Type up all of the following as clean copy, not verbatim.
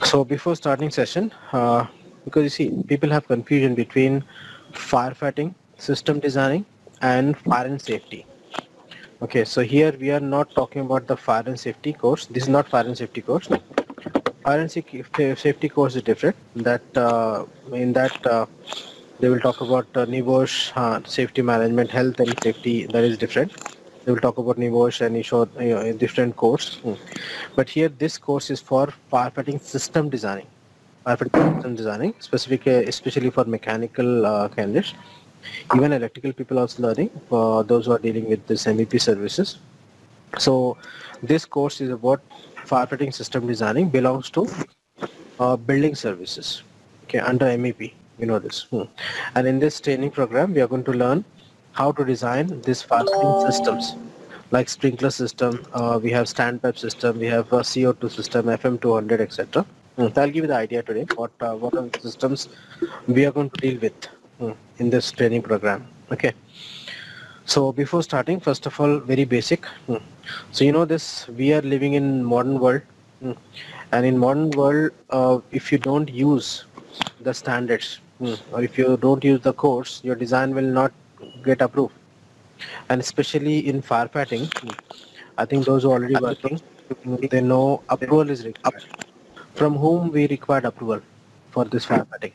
So before starting session, because you see, people have confusion between firefighting, system designing, and fire and safety. Okay, so here we are not talking about the fire and safety course. This is not fire and safety course. Fire and safety course is different. That in that they will talk about NIBOSH, safety management, health and safety. That is different. They will talk about NIBOSH and issue a different course. But here, this course is for firefighting system designing. Firefighting system designing, especially for mechanical candidates. Even electrical people also learning for those who are dealing with this M.E.P services. So this course is about firefighting system designing, belongs to building services, okay, under M.E.P. You know this. And in this training program, we are going to learn how to design these firefighting systems like sprinkler system, we have standpipe system, we have a CO2 system, FM200, etc. So I'll give you the idea today what are the systems we are going to deal with in this training program. Okay. So before starting, first of all, very basic. So you know this, we are living in modern world, and in modern world, if you don't use the standards or if you don't use the course, your design will not get approved. And especially in firefighting, I think those who are already working, they know approval is required. From whom we required approval for this firefighting?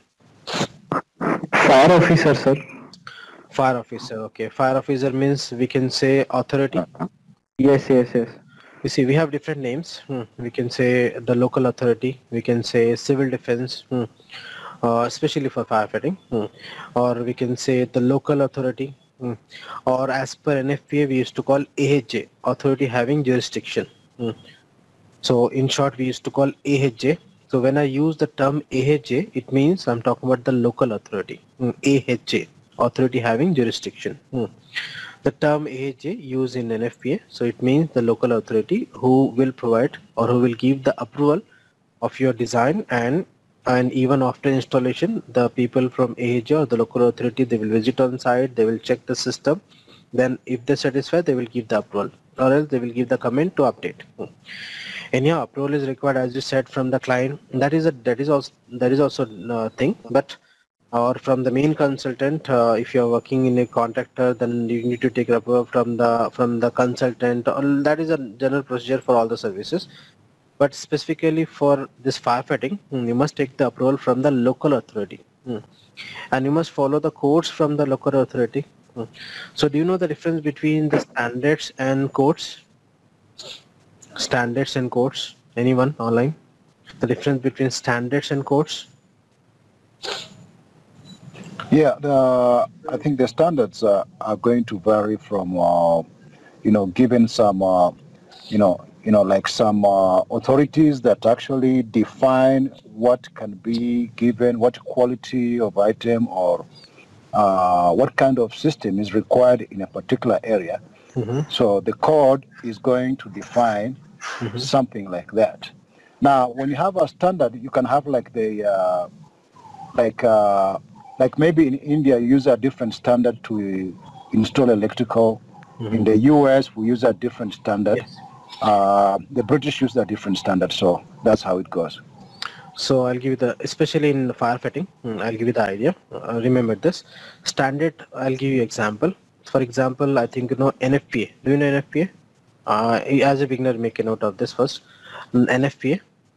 Fire officer, sir. Fire officer. Okay, fire officer means we can say authority. Yes, yes, yes. You see, we have different names. We can say the local authority. We can say civil defense, especially for firefighting. Or we can say the local authority. Or as per NFPA, we used to call AHJ, authority having jurisdiction. So in short, we used to call AHJ. So when I use the term AHJ, it means I'm talking about the local authority. AHJ, authority having jurisdiction. The term AHJ used in NFPA, so it means the local authority who will provide or who will give the approval of your design, and even after installation, the people from AHJ or the local authority, they will visit on site, they will check the system. Then if they satisfy, they will give the approval, or else they will give the comment to update. Anyhow, approval is required, as you said, from the client. That is also thing, but or from the main consultant. If you are working in a contractor, then you need to take approval from the consultant. That is a general procedure for all the services. But specifically for this firefighting, you must take the approval from the local authority, and you must follow the codes from the local authority. So do you know the difference between the standards and codes? Standards and codes? Anyone online? The difference between standards and codes? Yeah, I think the standards are going to vary from, given some, like some authorities that actually define what can be given, what quality of item or what kind of system is required in a particular area. So the code is going to define something like that. Now, when you have a standard, you can have like the like maybe in India you use a different standard to install electrical. In the US we use a different standard. Yes. The British use a different standard, so that's how it goes. So I'll give you the, especially in firefighting, I'll give you the idea. Remember this standard. I'll give you example. For example, I think you know NFPA. Do you know NFPA? As a beginner, make a note of this first. NFPA,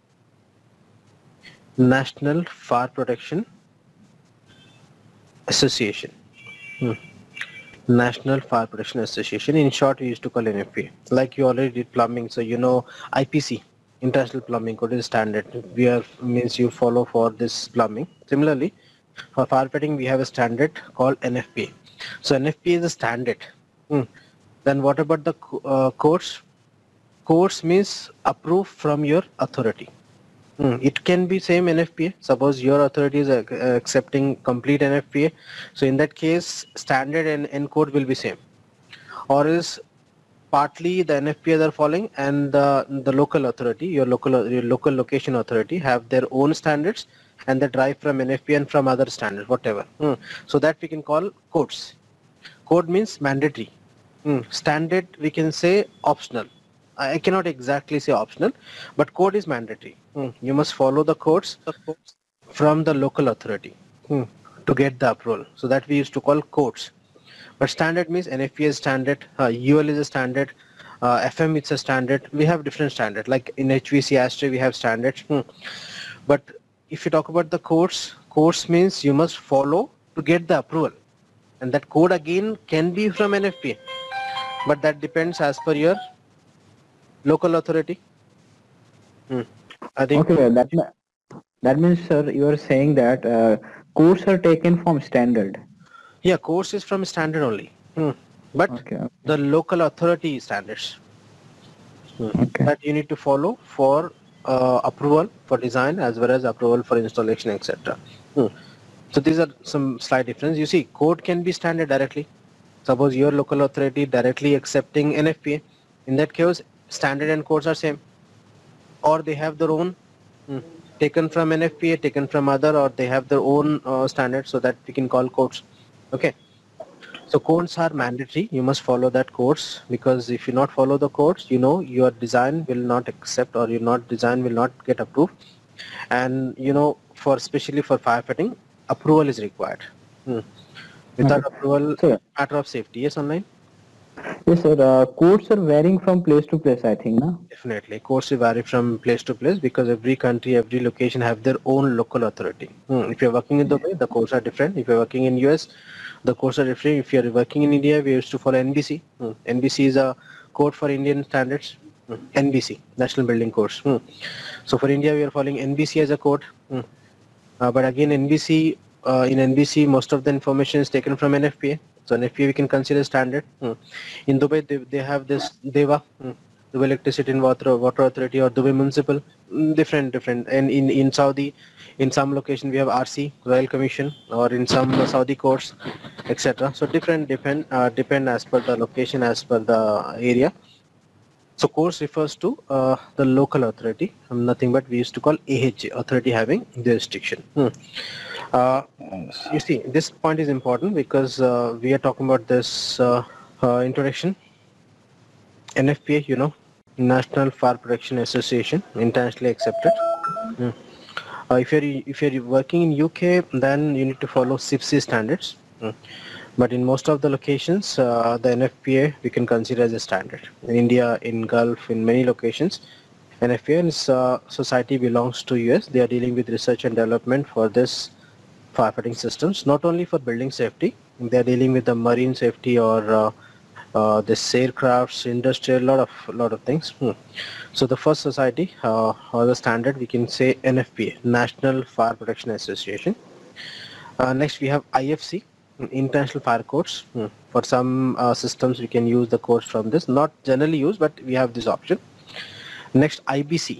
National Fire Protection Association. National Fire Protection Association. In short, we used to call NFPA. Like you already did plumbing, so you know IPC. International Plumbing Code is standard. We are means you follow for this plumbing. Similarly, for firefighting, we have a standard called NFPA. So NFPA is a standard. Then what about the codes? Codes means approved from your authority. It can be same NFPA. Suppose your authority is accepting complete NFPA. So in that case, standard and code will be same. Or is partly the NFPA they are following, and the local authority, your local location authority, have their own standards, and they derive from NFPA and from other standards, whatever. So that we can call codes. Code means mandatory. Standard we can say optional. I cannot exactly say optional, but code is mandatory. You must follow the codes from the local authority to get the approval. So that we used to call codes. But standard means NFPA is standard, UL is a standard, FM it's a standard. We have different standard. Like in HVC Ashtray we have standards. But if you talk about the codes means you must follow to get the approval. And that code again can be from NFPA. But that depends as per your local authority. I think. Okay, that means, sir, you are saying that codes are taken from standard. Yeah, course is from standard only. But Okay. the local authority standards Okay. that you need to follow for approval for design as well as approval for installation, etc. So these are some slight difference. You see, code can be standard directly. Suppose your local authority directly accepting NFPA. In that case, standard and codes are same. Or they have their own taken from NFPA, taken from other, or they have their own standards, so that we can call codes. Okay. So codes are mandatory. You must follow that codes, because if you not follow the codes, you know your design will not accept, or your design will not get approved. And you know, for especially for firefighting, approval is required. Without approval, Sir. matter of safety. Yes, online. Yes, sir. Codes are varying from place to place, I think, no? Definitely, codes will vary from place to place, because every country, every location have their own local authority. If you're working in Dubai, the codes are different. If you're working in US, the codes are different. If you're working in India, we used to follow NBC. NBC is a code for Indian standards. NBC, National Building Codes. So for India, we are following NBC as a code. But again, NBC, in NBC, most of the information is taken from NFPA. So NFPA we can consider standard. In Dubai, they have this DEWA, Dubai Electricity and Water Authority, or Dubai Municipal, different. And in Saudi, in some location we have RC, Royal Commission, or in some Saudi courts, etc. So depend as per the location, as per the area. So course refers to the local authority, nothing but we used to call AHJ, authority having jurisdiction. You see, this point is important because we are talking about this introduction. NFPA, you know, National Fire Protection Association, internationally accepted. If you're working in UK, then you need to follow SIPC standards. But in most of the locations, the NFPA we can consider as a standard. In India, in Gulf, in many locations, NFPA and society belongs to US. They are dealing with research and development for this firefighting systems, not only for building safety. They are dealing with the marine safety, or the aircrafts, industrial, lot of things. So the first society or the standard we can say NFPA, National Fire Protection Association. Next we have IFC, International Fire Codes. For some systems we can use the codes from this, not generally used, but we have this option. Next IBC.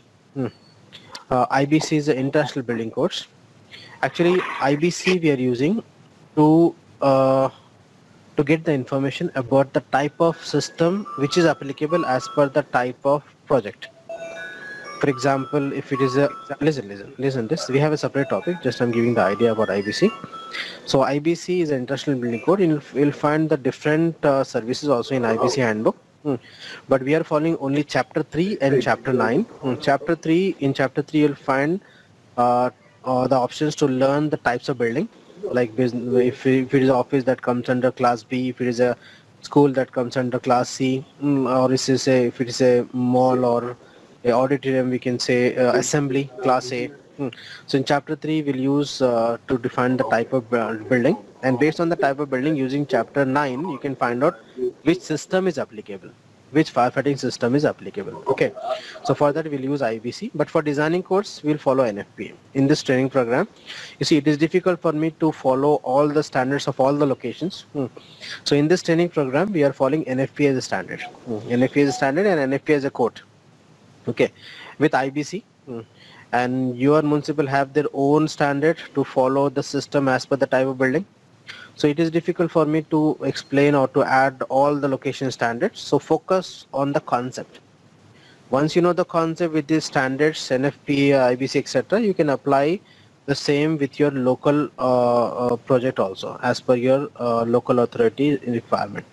IBC is the International Building Codes. Actually IBC we are using to get the information about the type of system which is applicable as per the type of project. For example, if it is a listen this, we have a separate topic, just I'm giving the idea about IBC. So IBC is an International Building Code. You'll find the different services also in IBC handbook. But we are following only chapter 3 and chapter 9. In chapter 3 you'll find the options to learn the types of building, like if it is an office that comes under class B, if it is a school that comes under class C, or if it is a mall or a auditorium, we can say assembly class A. So in chapter 3 we'll use to define the type of building, and based on the type of building, using chapter 9 you can find out which system is applicable, which firefighting system is applicable. Okay, so for that we'll use IBC, but for designing course we'll follow NFPA. In this training program, you see, it is difficult for me to follow all the standards of all the locations. So in this training program we are following NFPA as a standard. NFPA as a standard and NFPA as a code. Okay, with IBC. And your municipal have their own standard to follow the system as per the type of building. So it is difficult for me to explain or to add all the location standards. So focus on the concept. Once you know the concept with these standards, NFP, IBC, etc., you can apply the same with your local project also, as per your local authority requirement.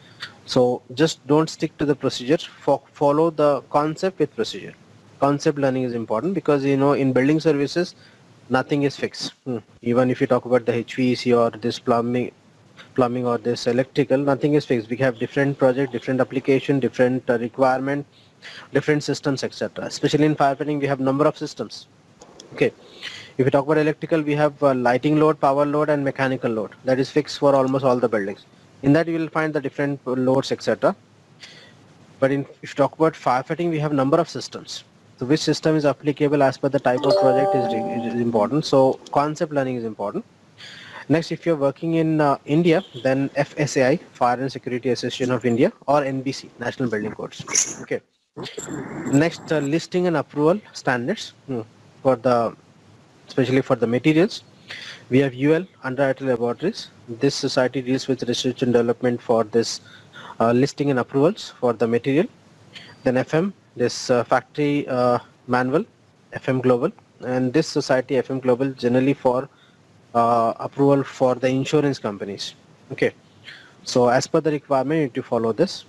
So just don't stick to the procedure, follow the concept with procedure. Concept learning is important because, you know, in building services, nothing is fixed. Even if you talk about the HVAC or this plumbing or this electrical, nothing is fixed. We have different project, different application, different requirement, different systems, etc. Especially in firefighting, we have number of systems. Okay. If we talk about electrical, we have lighting load, power load, and mechanical load. That is fixed for almost all the buildings. In that, you will find the different loads, etc. But if you talk about firefighting, we have number of systems. So which system is applicable as per the type of project is important. So concept learning is important. Next, if you're working in India, then FSAI, Fire and Security Association of India, or NBC, National Building Codes. Okay. Next, listing and approval standards for the, especially for the materials. We have UL, Underwriter Laboratories. This society deals with research and development for this listing and approvals for the material. Then FM, this factory manual, FM Global, and this society FM Global generally for approval for the insurance companies. Okay, so as per the requirement, you need to follow this.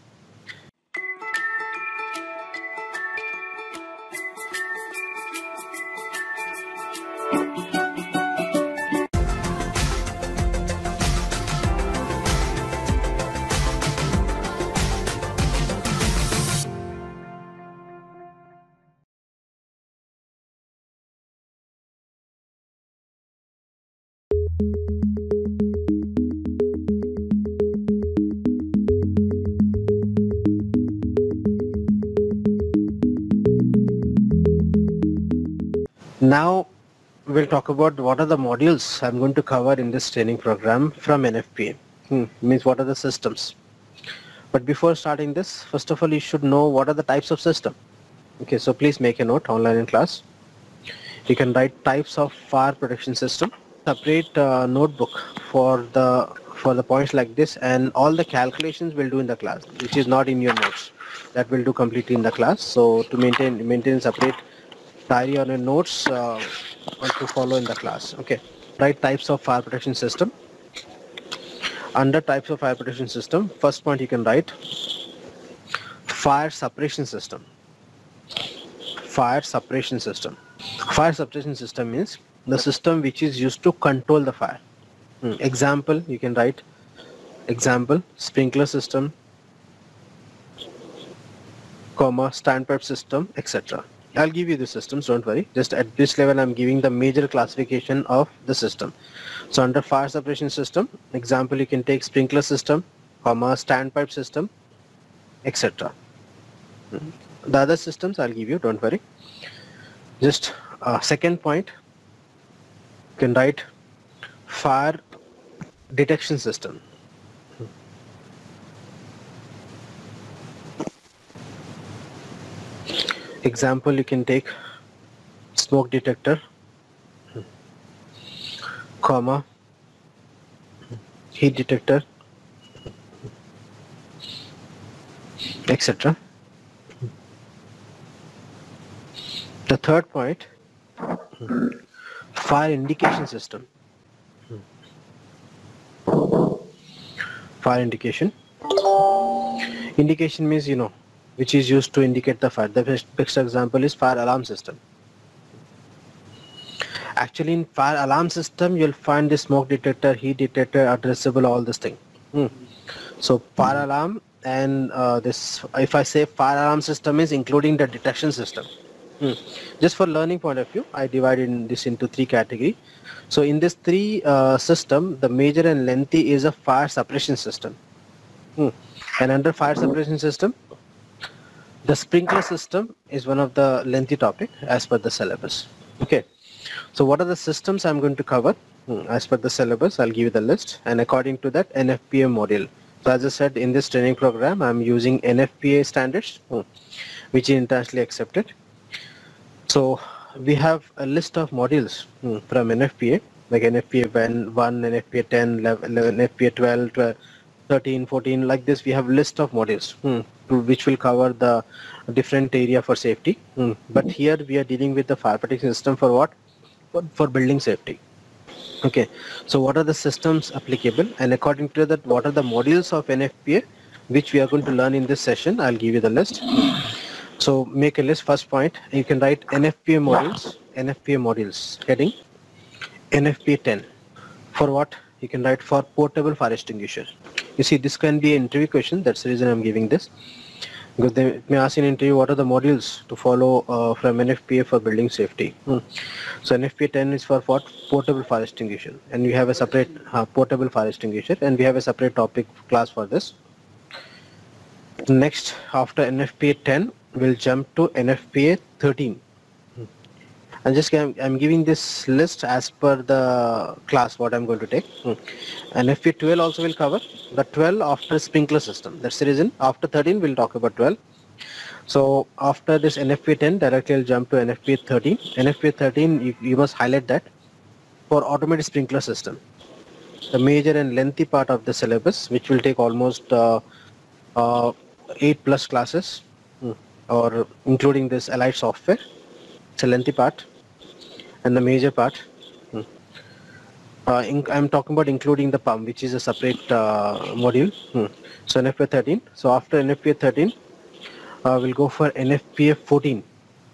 Now we'll talk about what are the modules I'm going to cover in this training program from NFPA. Means what are the systems. But before starting this, first of all, you should know what are the types of system. Okay, so please make a note online in class. You can write types of fire protection system. Separate notebook for the points like this, and all the calculations we'll do in the class, which is not in your notes. That will do completely in the class. So to maintain separate diary on your notes to follow in the class. Okay, write types of fire protection system. Under types of fire protection system, first point you can write fire suppression system. Fire suppression system. Fire suppression system means the system which is used to control the fire. Example, you can write example, sprinkler system, comma, standpipe system, etc. I'll give you the systems, don't worry. Just at this level, I'm giving the major classification of the system. So under fire suppression system, example, you can take sprinkler system, comma, standpipe system, etc. The other systems I'll give you, don't worry. Just second point, you can write fire detection system. Example, you can take smoke detector, comma, heat detector, etc. The third point, fire indication system. Fire indication. Indication means, you know, which is used to indicate the fire. The best example is fire alarm system. Actually, in fire alarm system, you'll find the smoke detector, heat detector, addressable, all this thing. So fire alarm and this, if I say fire alarm system, is including the detection system. Just for learning point of view, I divided this into three categories. So in this three system, the major and lengthy is a fire suppression system. And under fire suppression system, the sprinkler system is one of the lengthy topic as per the syllabus. Okay. So what are the systems I'm going to cover? As per the syllabus, I'll give you the list, and according to that NFPA module. So as I said, in this training program, I'm using NFPA standards, which is internationally accepted. So we have a list of modules from NFPA, like NFPA 1, NFPA 10, 11, NFPA 12, 13, 14, like this. We have a list of modules which will cover the different area for safety. But here we are dealing with the fire protection system for what? For building safety. Okay, so what are the systems applicable, and according to that, what are the modules of NFPA which we are going to learn in this session. I'll give you the list. So make a list. First point, you can write NFPA modules, heading NFPA 10. For what? You can write for portable fire extinguisher. You see, this can be an interview question. That's the reason I'm giving this. Because they may ask in interview what are the modules to follow from NFPA for building safety. So NFPA 10 is for what? Portable fire extinguisher, and we have a separate portable fire extinguisher, and we have a separate topic class for this. Next, after NFPA 10, we'll jump to NFPA 13. And just I'm giving this list as per the class what I'm going to take. NFPA 12 also will cover the 12 after sprinkler system. That's the reason. After 13 we'll talk about 12. So after this NFPA 10, directly I'll jump to NFPA 13. NFPA 13, you must highlight that for automated sprinkler system. The major and lengthy part of the syllabus, which will take almost 8 plus classes, or including this allied software. It's a lengthy part. And the major part, I'm talking about including the pump, which is a separate module. So NFPA 13. So after NFPA 13, we'll go for NFPA 14.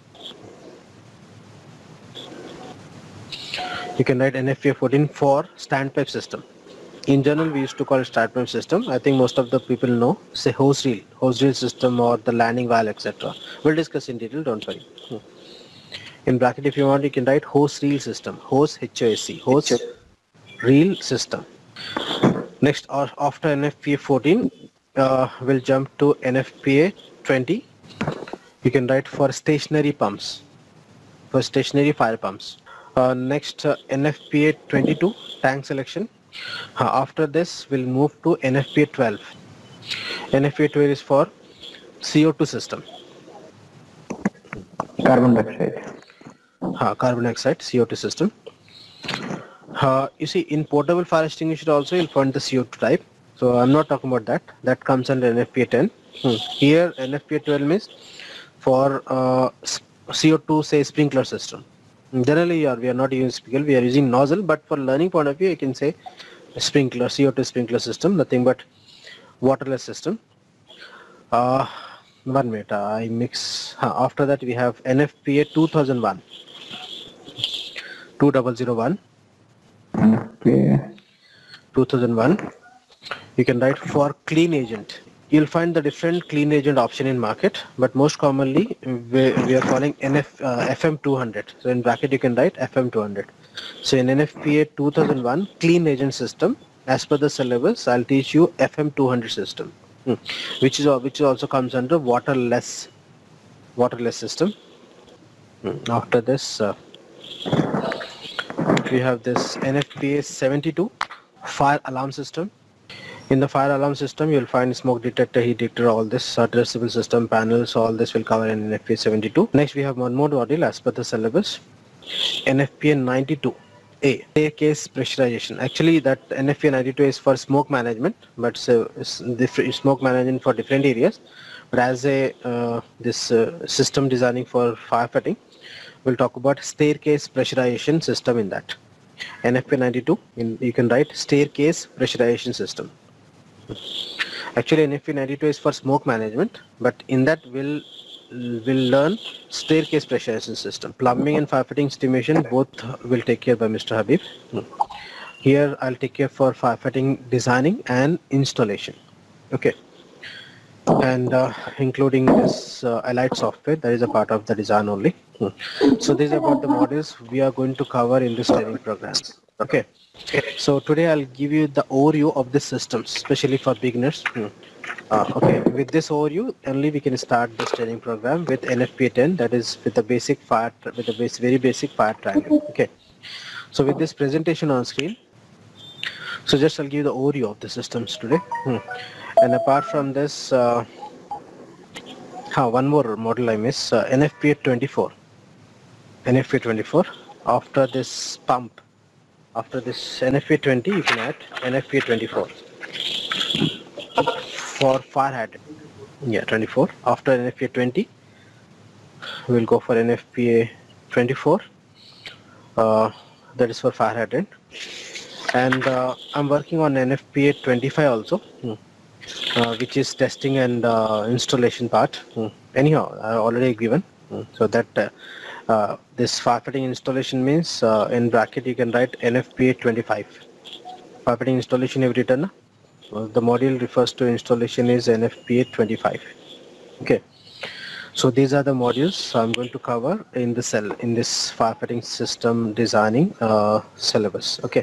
You can write NFPA 14 for standpipe system. In general, we used to call it standpipe system. I think most of the people know, say hose reel system, or the landing valve, etc. We'll discuss in detail, don't worry. In bracket, if you want, you can write hose reel system. Hose, HOSC, hose reel system. Next, after NFPA 14, we'll jump to NFPA 20. You can write for stationary pumps, for stationary fire pumps. Next, NFPA 22, tank selection. After this, we'll move to NFPA 12. NFPA 12 is for CO2 system. Carbon dioxide. Carbon dioxide, CO2 system. You see, in portable fire extinguisher also you'll find the CO2 type. So I'm not talking about that. That comes under NFPA 10. Here NFPA 12 means for CO2, say sprinkler system. Generally we are not using sprinkler, we are using nozzle, but for learning point of view, you can say sprinkler, CO2 sprinkler system, nothing but waterless system. 1 minute, I mix. After that we have NFPA 2001. 2001. Okay. 2001. You can write for clean agent. You'll find the different clean agent option in market, but most commonly we are calling FM 200. So in bracket you can write FM 200. So in NFPA 2001 clean agent system, as per the syllabus, I'll teach you FM 200 system, which also comes under waterless system. After this, we have this NFPA 72 fire alarm system. In the fire alarm system, you'll find smoke detector, heat detector, all this, addressable system panels, all this will cover in NFPA 72. Next, we have one more module as per the syllabus, NFPA 92A, staircase pressurization. Actually, that NFPA 92 is for smoke management, but smoke management for different areas. But as this system designing for firefighting, we'll talk about staircase pressurization system in that. NFPA 92, you can write staircase pressurization system. Actually, NFPA 92 is for smoke management, but in that we'll learn staircase pressurization system. Plumbing and firefighting estimation both will take care by Mr. Habib. Here I'll take care for firefighting designing and installation. Okay. And including this allied software, that is a part of the design only. So these are about the modules we are going to cover in this training programs. Okay. So today I'll give you the overview of the systems, especially for beginners. Okay, with this overview only we can start this training program with NFPA 10, that is with the basic fire, with the very basic fire triangle. Okay. So with this presentation on screen, so just I'll give the overview of the systems today. And apart from this, one more model I miss, NFPA 24. NFPA 24. After this pump, after this NFPA 20, you can add NFPA 24 for fire hydrant. Yeah, 24. After NFPA 20, we'll go for NFPA 24. That is for fire hydrant. And I'm working on NFPA 25 also. which is testing and installation part. Anyhow, I already given. So that this firefighting installation means in bracket you can write NFPA 25. Firefighting installation you have written. The module refers to installation is NFPA 25. Okay. So these are the modules I'm going to cover in the cell in this firefighting system designing syllabus. Okay.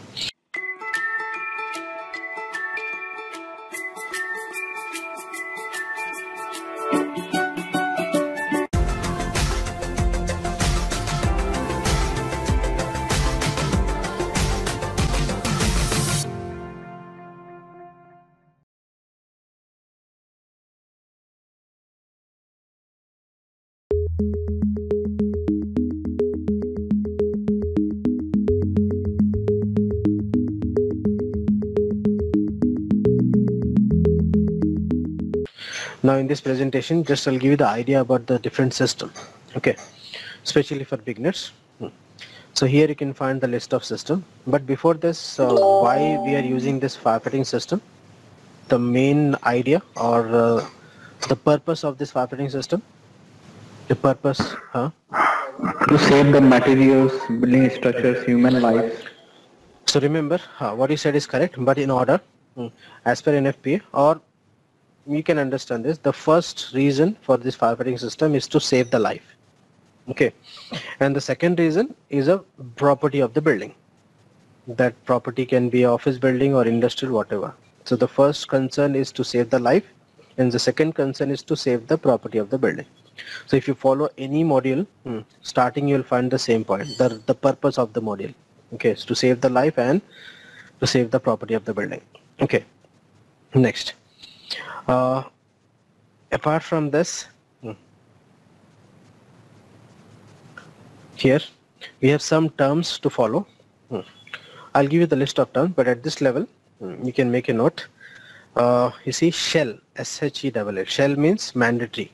Now in this presentation, just I'll give you the idea about the different system. Okay, especially for beginners. So here you can find the list of system. But before this, why we are using this firefighting system? The main idea or the purpose of this firefighting system? The purpose, huh? To save the materials, building structures, human lives. So remember, what you said is correct, but in order, as per NFPA, or you can understand this, the first reason for this firefighting system is to save the life. Okay, and the second reason is a property of the building. That property can be office building or industrial, whatever. So the first concern is to save the life, and the second concern is to save the property of the building. So if you follow any module, starting you'll find the same point, the purpose of the module. Okay, is to save the life and to save the property of the building. Okay, next. Apart from this, here we have some terms to follow. I'll give you the list of terms, but at this level, you can make a note. You see, shall, S-H-E-L-L. Shall means mandatory.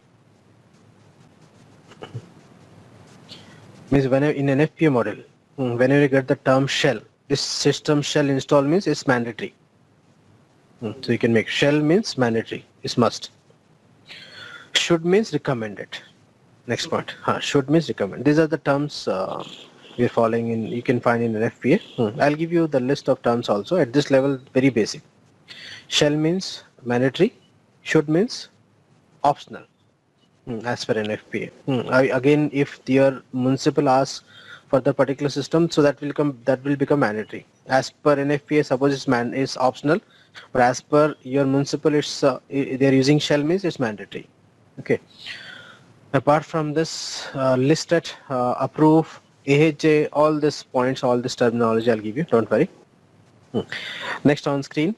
Means whenever in an FPA model, whenever you get the term shall, this system shall install means it's mandatory. So you can make shall means mandatory, is must. Should means recommended. Next point, should means recommended. These are the terms we're following in, you can find in an FPA. I'll give you the list of terms also at this level, very basic. Shall means mandatory, should means optional as per an FPA. Again, if your municipal asks for the particular system, so that will become mandatory. As per an FPA, suppose it's optional, but as per your municipal, it's they're using shall means it's mandatory. Okay. Apart from this, listed, approve, AHA, all these points, all this terminology I'll give you, don't worry. Next on screen,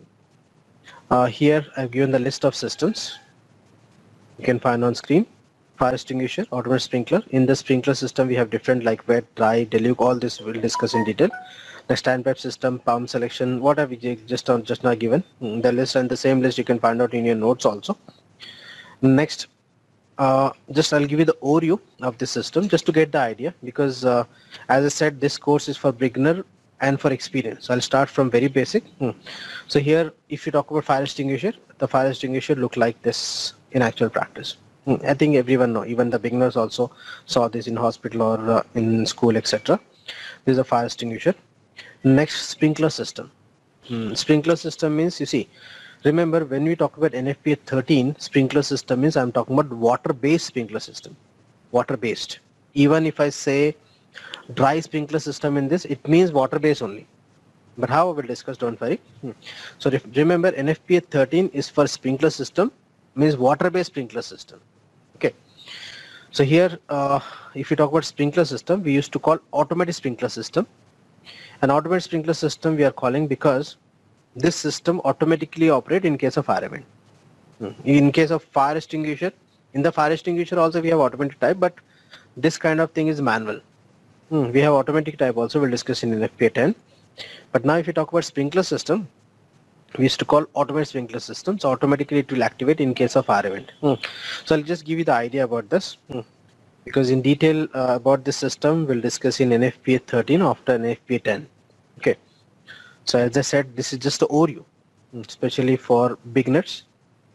here I've given the list of systems. You can find on screen, fire extinguisher, automatic sprinkler. In the sprinkler system, we have different like wet, dry, deluge, all this we'll discuss in detail. The standpipe system, pump selection, what have we just now given. The list and the same list you can find out in your notes also. Next, just I'll give you the overview of the system just to get the idea, because as I said, this course is for beginner and for experience. So I'll start from very basic. So here, if you talk about fire extinguisher, the fire extinguisher look like this in actual practice. I think everyone know, even the beginners also saw this in hospital or in school, etc. This is a fire extinguisher. Next, sprinkler system. Sprinkler system means, you see, remember when we talk about NFPA 13, sprinkler system means I'm talking about water-based sprinkler system. Water-based. Even if I say dry sprinkler system in this, it means water-based only. But how we'll discuss, don't worry. So remember, NFPA 13 is for sprinkler system, means water-based sprinkler system. Okay. So here, if you talk about sprinkler system, we used to call automatic sprinkler system. An automatic sprinkler system we are calling because this system automatically operate in case of fire event. In case of fire extinguisher, in the fire extinguisher also we have automatic type, but this kind of thing is manual. We have automatic type also, we'll discuss in NFPA 10. But now if you talk about sprinkler system, we used to call automatic sprinkler system, so automatically it will activate in case of fire event. So I'll just give you the idea about this, because in detail about this system we'll discuss in NFPA 13 after NFPA 10. Okay. So as I said, this is just the overview. especially for beginners.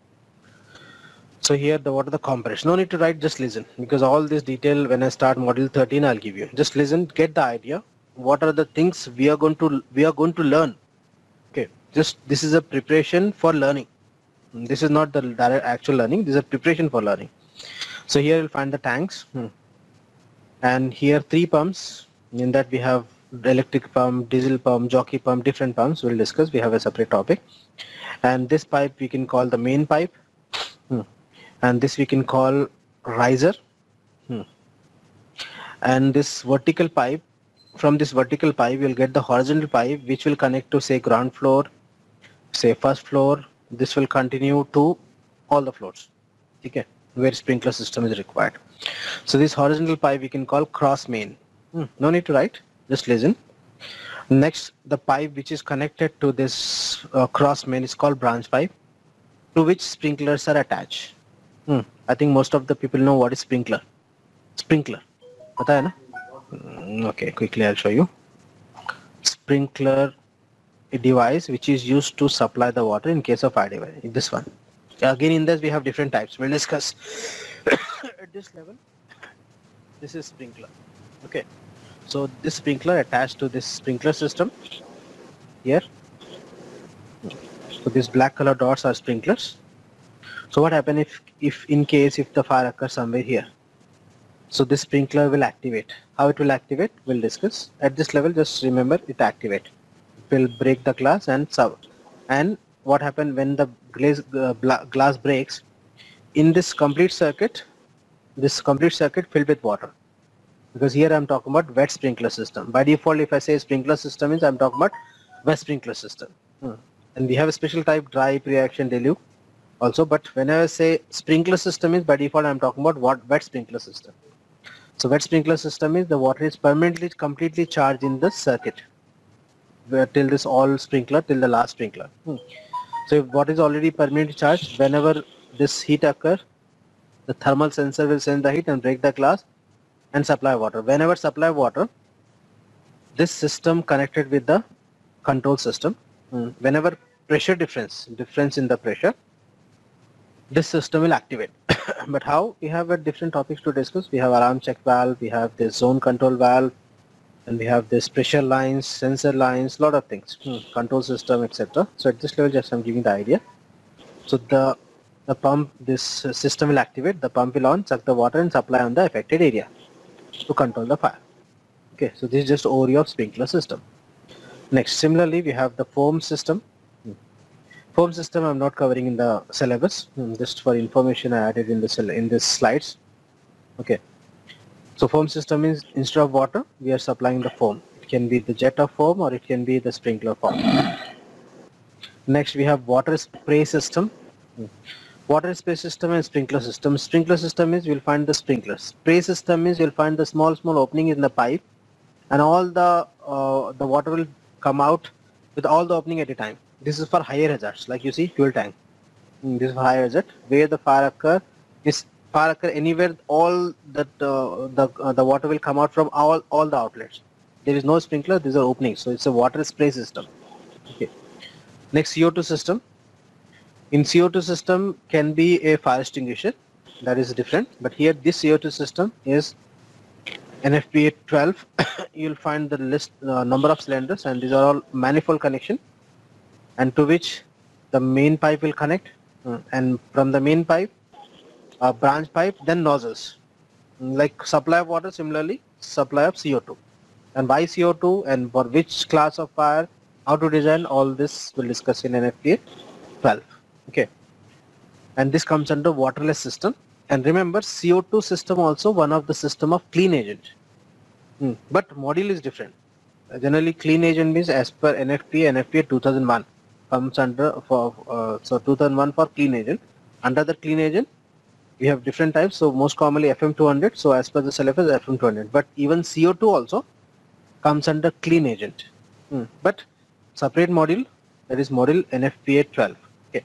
So here what are the components? No need to write, just listen, because all this detail when I start module 13 I'll give you. Just listen, get the idea. What are the things we are going to learn? Okay, just this is a preparation for learning. This is not the direct actual learning. This is a preparation for learning. So here you'll find the tanks, and here 3 pumps. In that we have electric pump, diesel pump, jockey pump, different pumps. We'll discuss. We have a separate topic. And this pipe we can call the main pipe. And this we can call riser. And this vertical pipe, from this vertical pipe you'll get the horizontal pipe which will connect to say ground floor, say first floor. This will continue to all the floors, okay, where sprinkler system is required. So this horizontal pipe we can call cross main. No need to write, just listen. Next, the pipe which is connected to this cross main is called branch pipe, to which sprinklers are attached. I think most of the people know what is sprinkler. Sprinkler, pata hai na? Okay, quickly I'll show you. Sprinkler, a device which is used to supply the water in case of fire device. This one. Again, in this we have different types. We'll discuss. At this level, this is sprinkler. Okay, so this sprinkler attached to this sprinkler system here. So these black color dots are sprinklers. So what happens if in case if the fire occurs somewhere here? So this sprinkler will activate. How it will activate, we'll discuss. At this level, just remember it activate. It will break the glass and what happens when the glass breaks? In this complete circuit filled with water. Because here I'm talking about wet sprinkler system. By default, if I say sprinkler system means I'm talking about wet sprinkler system. And we have a special type dry pre-action deluge also, but whenever I say sprinkler system is by default I'm talking about wet sprinkler system. So wet sprinkler system is the water is permanently completely charged in the circuit till this all sprinkler till the last sprinkler. So if what is already permanently charged, whenever this heat occurs, the thermal sensor will send the heat and break the glass and supply water. Whenever supply water, this system connected with the control system. Whenever pressure difference in the pressure, this system will activate. But how? We have different topics to discuss. We have alarm check valve, we have this zone control valve, and we have this pressure lines, sensor lines, lot of things, control system, etc. So at this level, just I'm giving the idea. So the pump, this system will activate, the pump will on, suck the water and supply on the affected area to control the fire. Okay, so this is just overview of sprinkler system. Next, similarly, we have the foam system. Foam system I'm not covering in the syllabus, just for information I added in this slides. Okay, so foam system is instead of water we are supplying the foam. It can be the jet of foam or it can be the sprinkler foam. Next we have water spray system. Water spray system and sprinkler system. Sprinkler system is you'll find the sprinklers. Spray system is you'll find the small opening in the pipe, and all the water will come out with all the opening at a time. This is for higher hazards, like you see fuel tank. This is for higher hazard where the fire occur. Is fire occur anywhere, all that the water will come out from all the outlets. There is no sprinkler. These are openings, so it's a water spray system. Okay. Next, CO2 system. In CO2 system can be a fire extinguisher, that is different. But here this CO2 system is M.E.P 12. You'll find the list number of cylinders, and these are all manifold connection, and to which the main pipe will connect, and from the main pipe, branch pipe, then nozzles. Like supply of water, similarly supply of CO2. And why CO2 and for which class of fire, how to design, all this we'll discuss in M.E.P 12. Okay, and this comes under waterless system. And remember, CO2 system also one of the system of clean agent, but module is different. Generally clean agent means as per M.E.P 2001 comes under so 2001 for clean agent. Under the clean agent we have different types, so most commonly FM 200, so as per the syllabus FM 200, but even CO2 also comes under clean agent, but separate module, that is module M.E.P 12. Okay.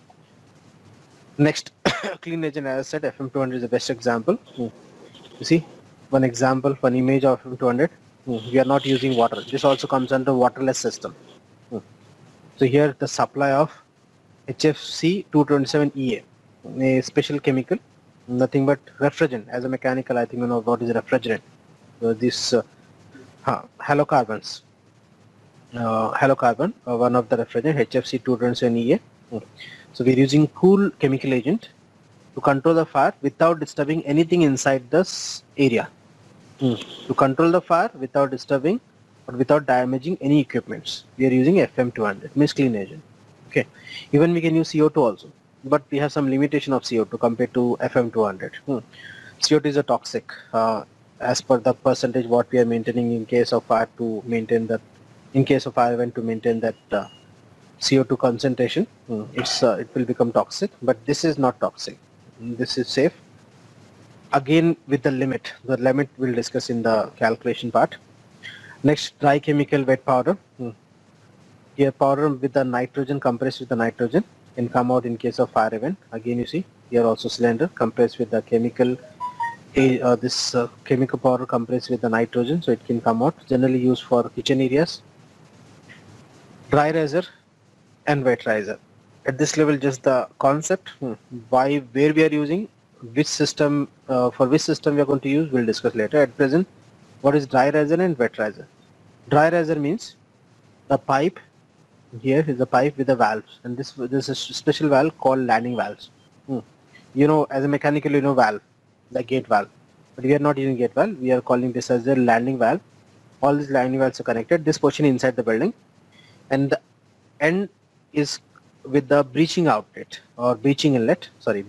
Next, clean agent, as I said, FM 200 is the best example. You see one example, one image of FM 200. We are not using water. This also comes under waterless system. So here the supply of HFC 227EA, a special chemical, nothing but refrigerant. As a mechanical, I think you know what is refrigerant. So this halocarbons, one of the refrigerant, HFC 227EA. So we're using cool chemical agent to control the fire without disturbing anything inside this area. To control the fire without disturbing or without damaging any equipments, we are using FM200, means clean agent. Okay, even we can use CO2 also, but we have some limitation of CO2 compared to FM200. CO2 is a toxic as per the percentage what we are maintaining in case of fire to maintain that, in case of fire event to maintain that CO2 concentration. It will become toxic, but this is not toxic. This is safe. Again with the limit we'll discuss in the calculation part. Next, dry chemical wet powder. Here powder with the nitrogen, compressed with the nitrogen, can come out in case of fire event. Again you see here also cylinder compressed with the chemical, chemical powder compressed with the nitrogen, so it can come out, generally used for kitchen areas. Dry riser and wet riser. At this level just the concept, where we are using, which system, for which system we are going to use, we'll discuss later. At present, what is dry riser and wet riser? Dry riser means the pipe, here is the pipe with the valves, and this is a special valve called landing valves. You know, as a mechanical, you know valve, the gate valve, but we are not using gate valve, we are calling this as a landing valve. All these landing valves are connected, this portion inside the building, and the end is with the breaching outlet or breaching inlet,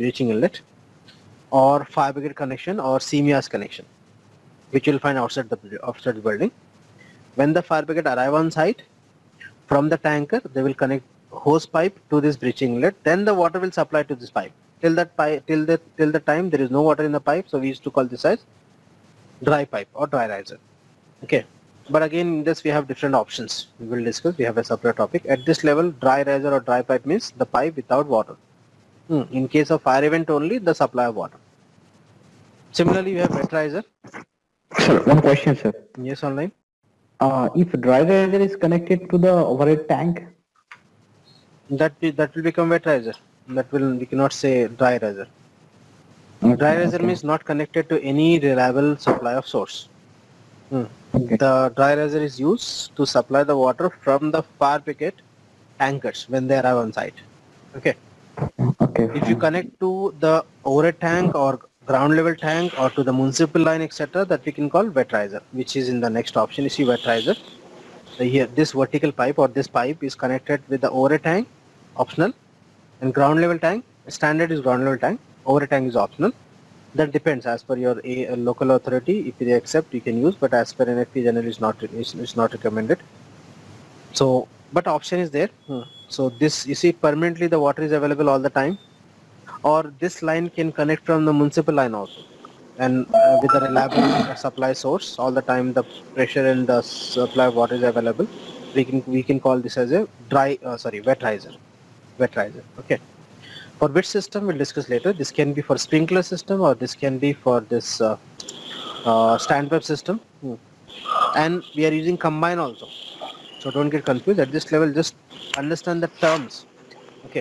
or fire brigade connection or CMES connection, which you will find outside the building. When the fire brigade arrive on site, from the tanker they will connect hose pipe to this breaching inlet. Then the water will supply to this pipe. Till the time there is no water in the pipe, so we used to call this as dry pipe or dry riser. Okay, but again in this we have different options. We will discuss. We have a separate topic. At this level, dry riser or dry pipe means the pipe without water. In case of fire event only, the supply of water. Similarly, we have wet riser. Sir, one question, sir. Yes, online. If dry riser is connected to the overhead tank, that will become wet riser. We cannot say dry riser. Dry riser means not connected to any reliable supply of source. The dry riser is used to supply the water from the fire brigade tankers when they arrive on site. Okay. If you connect to the overhead tank or ground level tank or to the municipal line, etc., that we can call wet riser, which is in the next option. You see wet riser. So here this vertical pipe or this pipe is connected with the overhead tank, optional, and ground level tank. Standard is ground level tank, overhead tank is optional. That depends as per your local authority. If they accept, you can use, but as per M.E.P generally is not recommended. So, but option is there. So this, you see, permanently the water is available all the time, or this line can connect from the municipal line also, and with a reliable supply source all the time, the pressure and the supply of water is available. We can call this as a wet riser. Okay. For which system we'll discuss later. This can be for sprinkler system or this can be for this standpipe system, and we are using combine also. So don't get confused at this level. Just understand the terms. Okay.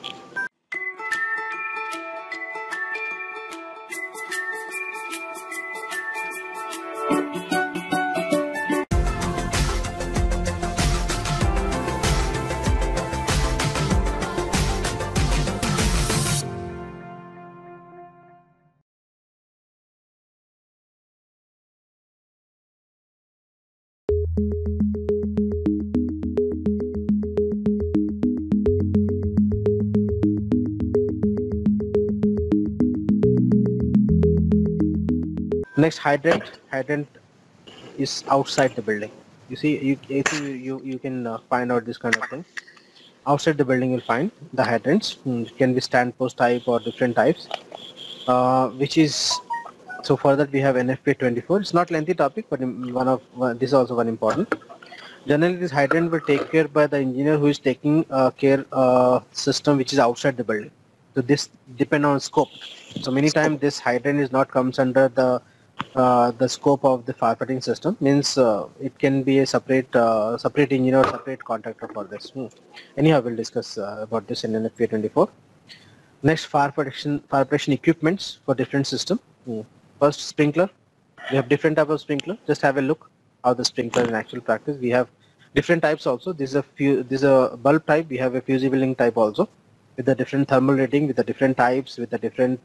Next, hydrant is outside the building. You see, you can find out this kind of thing. Outside the building you'll find the hydrants. It can be stand post type or different types, which is, so for that we have NFP 24. It's not lengthy topic, but this is also one important. Generally this hydrant will take care by the engineer who is taking care system which is outside the building. So this depend on scope. So many times this hydrant is not comes under the the scope of the firefighting system. Means it can be a separate engineer or separate contractor for this. Anyhow, we'll discuss about this in NFP 24. Next, fire protection equipments for different system. First, sprinkler. We have different type of sprinkler. Just have a look how the sprinkler in actual practice. We have different types also. This is a bulb type. We have a fusible link type also, with the different thermal rating, with the different types, with the different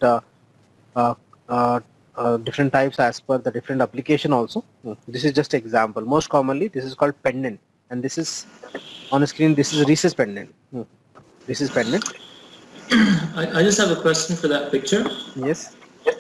different types as per the different application also. This is just example. Most commonly, this is called pendant, and this is on the screen. This is recess pendant. This is pendant. I just have a question for that picture. Yes.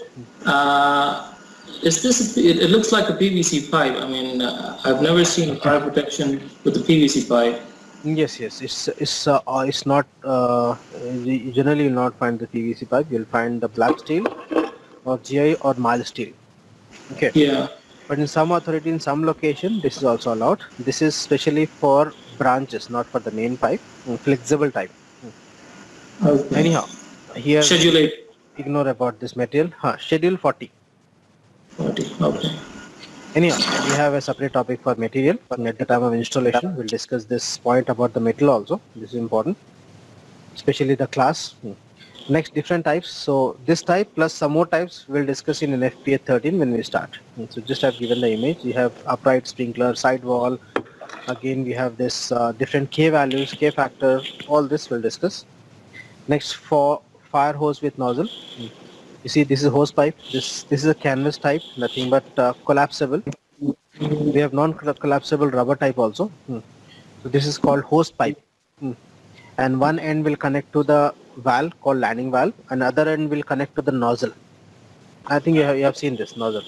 Is this? It looks like a PVC pipe. I mean, I've never seen fire protection with a PVC pipe. Yes. It's not. You generally will not find the PVC pipe. You'll find the black steel, or GI or mild steel. Okay. Yeah. But in some authority, in some location, this is also allowed. This is specially for branches, not for the main pipe. Flexible type. Okay. Anyhow, here Schedule 8. Ignore about this material. Schedule 40. 40. Okay. Anyhow, we have a separate topic for material. At the time of installation, we'll discuss this point about the metal also. This is important, especially the class. Next, different types. So this type plus some more types we'll discuss in NFPA 13 when we start. So just have given the image. We have upright sprinkler, side wall. Again, we have this different K values, K factor. All this we'll discuss. Next, for fire hose with nozzle. You see, this is hose pipe. This is a canvas type, nothing but collapsible. We have non-collapsible rubber type also. So this is called hose pipe. And one end will connect to the valve called landing valve, and other end will connect to the nozzle. I think you have seen this nozzle.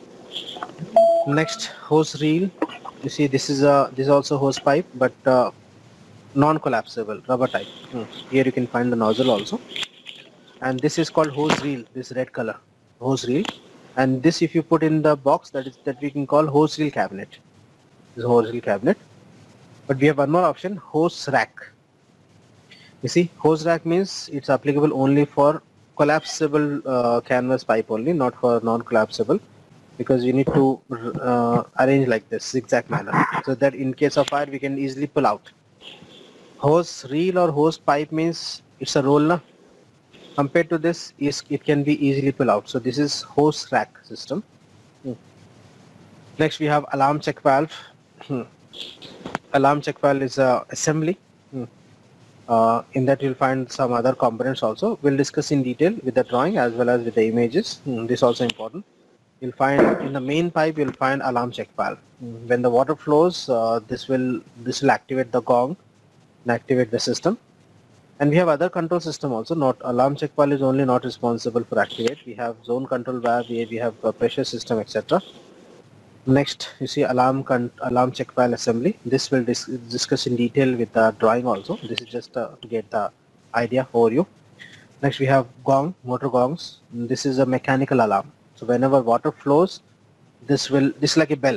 Next, hose reel. You see, this is also hose pipe, but non-collapsible rubber type. Here you can find the nozzle also. And this is called hose reel, this red color, hose reel. And this, if you put in the box, that we can call hose reel cabinet. This is hose reel cabinet. But we have one more option, hose rack. You see, hose rack means it's applicable only for collapsible canvas pipe only, not for non-collapsible, because you need to arrange like this, zigzag manner, so that in case of fire we can easily pull out. Hose reel or hose pipe means it's a roll, na? Compared to this, it can be easily pull out. So this is hose rack system. Next, we have alarm check valve. Alarm check valve is a assembly. In that you'll find some other components also. We'll discuss in detail with the drawing as well as with the images. This is also important. You'll find in the main pipe you'll find alarm check valve. When the water flows, this will activate the gong and activate the system. And we have other control system also. Not alarm check valve is only not responsible for activate. We have zone control valve. We have pressure system, etc. Next, you see alarm check valve assembly. This will discuss in detail with the drawing also. This is just to get the idea for you. Next, we have gong, motor gongs. This is a mechanical alarm. So whenever water flows, this is like a bell.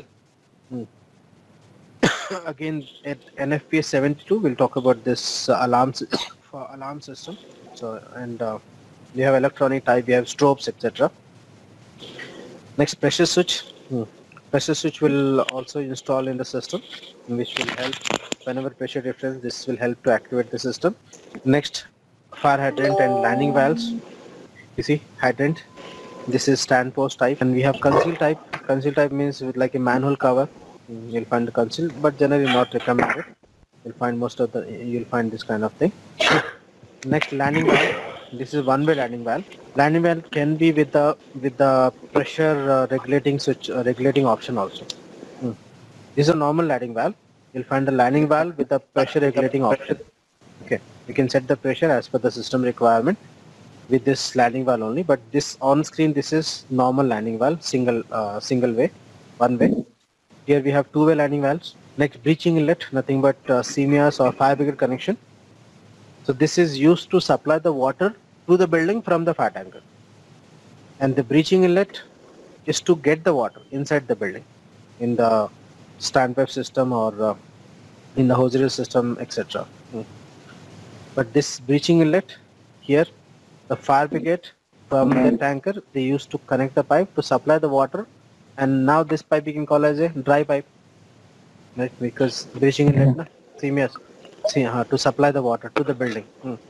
Again, at NFPA 72, we'll talk about this alarm system. So, and we have electronic type, we have strobes, etc. Next, pressure switch. Pressure switch will also install in the system, which will help whenever pressure difference. This will help to activate the system. Next, fire hydrant and landing valves. You see, hydrant. This is stand post type, and we have conceal type. Conceal type means with like a manhole cover. You'll find the conceal, but generally not recommended. You'll find you'll find this kind of thing. Next, landing valve. This is one-way landing valve. Landing valve can be with the pressure regulating switch, regulating option also. This is a normal landing valve. You'll find the landing valve with the pressure regulating option. Okay, you can set the pressure as per the system requirement with this landing valve only. But this on screen, this is normal landing valve, single way, one way. Here we have two-way landing valves. Next, breaching inlet, nothing but CMEAs or fire brigade connection. So this is used to supply the water to the building from the fire tanker. And the breaching inlet is to get the water inside the building in the standpipe system or in the hose reel system, etc. But this breaching inlet here, the fire brigade From the tanker, they used to connect the pipe to supply the water, and now this pipe we can call as a dry pipe, right? Because breaching inlet, na, CMS, to supply the water to the building.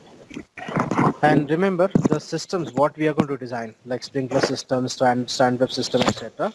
And remember the systems what we are going to design, like sprinkler systems, stand-up system, etc.,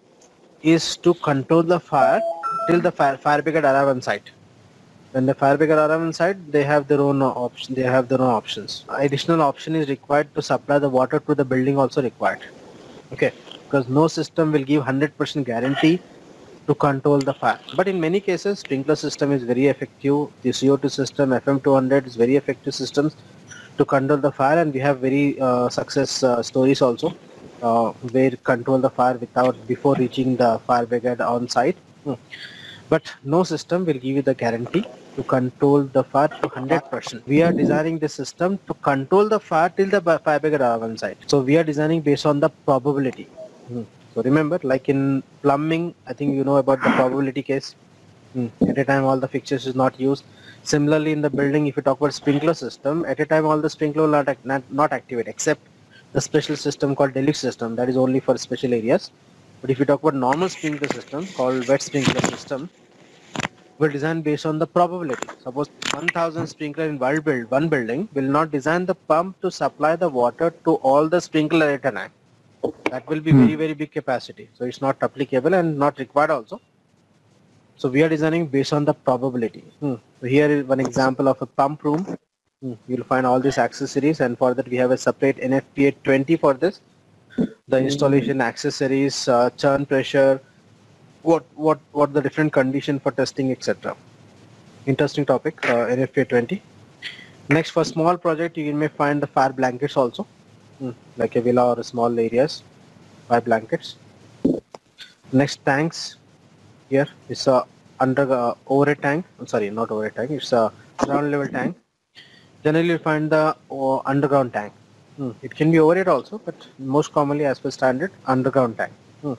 is to control the fire till the fire brigade arrive on site. When the fire brigade arrive on site, they have their own option. They have their own options. Additional option is required to supply the water to the building, also required. Okay, because no system will give 100% guarantee to control the fire. But in many cases, sprinkler system is very effective. The CO2 system, FM200 is very effective systems to control the fire, and we have very success stories also where control the fire without before reaching the fire brigade on site. But no system will give you the guarantee to control the fire to 100%. We are designing the system to control the fire till the fire brigade arrive on site. So we are designing based on the probability. So remember, like in plumbing, I think you know about the probability case. At a time all the fixtures is not used. Similarly in the building, if you talk about sprinkler system, at a time all the sprinkler will not activate except the special system called deluxe system, that is only for special areas. But if you talk about normal sprinkler system called wet sprinkler system, will design based on the probability. Suppose 1000 sprinkler in one building will not design the pump to supply the water to all the sprinkler at a time. That will be very big capacity. So it's not applicable and not required also. So we are designing based on the probability. So here is one example of a pump room. You'll find all these accessories, and for that we have a separate NFPA 20 for this. The installation accessories, churn pressure, what the different condition for testing, etc. Interesting topic, NFPA 20. Next, for small project, you may find the fire blankets also, like a villa or small areas, fire blankets. Next, tanks. Here it's a overhead tank. I'm sorry, not overhead tank. It's a ground level tank. Generally, you find the underground tank. It can be overhead also, but most commonly, as per standard, underground tank.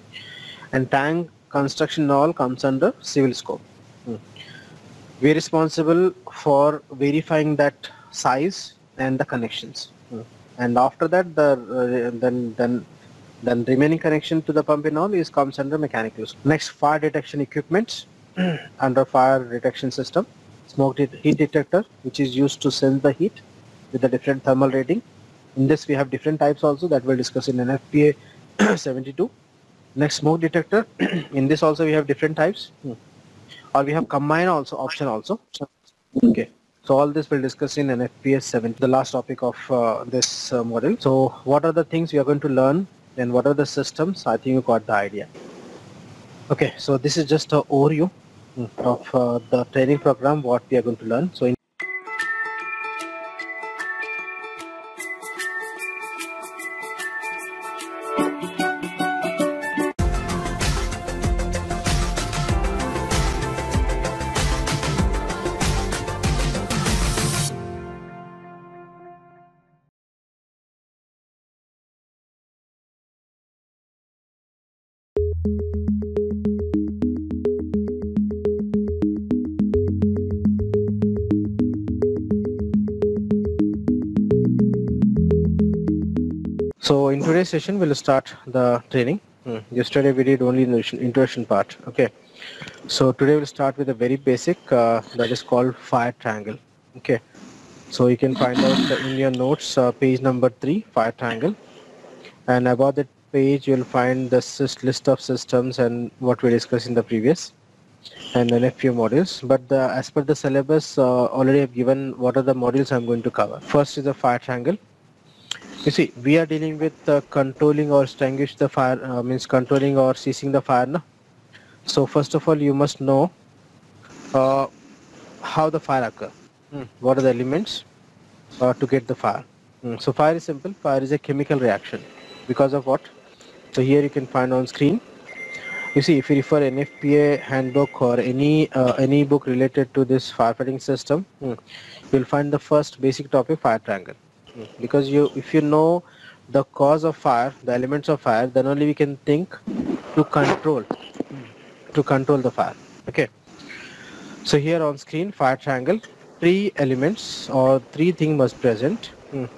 And tank construction all comes under civil scope. We are responsible for verifying that size and the connections. And after that, then remaining connection to the pump and all comes under mechanical scope. Next, fire detection equipment under fire detection system. Smoke heat detector, which is used to sense the heat with a different thermal rating. In this, we have different types also that we'll discuss in NFPA 72. Next, smoke detector. In this also we have different types, or we have combine also option also. Okay, so all this we'll discuss in NFPA 7, the last topic of this model. So what are the things we are going to learn, and what are the systems? I think you got the idea. Okay, so this is just an overview of the training program, what we are going to learn. So in today's session, we'll start the training. Yesterday we did only the introduction part. Okay, so today we'll start with a very basic that is called fire triangle. Okay, so you can find out in your notes page number 3, fire triangle, and above that page you'll find the list of systems and what we discussed in the previous and then a few modules. But as per the syllabus already I've given what are the modules I'm going to cover. First is the fire triangle. You see, we are dealing with controlling or extinguish the fire, means controlling or ceasing the fire. No? So first of all, you must know how the fire occur. What are the elements to get the fire? So fire is simple. Fire is a chemical reaction. Because of what? So here you can find on screen. You see, if you refer NFPA handbook or any book related to this firefighting system, you'll find the first basic topic, fire triangle. Because if you know the cause of fire, the elements of fire, then only we can think to control the fire. Okay, so here on screen, fire triangle, 3 elements or 3 things must present.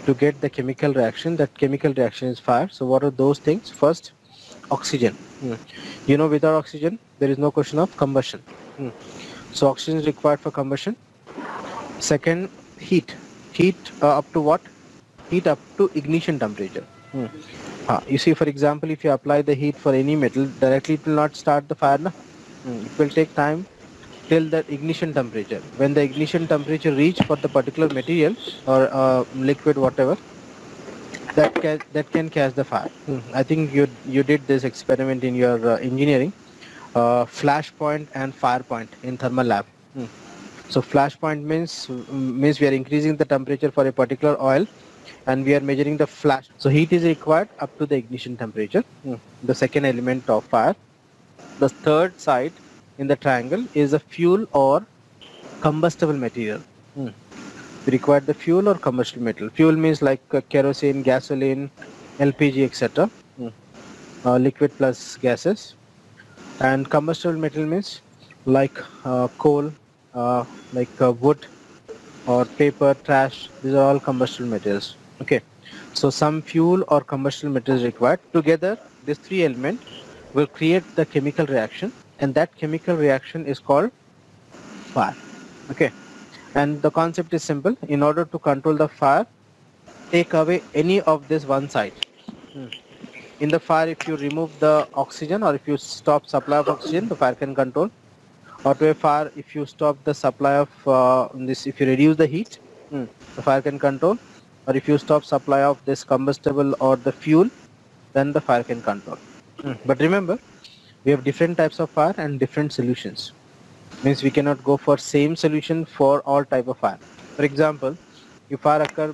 to get the chemical reaction. That chemical reaction is fire. So what are those things? First, oxygen. You know, without oxygen, there is no question of combustion. So oxygen is required for combustion. Second, heat. Heat up to what? Heat up to ignition temperature. You see, for example, if you apply the heat for any metal, directly it will not start the fire. It will take time till the ignition temperature. When the ignition temperature reach for the particular material or liquid, whatever, that can catch the fire. I think you did this experiment in your engineering, flash point and fire point in thermal lab. So flash point means we are increasing the temperature for a particular oil, and we are measuring the flash. So heat is required up to the ignition temperature. The second element of fire. The third side in the triangle is a fuel or combustible material. We require the fuel or combustible material. Fuel means like kerosene, gasoline, LPG, etc. Liquid plus gases. And combustible material means like coal, wood or paper, trash. These are all combustible materials. Okay, so some fuel or combustible material is required. Together, these three elements will create the chemical reaction, and that chemical reaction is called fire. Okay, and the concept is simple. In order to control the fire, take away any of this one side. In the fire, if you remove the oxygen or if you stop supply of oxygen, the fire can control. Or to a fire, if you stop the supply of if you reduce the heat, the fire can control. Or if you stop supply of this combustible or the fuel, then the fire can control. But remember, we have different types of fire and different solutions. Means we cannot go for same solution for all type of fire. For example, if fire occur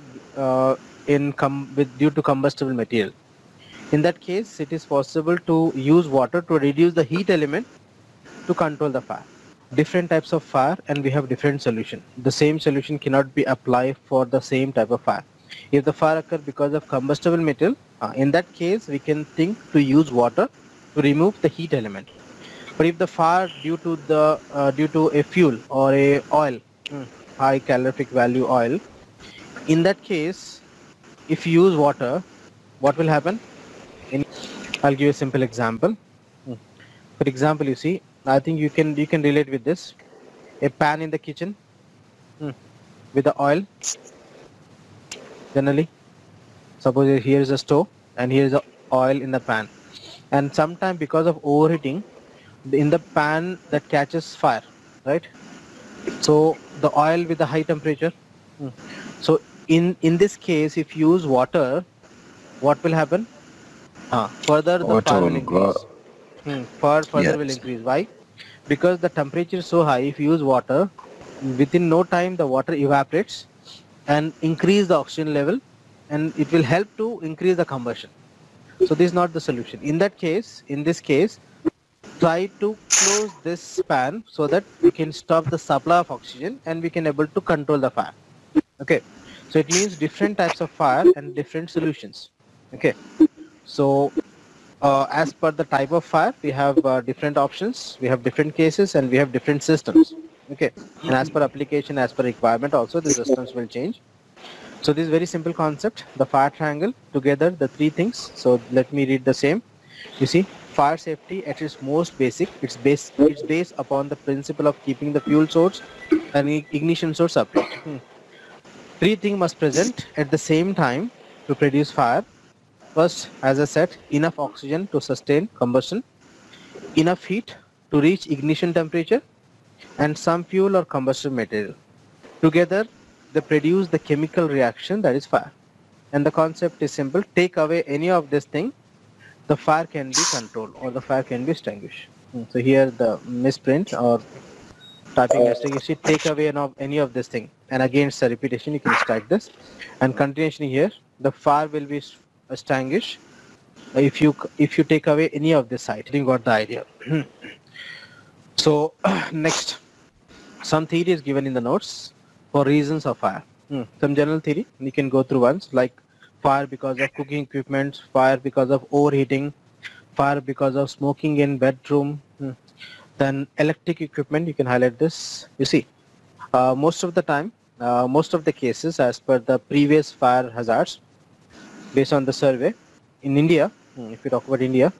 due to combustible material, in that case, it is possible to use water to reduce the heat element to control the fire. Different types of fire, and we have different solution. The same solution cannot be applied for the same type of fire. If the fire occurs because of combustible material, in that case we can think to use water to remove the heat element. But if the fire due to a fuel or a oil, high calorific value oil, in that case, if you use water, what will happen? I'll give you a simple example. For example, you see, I think you can relate with this. A pan in the kitchen with the oil. Generally, suppose here is a stove and here is the oil in the pan, and sometime because of overheating in the pan, that catches fire, right? So the oil with the high temperature. So in this case, if you use water, what will happen? Further the Water fire will will increase. Further will increase. Why? Because the temperature is so high. If you use water, within no time the water evaporates and increase the oxygen level, and it will help to increase the combustion. So this is not the solution. In this case, try to close this pan so that we can stop the supply of oxygen and we can able to control the fire. Okay, so it means different types of fire and different solutions. Okay, so as per the type of fire, we have different options, we have different cases, and we have different systems. Okay, and as per application, as per requirement also, the systems will change. So this is very simple concept, the fire triangle, together the three things. So let me read the same. You see, fire safety at its most basic, it's based upon the principle of keeping the fuel source and ignition source separate. Three things must present at the same time to produce fire. First, as I said, enough oxygen to sustain combustion, enough heat to reach ignition temperature, and some fuel or combustible material. Together, they produce the chemical reaction that is fire. And the concept is simple. Take away any of this thing, the fire can be controlled or the fire can be extinguished. So here the misprint or typing mistake, you see, take away any of this thing. And again, it's a repetition, you can strike this. And continuation here, the fire will be extinguished if you take away any of this side. You got the idea. So next, some theory is given in the notes for reasons of fire. Some general theory you can go through once, like fire because of cooking equipment, fire because of overheating, fire because of smoking in bedroom. Then electric equipment, you can highlight this. You see, most of the time most of the cases, as per the previous fire hazards, based on the survey, in India, if we talk about India,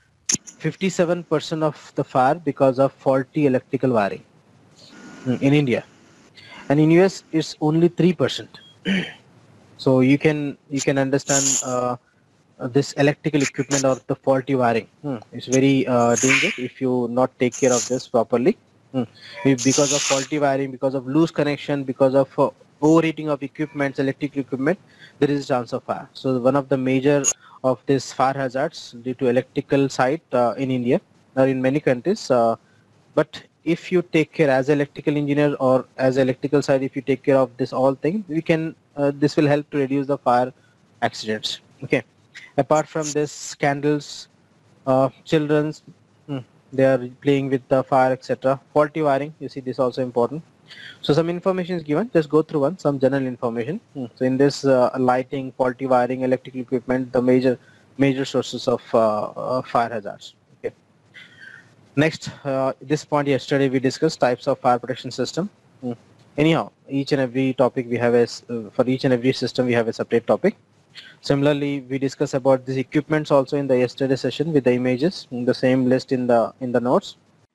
57% of the fire because of faulty electrical wiring in India, and in US it's only 3%. So you can understand this electrical equipment or the faulty wiring is very dangerous if you not take care of this properly. If because of faulty wiring, because of loose connection, because of overheating of equipment, electrical equipment, there is a chance of fire. So one of the major of this fire hazards due to electrical site in India or in many countries. But if you take care as electrical engineer or as electrical side, if you take care of this all thing, we can this will help to reduce the fire accidents. Okay. Apart from this, candles, children's, they are playing with the fire, etc. Faulty wiring, you see this also important. So some information is given, just go through some general information. So in this lighting, faulty wiring, electrical equipment, the major sources of fire hazards. Okay. Next, this point yesterday we discussed types of fire protection system. Anyhow, each and every topic we have for each and every system we have a separate topic. Similarly, we discussed about these equipments also in the yesterday session with the images in the same list in the notes.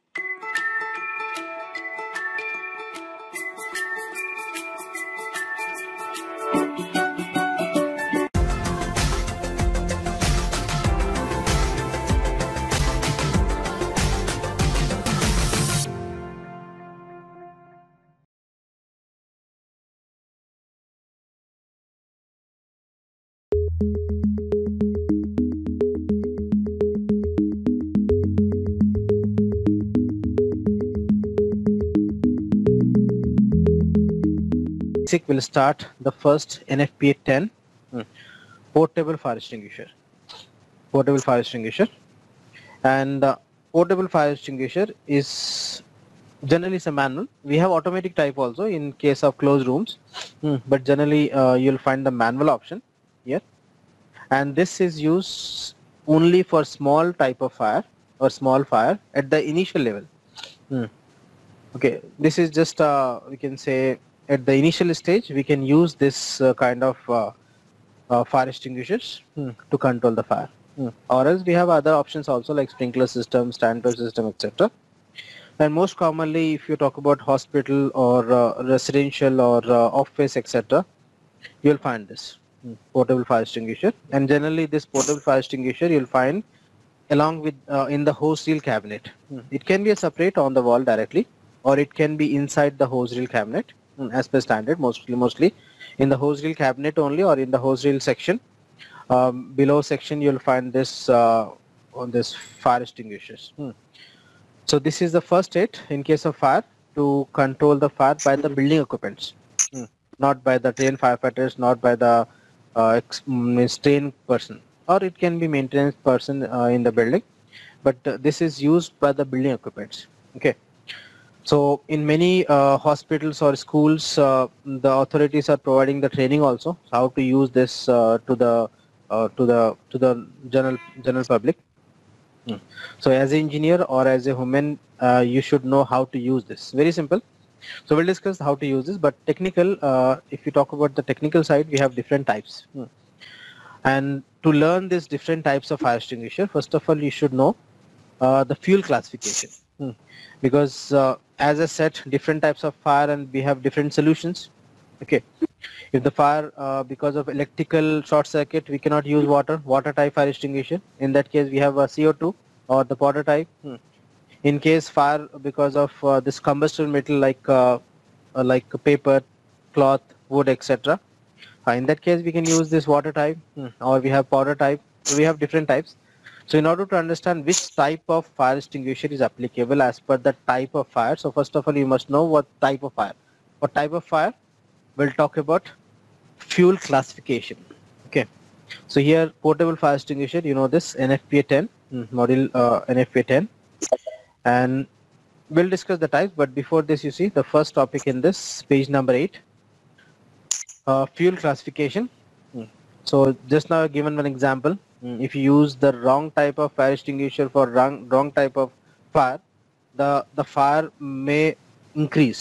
Will start the first NFPA 10 portable fire extinguisher. Portable fire extinguisher, and portable fire extinguisher is generally a manual. We have automatic type also in case of closed rooms, but generally you'll find the manual option here, and this is used only for small type of fire or small fire at the initial level. Okay, this is just we can say at the initial stage we can use this kind of fire extinguishers to control the fire, or else we have other options also like sprinkler system, standby system, etc. And most commonly, if you talk about hospital or residential or office, etc., you'll find this portable fire extinguisher. And generally this portable fire extinguisher you'll find along with in the hose reel cabinet. It can be a separate on the wall directly, or it can be inside the hose reel cabinet. As per standard, mostly in the hose reel cabinet only, or in the hose reel section. Below section you'll find this on this fire extinguishers. So this is the first aid in case of fire to control the fire by the building occupants, not by the trained firefighters, not by the trained person, or it can be maintenance person in the building, but this is used by the building occupants. Okay. So in many hospitals or schools, the authorities are providing the training also how to use this to the general public. So as an engineer or as a human, you should know how to use this. Very simple. So we'll discuss how to use this. But technical, if you talk about the technical side, we have different types. And to learn these different types of fire extinguisher, first of all, you should know the fuel classification. Because as I said, different types of fire and we have different solutions. Okay. If the fire because of electrical short circuit, we cannot use water type fire extinguisher. In that case, we have a CO2 or the powder type. In case fire because of this combustible metal like paper, cloth, wood, etc. In that case, we can use this water type or we have powder type. So we have different types. So in order to understand which type of fire extinguisher is applicable as per the type of fire, so first of all you must know what type of fire. What type of fire? We'll talk about fuel classification. Okay. So here portable fire extinguisher, you know this NFPA 10, model NFPA 10, and we'll discuss the types. But before this, you see the first topic in this page number 8, fuel classification. So just now I've given one example. If you use the wrong type of fire extinguisher for wrong type of fire, the fire may increase.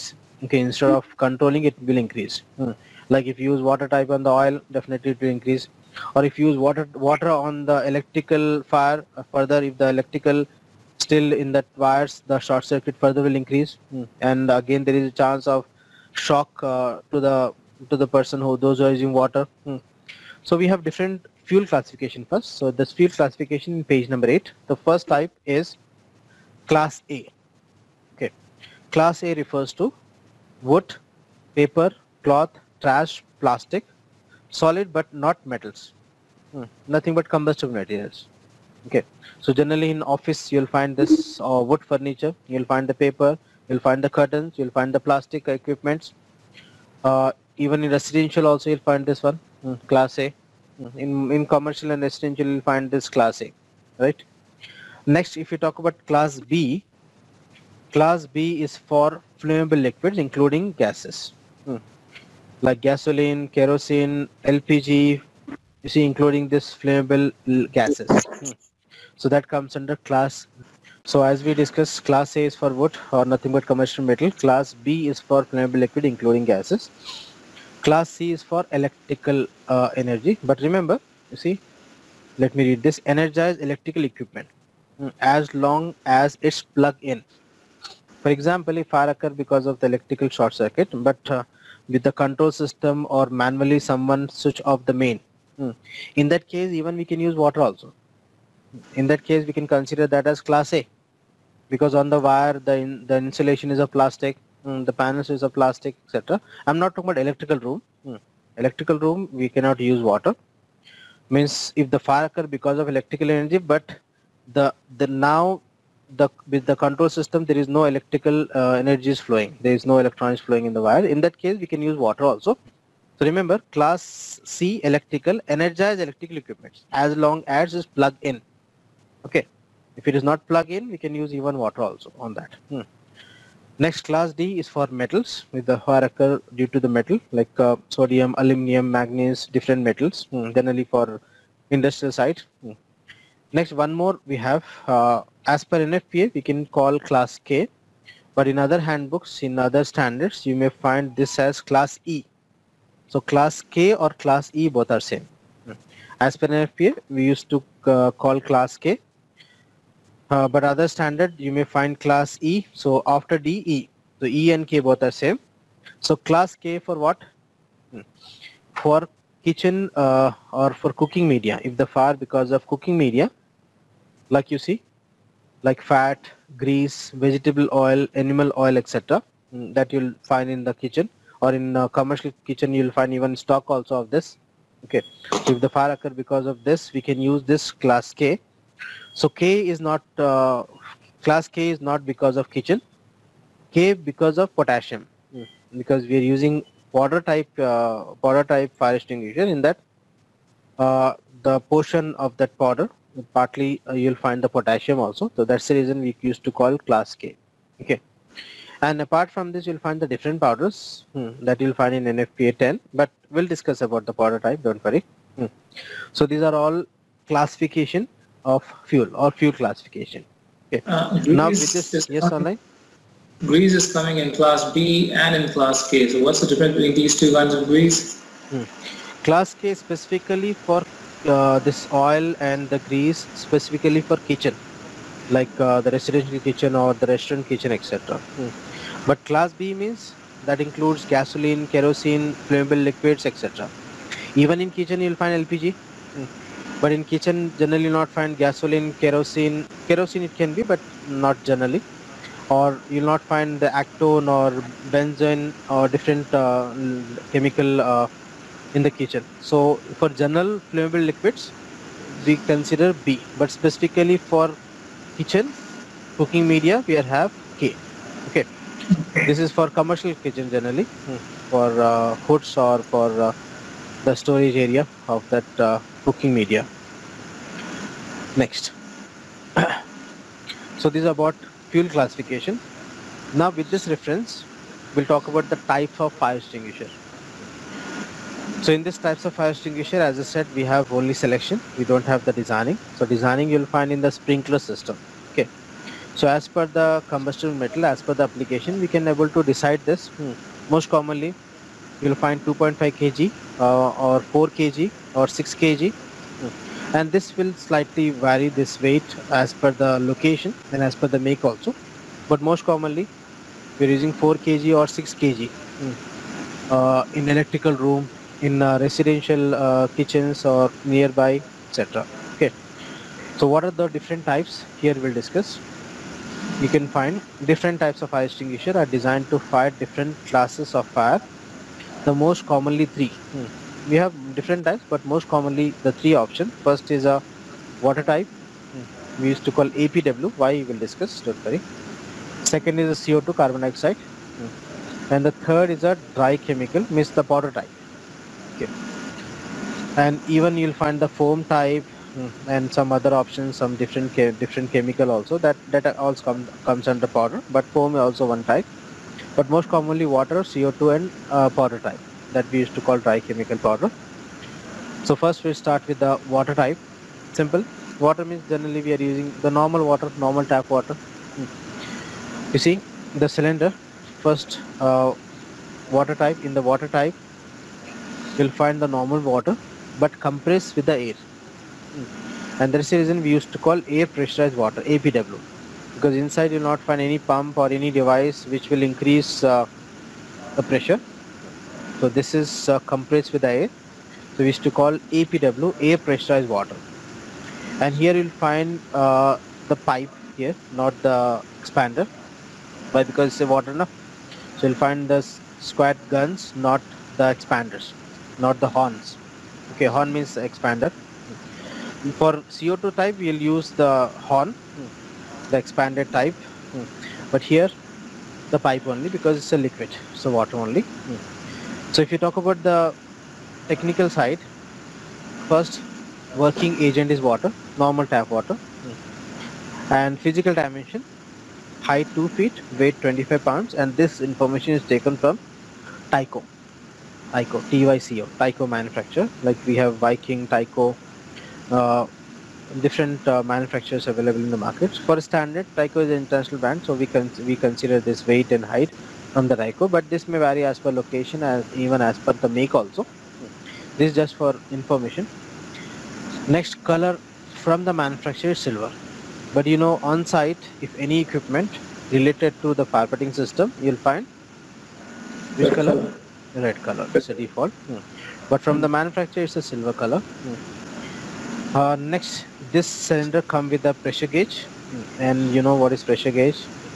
Okay, instead of controlling, it will increase. Like if you use water type on the oil, definitely it will increase. Or if you use water on the electrical fire, further if the electrical still in that wires, the short circuit further will increase. And again there is a chance of shock to the person those who are using water. So we have different fuel classification first. So this fuel classification in page number 8. The first type is class A. Okay, class A refers to wood, paper, cloth, trash, plastic, solid but not metals. Nothing but combustible materials. Okay, so generally in office you'll find this wood furniture, you'll find the paper, you'll find the curtains, you'll find the plastic equipments. Even in residential also you'll find this one, class A. In commercial and residential you'll find this class A, right? Next, if you talk about class B is for flammable liquids including gases, like gasoline, kerosene, LPG, you see, including this flammable gases. So that comes under class. So as we discussed, class A is for wood or nothing but commercial metal. Class B is for flammable liquid including gases. Class C is for electrical energy. But remember, you see, let me read this: energized electrical equipment, as long as it's plugged in. For example, if fire occur because of the electrical short circuit, but with the control system or manually someone switch off the main, in that case even we can use water also. In that case we can consider that as class A, because on the wire the insulation is of plastic, the panels is of plastic, etc. I'm not talking about electrical room. Electrical room we cannot use water. Means if the fire occur because of electrical energy, but with the control system there is no electrical energy is flowing, there is no electronics flowing in the wire, in that case we can use water also. So remember, class C, electrical, energized electrical equipment, as long as it's plugged in. Okay, if it is not plugged in, we can use even water also on that. Next, class D is for metals, with the fire occur due to the metal like sodium, aluminum, manganese, different metals, generally for industrial side. Next, one more we have, as per NFPA we can call class K, but in other handbooks, in other standards, you may find this as class E. So class K or class E both are same. As per NFPA we used to call class K, but other standard you may find class E. So after D, E. So E and K both are same. So class K for what? For kitchen or for cooking media. If the fire because of cooking media, like you see, like fat, grease, vegetable oil, animal oil, etc., that you'll find in the kitchen, or in commercial kitchen you'll find even stock also of this. Okay, so if the fire occur because of this, we can use this class K. So K is not class K is not because of kitchen. K because of potassium, because we are using powder type fire extinguisher. In that the portion of that powder, partly you'll find the potassium also. So that's the reason we used to call class K. Okay, and apart from this you'll find the different powders that you'll find in NFPA 10, but we'll discuss about the powder type, don't worry. So these are all classification of fuel or fuel classification. Okay. Now with this, yes, online. Grease is coming in class B and in class K. So what's the difference between these two kinds of grease? Class K specifically for this oil and the grease specifically for kitchen, like the residential kitchen or the restaurant kitchen, etc. But class B means that includes gasoline, kerosene, flammable liquids, etc. Even in kitchen you'll find LPG, but in kitchen generally not find gasoline, kerosene. Kerosene it can be, but not generally. Or you'll not find the acetone or benzene or different chemical in the kitchen. So for general flammable liquids we consider B, but specifically for kitchen cooking media we have K. Okay, this is for commercial kitchen generally, for hoods or for the storage area of that cooking media. Next. So this is about fuel classification. Now with this reference we'll talk about the types of fire extinguisher. So in this types of fire extinguisher, as I said, we have only selection, we don't have the designing. So designing you'll find in the sprinkler system. Okay, So as per the combustible metal, as per the application, we can able to decide this. Most commonly, you'll find 2.5 kg or 4 kg or 6 kg. And this will slightly vary this weight as per the location and as per the make also. But most commonly, we're using 4 kg or 6 kg in electrical room, in residential kitchens or nearby, etc. Okay. So what are the different types? Here we'll discuss. You can find different types of fire extinguisher are designed to fight different classes of fire. The most commonly three. We have different types, but most commonly the three options. First is a water type. We used to call APW. Why we will discuss. Don't worry. Second is a CO2 carbon dioxide. And the third is a dry chemical, means the powder type. Okay. And even you'll find the foam type and some other options, some different chemical also. That also comes under powder, but foam is also one type. But most commonly water, CO2 and powder type, that we used to call dry chemical powder. So first we start with the water type. Simple. Water means generally we are using the normal water, normal tap water. You see the cylinder. First water type. In the water type, you'll find the normal water, but compressed with the air. And that's the reason we used to call air pressurized water, APW, because inside you'll not find any pump or any device which will increase the pressure. So this is compressed with the air. So we used to call APW, air pressurized water. And here you'll find the pipe here, not the expander. Why? Because it's a water enough. So you'll find the squat guns, not the expanders, not the horns. Okay, horn means expander. For CO2 type, we'll use the horn, the expanded type. But here, the pipe only, because it's a liquid, so water only. So if you talk about the technical side, first working agent is water, normal tap water. And physical dimension, height 2 feet, weight 25 pounds, and this information is taken from Tyco, Tyco, Tyco manufacturer. Like we have Viking, Tyco, different manufacturers available in the market. For standard, Tyco is an international brand, so we consider this weight and height from the Tyco, but this may vary as per location, as even as per the make also. This is just for information. Next, color from the manufacturer is silver. But you know, on site, if any equipment related to the firefighting system, you'll find which color? Red color. It's a default. But from the manufacturer, it's a silver color. Next, this cylinder comes with a pressure gauge, and you know what is pressure gauge.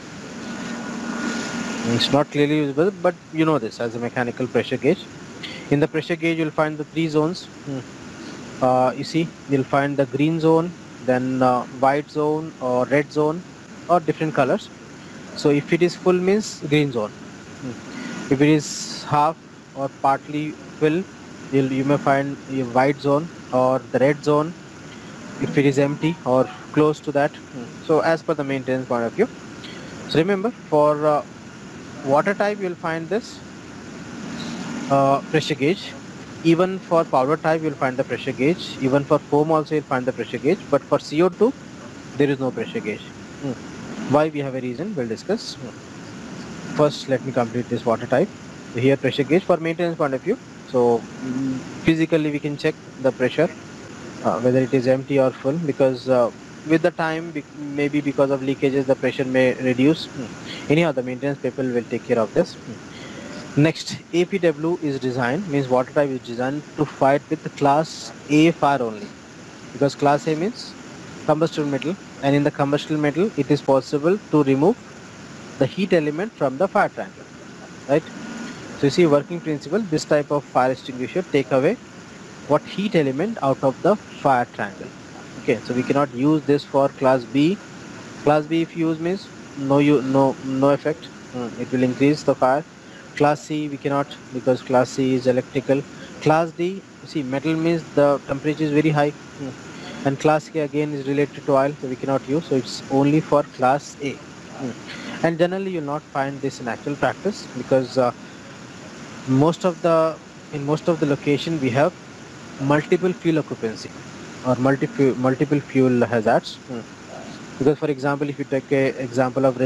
It's not clearly visible, but you know this as a mechanical pressure gauge. In the pressure gauge, you'll find the three zones. You see, you'll find the green zone, then white zone or red zone, or different colors. So if it is full means green zone. If it is half or partly full, you may find a white zone or the red zone. If it is empty or close to that. So as per the maintenance point of view. So remember, for water type, you'll find this pressure gauge. Even for powder type, you'll find the pressure gauge. Even for foam also, you'll find the pressure gauge. But for CO2, there is no pressure gauge. Why? We have a reason. We'll discuss. First, let me complete this water type. So here, pressure gauge for maintenance point of view. So physically, we can check the pressure, whether it is empty or full, because with the time, maybe because of leakages, the pressure may reduce. Anyhow, the maintenance people will take care of this. Next, APW is designed, means water type is designed to fight with the class A fire only, because class A means combustible metal, and in the combustible metal, it is possible to remove the heat element from the fire triangle, right? So you see, working principle, this type of fire extinguisher take away what heat element out of the fire triangle. Okay, so we cannot use this for class B. Class B, if you use, means no effect. It will increase the fire. Class C, we cannot, because class C is electrical. Class D, you see, metal means the temperature is very high. And class K again is related to oil, so we cannot use. So it's only for class A. And generally you'll not find this in actual practice, because in most of the location we have multiple fuel occupancy or multiple fuel hazards. Because for example, if you take a example of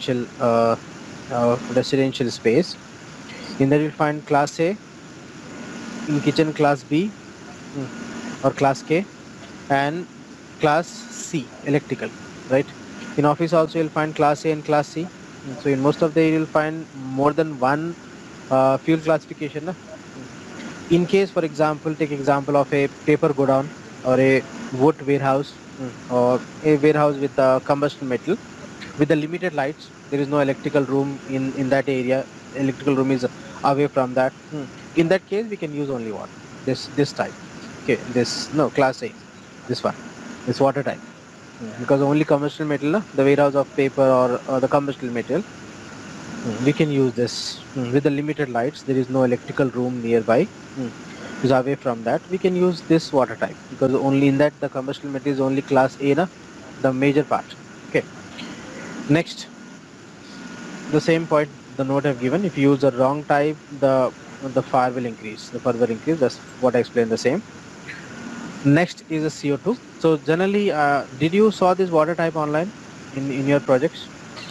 residential space, in that you'll find class A, in kitchen class B, or class K, and class C, electrical, right? In office also you'll find class A and class C. So in most of the you'll find more than one fuel classification. In case, for example, take example of a paper godown or a wood warehouse, or a warehouse with combustion metal with the limited lights. There is no electrical room in that area. Electrical room is away from that. In that case, we can use only water. This type. Okay, this no class A. This one, this water type. Because only combustion metal, the warehouse of paper or the combustion metal, we can use this with the limited lights. There is no electrical room nearby. Is away from that, we can use this water type, because only in that the combustion metal is only class A, the major part. Okay. Next, the same point the note I've given. If you use the wrong type, the fire will increase, the further increase. That's what I explained the same. Next is the CO2. So generally, did you saw this water type online in your projects?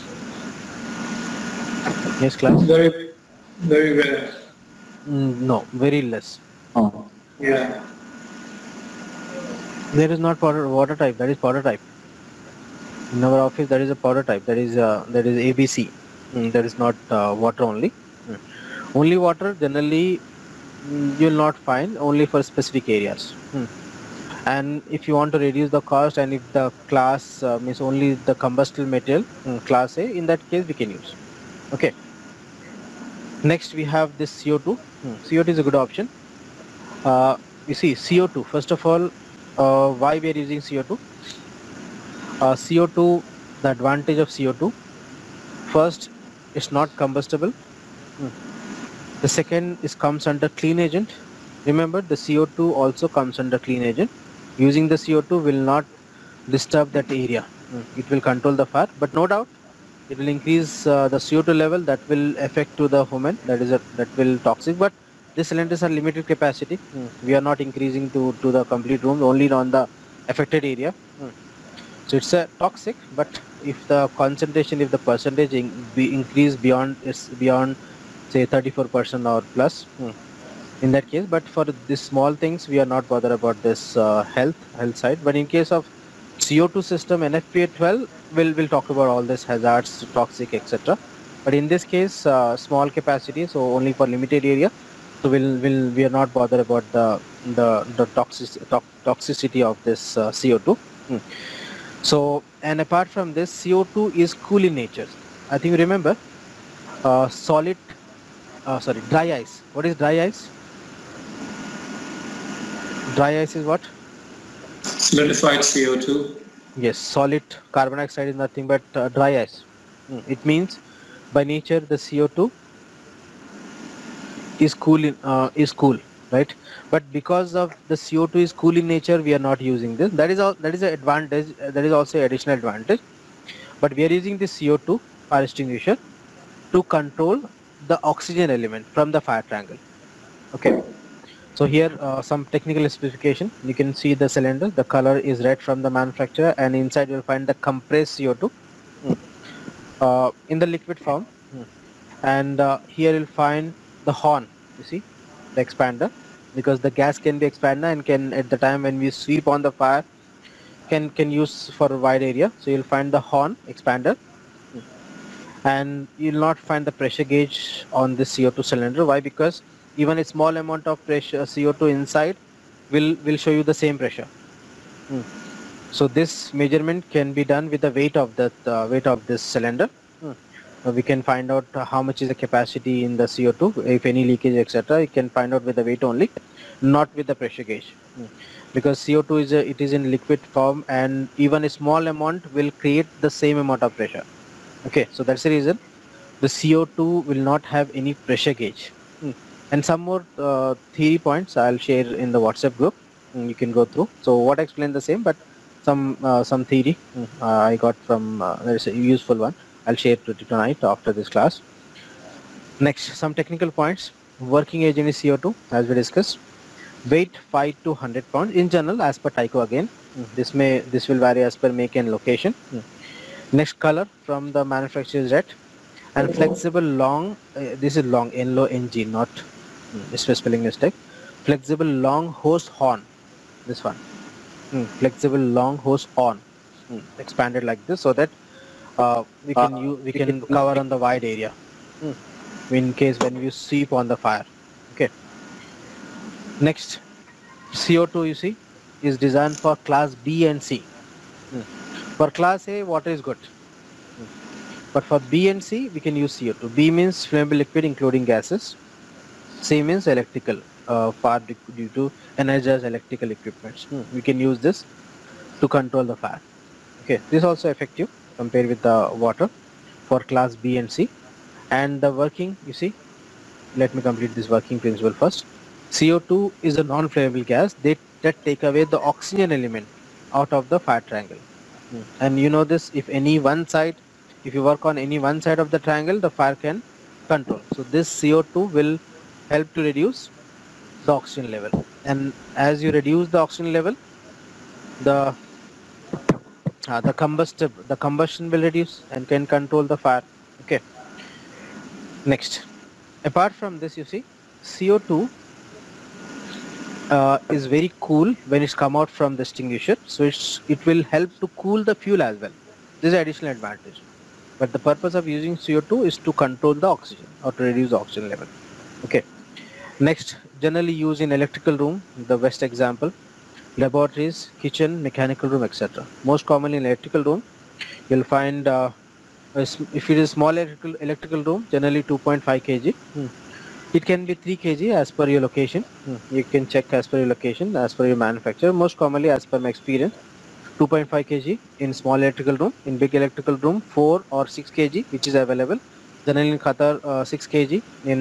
Yes, class? Very, very rare. No, very less. Oh. Yeah. There is not water type. That is powder type. In our office, there is a powder type. That is ABC. That is not water only. Only water generally you will not find, only for specific areas. And if you want to reduce the cost, and if the class means only the combustible material, class A, in that case we can use. Okay. Next we have this CO2. CO2 is a good option. You see, CO2, first of all, why we are using CO2? CO2, the advantage of CO2, first, it's not combustible. The second is comes under clean agent. Remember, the CO2 also comes under clean agent. Using the CO2 will not disturb that area. It will control the fire, but no doubt it will increase the CO2 level. That will affect to the human. That will toxic. But these cylinders are limited capacity. We are not increasing to the complete room, only on the affected area. So it's a toxic. But if the concentration, if the percentage be increased beyond say 34% or plus, in that case. But for these small things, we are not bothered about this health side. But in case of CO2 system, NFPA 12 will talk about all this hazards, toxic, etc. But in this case, small capacity, so only for limited area. So we are not bothered about the toxicity of this CO2. So, and apart from this, CO2 is cool in nature. I think you remember dry ice. What is dry ice? Dry ice is what? Solidified CO2. Yes, solid carbon dioxide is nothing but dry ice. It means by nature the CO2 is cool, right? But because of the CO2 is cool in nature, we are not using this. That is an advantage. That is also an additional advantage. But we are using this CO2 fire extinguisher to control the oxygen element from the fire triangle. Okay. So here some technical specification. You can see the cylinder. The color is red from the manufacturer, and inside you will find the compressed CO2 in the liquid form. And here you'll find the horn. You see the expander, because the gas can be expanded and can, at the time when we sweep on the fire, can use for a wide area. So you'll find the horn expander, and you'll not find the pressure gauge on this CO2 cylinder. Why? Because even a small amount of pressure CO2 inside will show you the same pressure. So this measurement can be done with the weight of this cylinder. We can find out how much is the capacity in the CO2, if any leakage, etc. You can find out with the weight only, not with the pressure gauge, because CO2 is in liquid form, and even a small amount will create the same amount of pressure. Okay, so that's the reason the CO2 will not have any pressure gauge. And some more theory points I'll share in the WhatsApp group. You can go through. So what I explained the same, but some theory I got from there's a useful one. I'll share it tonight after this class. Next, some technical points. Working agent is CO2, as we discussed. Weight 5 to 100 pounds in general, as per Tycho again. This will vary as per make and location. Next color from the manufacturer is red. And flexible long, this is long, N-L-O-N-G, not it's a spelling mistake. Flexible long hose horn, this one. Flexible long hose horn, expanded like this, so that we can cover on the wide area in case when you sweep on the fire. Okay. Next, CO2, you see, is designed for class B and C. For class A, water is good. But for B and C, we can use CO2. B means flammable liquid including gases. C means electrical, fire due to energized electrical equipments. We can use this to control the fire. Okay, this is also effective compared with the water for class B and C. And the working, you see, let me complete this working principle first. CO2 is a non-flammable gas that take away the oxygen element out of the fire triangle. And you know this, if you work on any one side of the triangle, the fire can control. So this CO2 will help to reduce the oxygen level. And as you reduce the oxygen level, the combustion will reduce and can control the fire. Okay. Next, apart from this, you see, CO2 is very cool when it's come out from the extinguisher, so it will help to cool the fuel as well. This is additional advantage. But the purpose of using CO2 is to control the oxygen or to reduce the oxygen level. Okay. Next, generally used in electrical room, the best example, laboratories, kitchen, mechanical room, etc. Most commonly in electrical room, you'll find if it is small electrical room, generally 2.5 kg. It can be 3 kg as per your location. You can check as per your location, as per your manufacturer. Most commonly, as per my experience, 2.5 kg in small electrical room. In big electrical room, 4 or 6 kg, which is available. Generally in Qatar, 6 kg.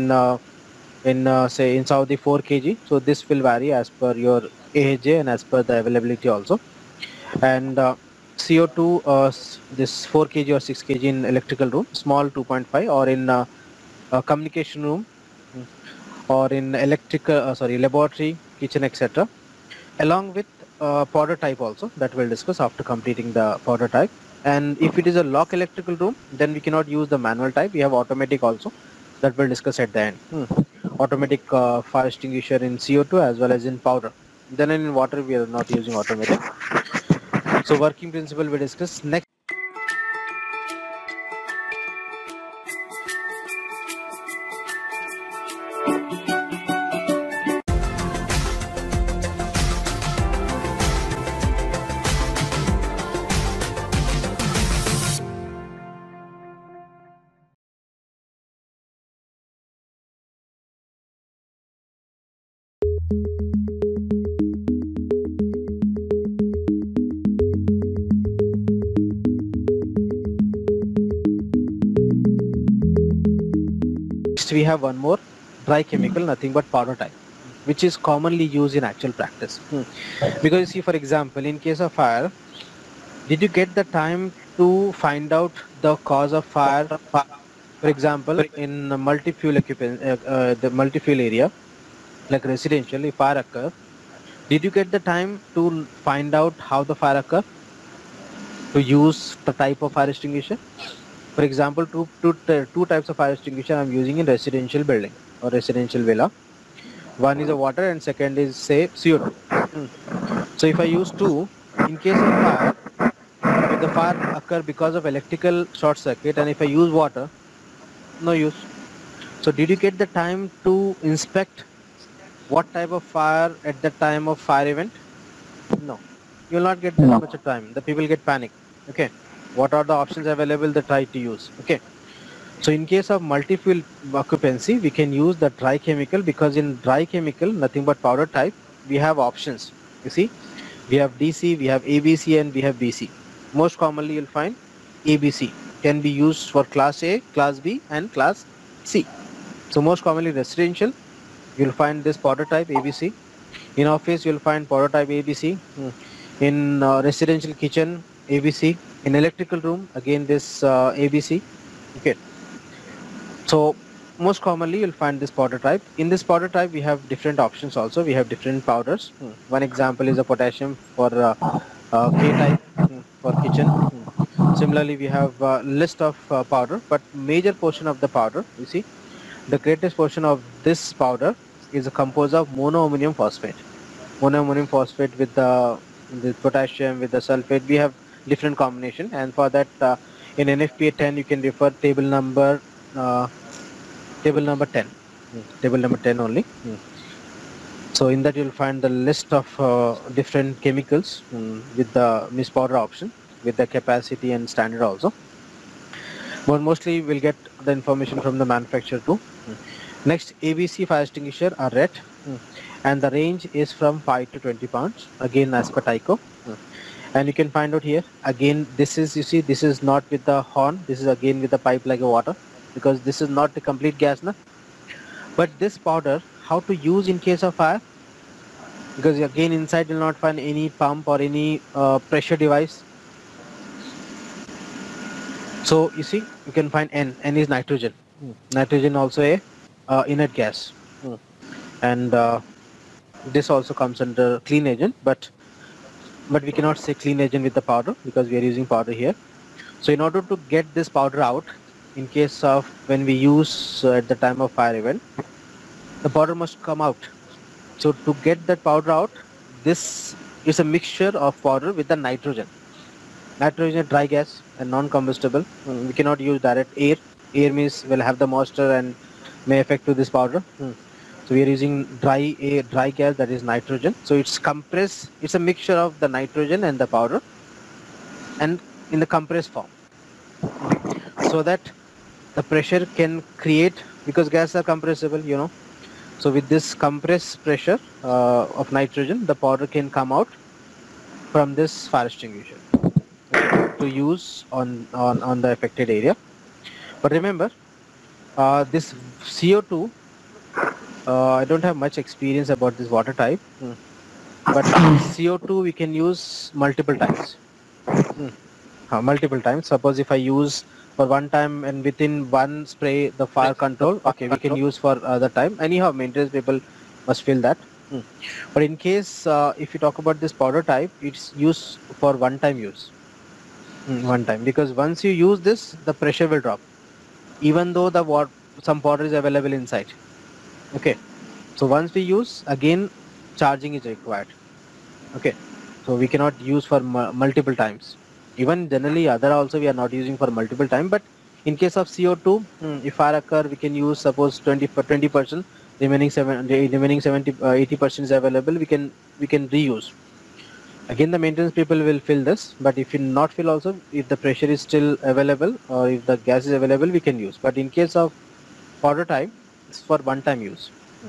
Say in Saudi, 4 kg. So this will vary as per your AHJ and as per the availability also. And CO2, this 4 kg or 6 kg in electrical room, small 2.5, or in communication room, or in laboratory, kitchen, etc. Along with powder type also, that we'll discuss after completing the powder type. And if it is a lock electrical room, then we cannot use the manual type. We have automatic also, that we'll discuss at the end. Automatic fire extinguisher in CO2 as well as in powder. Then in water, we are not using automatic. So working principle we discuss. Next, we have one more, dry chemical, nothing but powder type, which is commonly used in actual practice. Because you see, for example, in case of fire, did you get the time to find out the cause of fire? For example, in multi-fuel the multi-fuel area, like residential, if fire occur, did you get the time to find out how the fire occur? To use the type of fire extinguisher? For example, two types of fire extinguisher I'm using in residential building or residential villa. One is a water and second is, say, CO2. So if I use two, in case of fire, if the fire occur because of electrical short circuit, and if I use water, no use. So did you get the time to inspect what type of fire at the time of fire event? No, you will not get that much of time. The people get panic. Okay, what are the options available? They try to use. Okay, so in case of multi-fuel occupancy, we can use the dry chemical, because in dry chemical, nothing but powder type, we have options. You see, we have DC, we have ABC, and we have BC. Most commonly, you'll find ABC can be used for class A, class B, and class C. So most commonly residential, you'll find this powder type ABC. In office, you'll find powder type ABC. In residential kitchen, ABC. In electrical room, again this ABC. Okay. So most commonly you'll find this powder type. In this powder type, we have different options also. We have different powders. One example is a potassium for K type for kitchen. Similarly, we have a list of powder, but major portion of the powder, you see, the greatest portion of this powder is composed of monoammonium phosphate. Monoammonium phosphate with the potassium, with the sulfate, we have different combination, and for that in NFPA 10 you can refer table number 10. Table number 10 only. So in that you'll find the list of different chemicals with the mist powder option, with the capacity and standard also. But mostly we'll get the information from the manufacturer too. Next, ABC fire extinguisher are red, and the range is from 5 to 20 pounds, again as per Tyco. And you can find out here, again this is, you see, this is not with the horn, this is again with the pipe like a water, because this is not the complete gas now. But this powder, how to use in case of fire, because again inside you'll not find any pump or any pressure device. So you see, you can find N is nitrogen. Nitrogen also a inert gas. And this also comes under clean agent, but we cannot say clean agent with the powder because we are using powder here. So in order to get this powder out, in case of when we use at the time of fire event, the powder must come out. So to get that powder out, this is a mixture of powder with the nitrogen. Nitrogen is dry gas and non-combustible. We cannot use direct air. Air means will have the moisture and may affect to this powder. So we are using dry air, dry gas, that is nitrogen. So it's compressed. It's a mixture of the nitrogen and the powder, and in the compressed form, so that the pressure can create, because gases are compressible, you know. So with this compressed pressure of nitrogen, the powder can come out from this fire extinguisher to use on the affected area. But remember, this CO2, I don't have much experience about this water type, but CO2 we can use multiple times. Multiple times. Suppose if I use for one time and within one spray the fire control, okay, we can use for other time. Anyhow, maintenance people must feel that. But in case if you talk about this powder type, it's used for one time use. One time, because once you use this, the pressure will drop, even though the some powder is available inside. Okay, so once we use, again charging is required. Okay, so we cannot use for multiple times. Even generally other also we are not using for multiple time, but in case of CO2, if fire occur, we can use, suppose 20%, remaining 80% is available, we can reuse. Again the maintenance people will fill this, but if you not fill also, if the pressure is still available or if the gas is available, we can use. But in case of powder type, it's for one time use.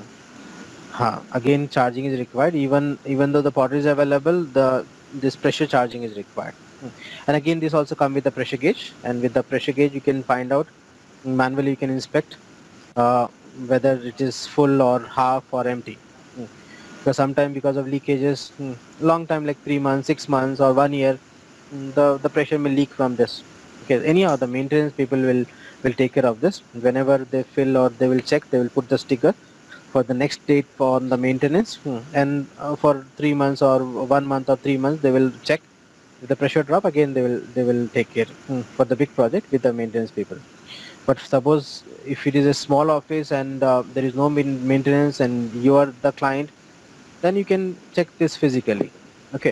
Again charging is required, even though the powder is available, this pressure charging is required. And again this also come with the pressure gauge, and with the pressure gauge you can find out manually, you can inspect whether it is full or half or empty. Because sometimes because of leakages, long time like 3 months, 6 months or 1 year, the pressure may leak from this. Okay, anyhow the maintenance people will take care of this. Whenever they fill or they will check, they will put the sticker for the next date for the maintenance, and for 3 months or 1 month or 3 months they will check. If the pressure drop, again they will take care for the big project with the maintenance people. But suppose if it is a small office and there is no maintenance and you are the client, then you can check this physically. Okay,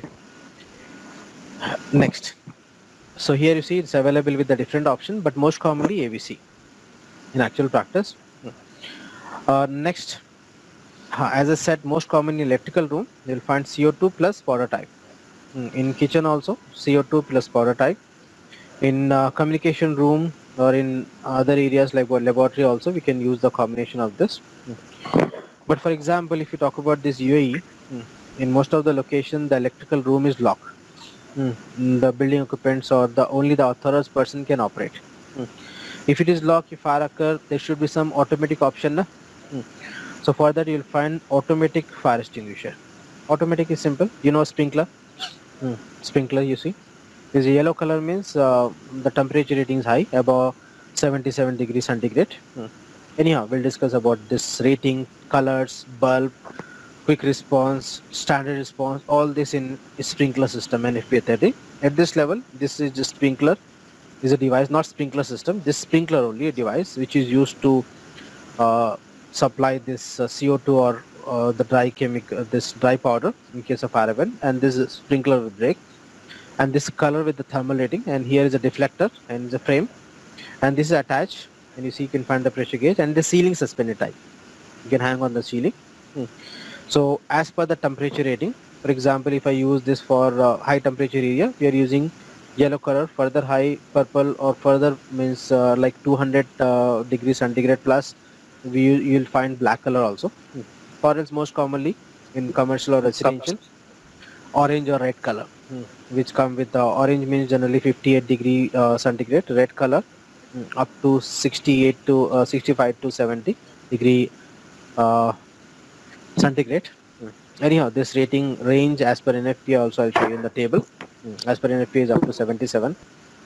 next. So here you see it's available with the different option, but most commonly ABC in actual practice. Next, as I said, most common in electrical room you'll find CO2 plus powder type. In kitchen also CO2 plus powder type. In communication room or in other areas like laboratory also we can use the combination of this. But for example, if you talk about this UAE, in most of the location the electrical room is locked. The building occupants or only the authorized person can operate. If it is locked, if fire occur, there should be some automatic option. So for that you will find automatic fire extinguisher. Automatic is simple, you know, sprinkler. Sprinkler, you see, this yellow color means the temperature rating is high, above 77 degrees centigrade. Anyhow, we'll discuss about this rating, colors, bulb, quick response, standard response, all this in sprinkler system and M.E.P. 30. At this level, this is just sprinkler is a device, not sprinkler system. This sprinkler only a device which is used to supply this CO2 or the dry chemical, this dry powder in case of fire event, and this is sprinkler will break. And this color with the thermal rating, and here is a deflector and the frame, and this is attached, and you see you can find the pressure gauge and the ceiling suspended type. You can hang on the ceiling. So as per the temperature rating, for example, if I use this for high temperature area, we are using yellow color. Further high purple or further means like 200 degrees centigrade plus, you'll find black color also. Or else most commonly in commercial or residential, orange or red color, which come with orange means generally 58 degree centigrade, red color up to 68 to 65 to 70 degree centigrade. Anyhow, this rating range as per NFP also I'll show you in the table. As per NFP is up to 77.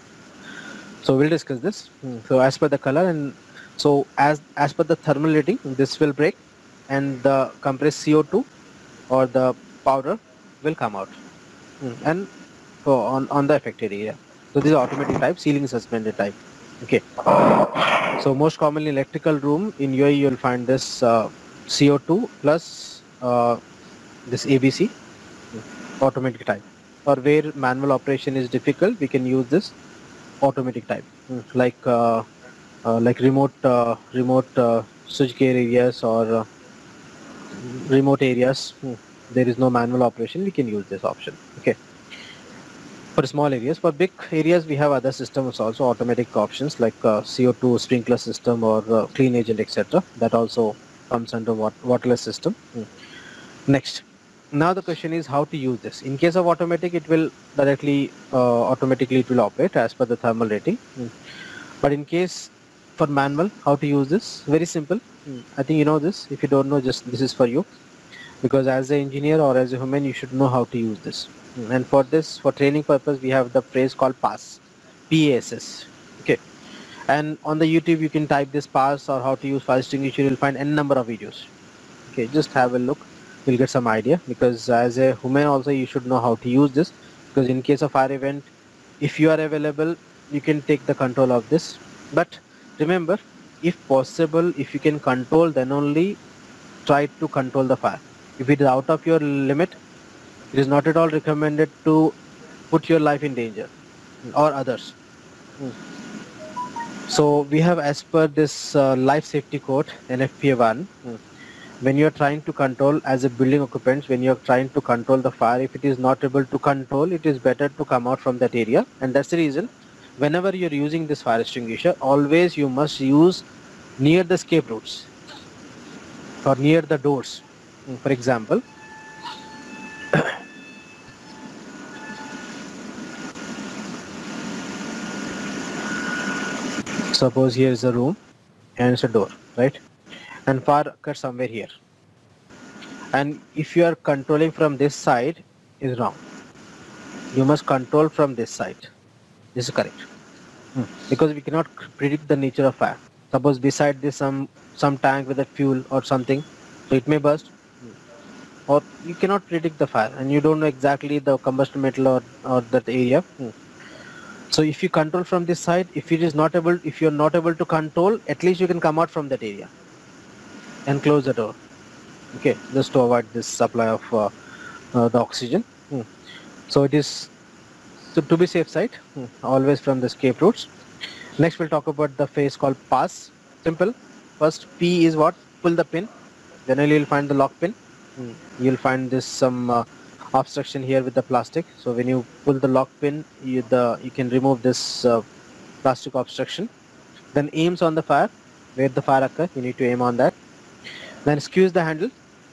So we'll discuss this. So as per the color, and so as per the thermal rating, this will break and the compressed CO2 or the powder will come out and so on the affected area. So this is automatic type, ceiling suspended type. Okay. So most commonly electrical room in UAE you'll find this CO2 plus this ABC automatic type, or where manual operation is difficult, we can use this automatic type, like remote switchgear areas or remote areas. There is no manual operation, we can use this option. Okay. For small areas, for big areas, we have other systems also, automatic options like CO2 sprinkler system or clean agent, etc. That also comes under waterless system. Next, now the question is how to use this. In case of automatic, it will directly automatically it will operate as per the thermal rating. But in case for manual, how to use this? Very simple. I think you know this. If you don't know, just this is for you, because as an engineer or as a human, you should know how to use this. And for this, for training purpose, we have the phrase called PASS, PASS. Okay. And on the YouTube, you can type this PASS or how to use fire extinguisher. You'll find n number of videos. Okay, just have a look. You'll get some idea, because as a human also you should know how to use this, because in case of fire event, if you are available, you can take the control of this. But remember, if possible, if you can control, then only try to control the fire. If it is out of your limit, it is not at all recommended to put your life in danger or others. So we have, as per this life safety code NFPA 1, when you are trying to control as a building occupants, when you are trying to control the fire, if it is not able to control, it is better to come out from that area. And that's the reason whenever you're using this fire extinguisher, always you must use near the escape routes or near the doors. For example, suppose here is a room and it's a door, right? And fire occurs somewhere here. And if you are controlling from this side, is wrong. You must control from this side. This is correct. Because we cannot predict the nature of fire. Suppose beside this some tank with a fuel or something, so it may burst. Or you cannot predict the fire, and you don't know exactly the combustion metal or that area. So if you control from this side, if you're not able to control, at least you can come out from that area and close the door. Okay, just to avoid this supply of the oxygen. So it is, so to be safe side, always from the escape routes. Next we'll talk about the phase called pass. Simple. First, P is what? Pull the pin. Generally you'll find the lock pin. You'll find this some obstruction here with the plastic. So when you pull the lock pin, you can remove this plastic obstruction. Then aims on the fire, where the fire occurs, you need to aim on that. Then squeeze the handle.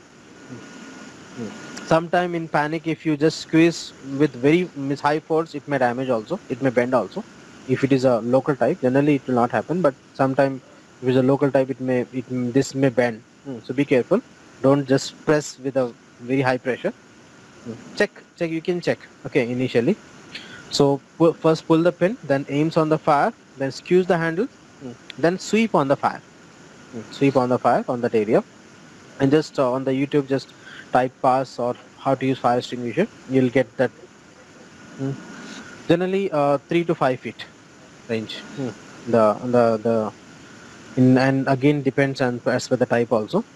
Sometime in panic, if you just squeeze with very high force, it may damage also, it may bend also. If it is a local type, generally it will not happen, but sometime if it is a local type, this may bend. So be careful. Don't just press with a very high pressure. Check, you can check. Okay, initially. So first pull the pin, then aims on the fire, then squeeze the handle, then sweep on the fire. Sweep on the fire on that area. And just on the YouTube, just type pass or how to use fire extinguisher. You'll get that. Generally 3 to 5 feet. range. The and again depends on as per the type also.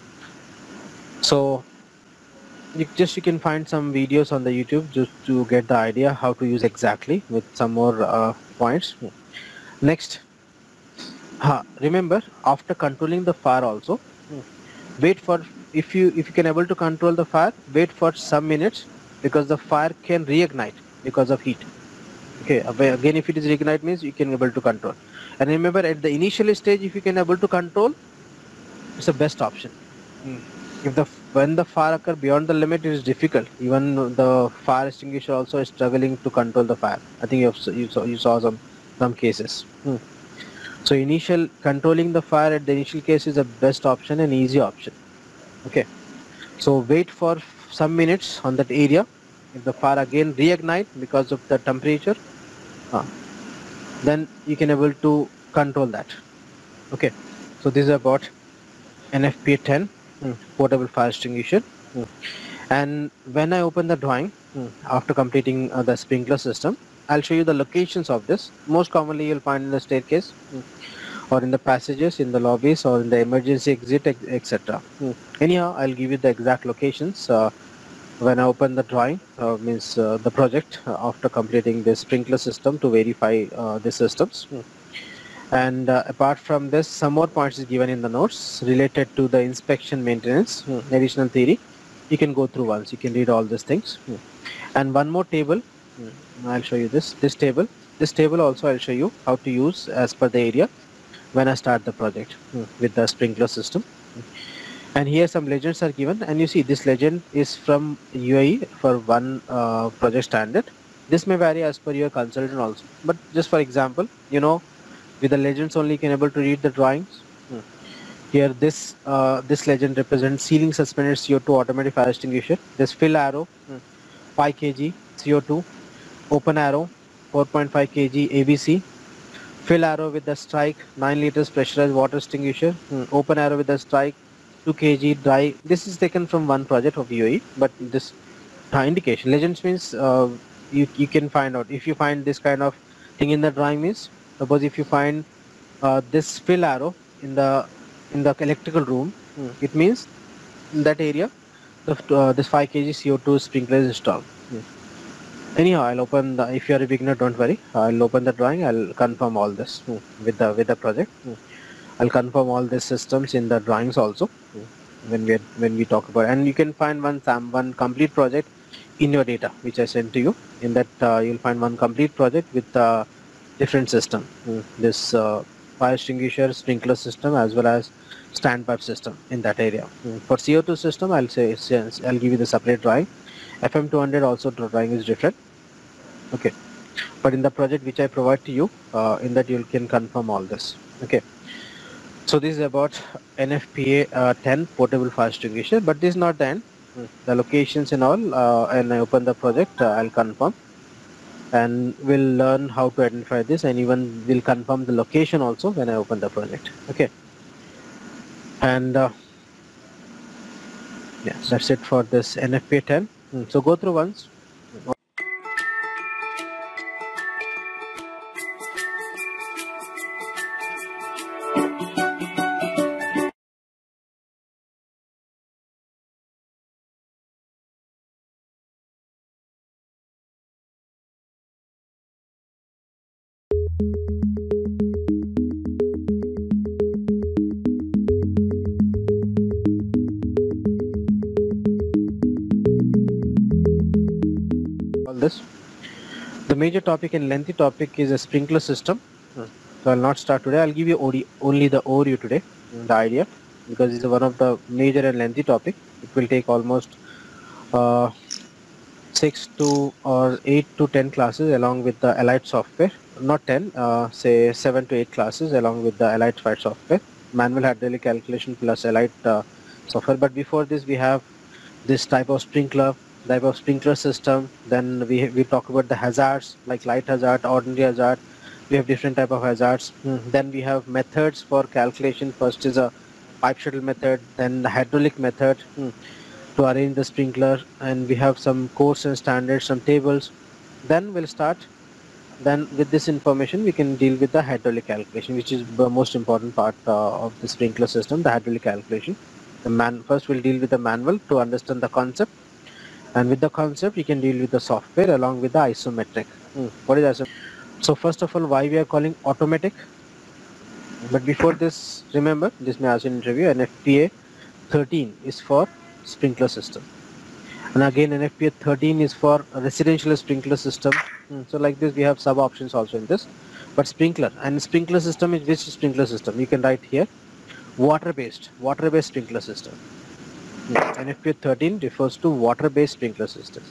So you can find some videos on the YouTube just to get the idea how to use exactly with some more points. Next, remember after controlling the fire also, wait for, if you can able to control the fire, wait for some minutes because the fire can reignite because of heat. Okay, again if it is reignite means you can able to control. And remember at the initial stage if you can able to control, it's the best option. If when the fire occur beyond the limit, it is difficult. Even the fire extinguisher also is struggling to control the fire. I think you saw some cases. So initial controlling the fire at the initial case is the best option and easy option. Okay, so wait for some minutes on that area. If the fire again reignite because of the temperature, then you can able to control that. Okay, so this is about NFPA 10 portable fire extinguisher. And when I open the drawing after completing the sprinkler system, I'll show you the locations of this. Most commonly you'll find in the staircase or in the passages, in the lobbies, or in the emergency exit, etc. Anyhow, I'll give you the exact locations when I open the drawing, means the project after completing the sprinkler system to verify the systems. And apart from this, some more points is given in the notes related to the inspection maintenance, additional theory. You can go through once, you can read all these things. And one more table, I'll show you this table. This table also I'll show you how to use as per the area when I start the project with the sprinkler system. And here some legends are given, and you see this legend is from UAE for one project standard. This may vary as per your consultant also, but just for example, with the legends only you can able to read the drawings. Here this legend represents ceiling suspended CO2 automatic fire extinguisher. This fill arrow 5 kg CO2, open arrow 4.5 kg ABC, fill arrow with the strike 9 liters pressurized water extinguisher, open arrow with the strike 2 kg dry. This is taken from one project of UAE, but this indication legends means you can find out if you find this kind of thing in the drawing. Means suppose if you find this fill arrow in the electrical room, it means in that area this 5 kg CO2 sprinkler is installed. Anyhow, I'll open the, if you are a beginner, don't worry, I'll open the drawing, I'll confirm all this with the project. I'll confirm all these systems in the drawings also when we talk about, and you can find one complete project in your data which I sent to you. In that you'll find one complete project with different system, this fire extinguisher, sprinkler system, as well as standpipe system in that area. For CO2 system, I'll give you the separate drawing. FM200 also the drawing is different. Okay, but in the project which I provide to you, in that you can confirm all this. Okay, so this is about NFPA 10 portable fire extinguisher, but this is not the end. The locations and all, and I open the project, I'll confirm, and we'll learn how to identify this, and even will confirm the location also when I open the project. Okay, and yeah, that's it for this NFPA 10. So go through once. This the major topic and lengthy topic is a sprinkler system. So I'll not start today. I'll give you only the overview today, the idea, because it's one of the major and lengthy topic. It will take almost 6 to or 8 to 10 classes along with the allied software. Not 10, say 7 to 8 classes along with the allied fire software, manual hydraulic calculation plus allied software. But before this we have this type of sprinkler system. Then we talk about the hazards like light hazard, ordinary hazard. We have different type of hazards. Then we have methods for calculation. First is a pipe shuttle method, then the hydraulic method to arrange the sprinkler, and we have some course and standards, some tables. Then we'll start Then with this information, we can deal with the hydraulic calculation, which is the most important part of the sprinkler system, the hydraulic calculation. First we'll deal with the manual to understand the concept, and with the concept you can deal with the software along with the isometric. What is isometric? So first of all, why we are calling automatic? But before this, remember, this may ask in interview, NFPA 13 is for sprinkler system. And again, NFPA 13 is for residential sprinkler system. So like this, we have sub options also in this. But sprinkler, and sprinkler system is which sprinkler system? You can write here, water-based sprinkler system. NFPA 13 refers to water-based sprinkler systems.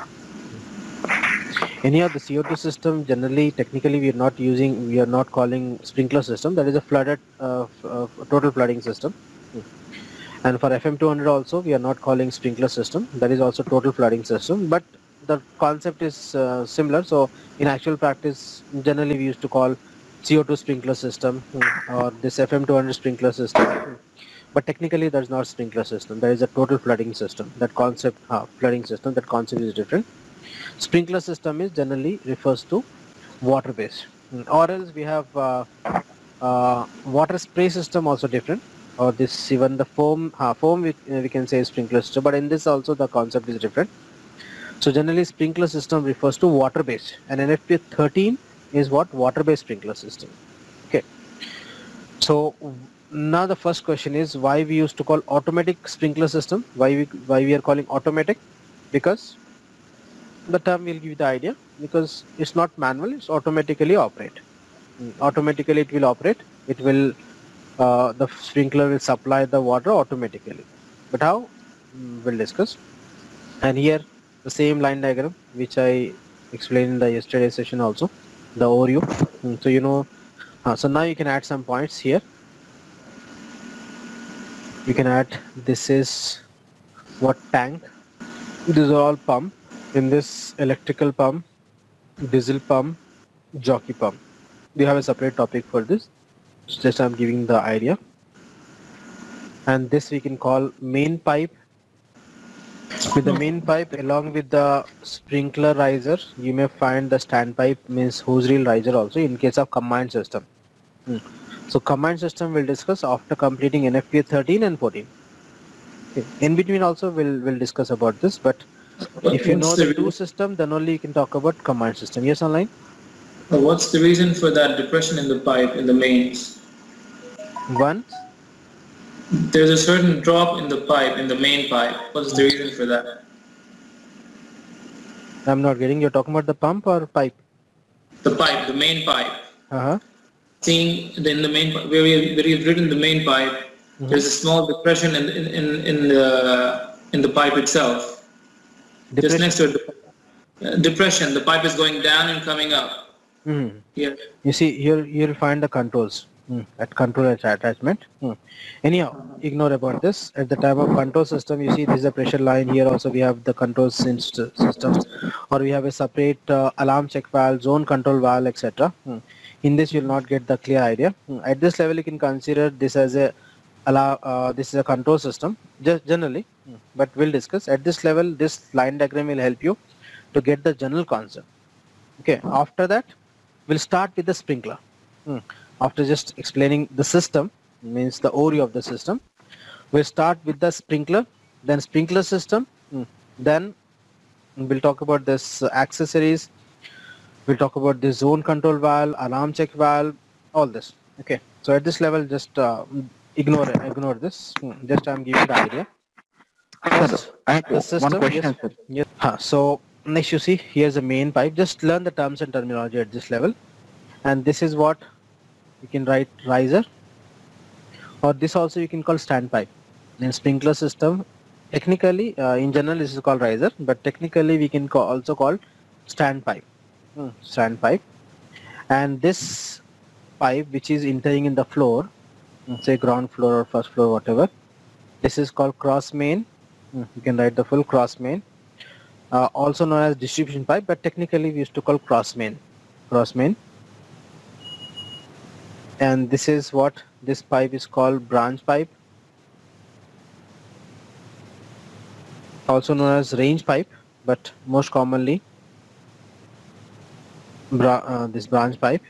Any of the CO2 system, generally, technically, we are not calling sprinkler system. That is a flooded, total flooding system. And for FM200 also, we are not calling sprinkler system. That is also total flooding system. But the concept is similar. So in actual practice, generally we used to call CO2 sprinkler system or this FM200 sprinkler system. But technically, that's not sprinkler system. There is a total flooding system. That concept, flooding system, that concept is different. Sprinkler system is generally refers to water based, or else we have water spray system also different, or this even the foam we can say sprinkler system, but in this also the concept is different. So generally sprinkler system refers to water based, and NFPA 13 is what? Water based sprinkler system. Okay, so now the first question is why we used to call automatic sprinkler system. Why we are calling automatic? Because the term will give you the idea, because it's not manual, it's automatically operate. Automatically it will operate. It will the sprinkler will supply the water automatically. But how? We'll discuss. And here the same line diagram which I explained in the yesterday session also, the overview. So you know, so now you can add some points here. You can add, this is what tank, these are all pump. In this, electrical pump, diesel pump, jockey pump. We have a separate topic for this. Just I'm giving the idea. And this we can call main pipe. With the main pipe along with the sprinkler riser, you may find the standpipe, means hose reel riser also in case of combined system. So combined system we'll discuss after completing NFPA 13 and 14. Okay. In between also we'll discuss about this, but if you know the two system, then only you can talk about combined system. Yes, online? What's the reason for that depression in the pipe in the mains? One, There's a certain drop in the pipe, in the main pipe. What's the reason for that? I'm not getting. You're talking about the pump or pipe? The pipe, the main pipe. Uh-huh. Seeing in the main pipe, where you've written the main pipe, there's a small depression in the pipe itself. Just next to it, depression. The pipe is going down and coming up. Yeah. You see, you'll find the controls at control attachment. Anyhow, ignore about this. At the time of control system, you see this is a pressure line. Here also we have the control systems, or we have a separate alarm check valve, zone control valve, etc. In this, you'll not get the clear idea. At this level, you can consider this as a this is a control system, just generally. But we'll discuss at this level. This line diagram will help you to get the general concept. Okay. After that, we'll start with the sprinkler. After just explaining the system, means the overview of the system, we'll start with the sprinkler, then sprinkler system, then we'll talk about this accessories, we'll talk about the zone control valve, alarm check valve, all this. Okay, so at this level, just ignore this. Just I'm giving the idea. First, I have the system. one question, Yes. Yes. So next you see, here's the main pipe. Just learn the terms and terminology at this level. And this is what you can write riser, or this also you can call standpipe. In sprinkler system, technically, in general, this is called riser, but technically we can also call standpipe. Standpipe. And this pipe which is entering in the floor, say ground floor or first floor, whatever, this is called cross main. You can write the full cross main. Also known as distribution pipe, but technically we used to call cross main. And this is what this pipe is called, branch pipe, also known as range pipe, but most commonly this branch pipe.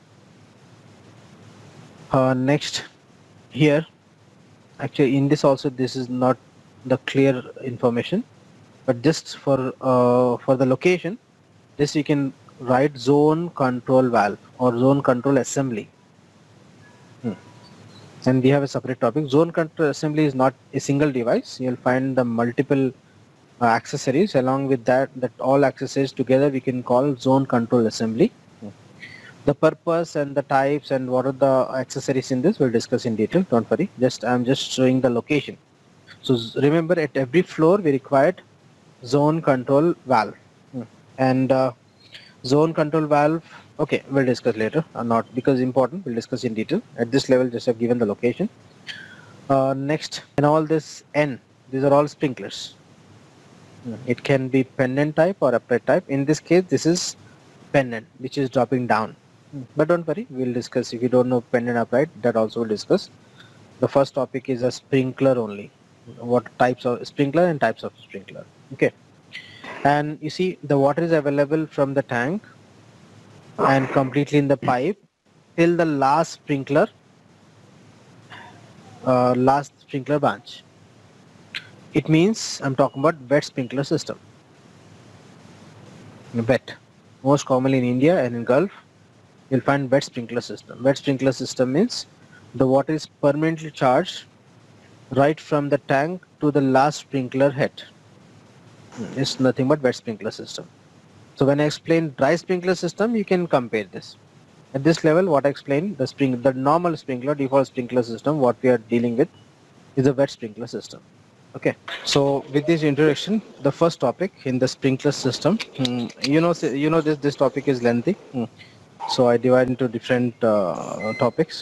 Next, here, actually in this also this is not the clear information, but just for the location, this you can write zone control valve or zone control assembly. And we have a separate topic. Zone control assembly is not a single device. You'll find the multiple accessories. Along with that all accessories together we can call zone control assembly. The purpose and the types and what are the accessories in this we'll discuss in detail. Don't worry. I'm just showing the location. So remember, at every floor we required zone control valve. And zone control valve, okay, we'll discuss later, not because important, we'll discuss in detail. At this level just have given the location. Next, and all this N, these are all sprinklers. It can be pendant type or upright type. In this case this is pendant, which is dropping down, but don't worry, we'll discuss. If you don't know pendant upright, that also we'll discuss. The first topic is a sprinkler only, what types of sprinkler and types of sprinkler. Okay. And you see the water is available from the tank and completely in the pipe till the last sprinkler branch. It means I'm talking about wet sprinkler system. Wet, most commonly in India and in Gulf you'll find wet sprinkler system. Wet sprinkler system means the water is permanently charged right from the tank to the last sprinkler head. It's nothing but wet sprinkler system. So when I explain dry sprinkler system, you can compare this. At this level, what I explained, the normal sprinkler, default sprinkler system, what we are dealing with is a wet sprinkler system. Okay. So with this introduction, the first topic in the sprinkler system, this topic is lengthy. So I divide into different topics.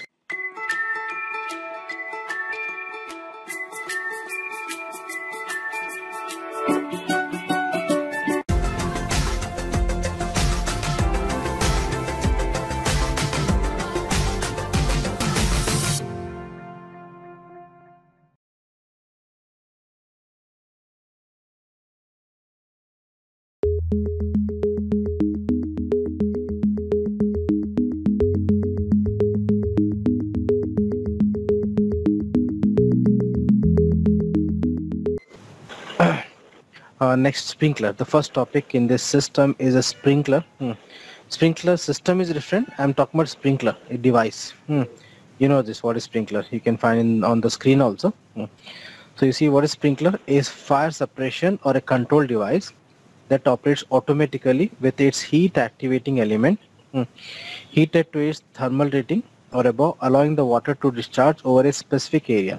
Next, sprinkler. The first topic in this system is a sprinkler. Sprinkler system is different. I'm talking about sprinkler, a device. You know this, what is sprinkler? You can find on the screen also. So you see what is sprinkler is fire suppression or a control device that operates automatically with its heat activating element heated to its thermal rating or above, allowing the water to discharge over a specific area.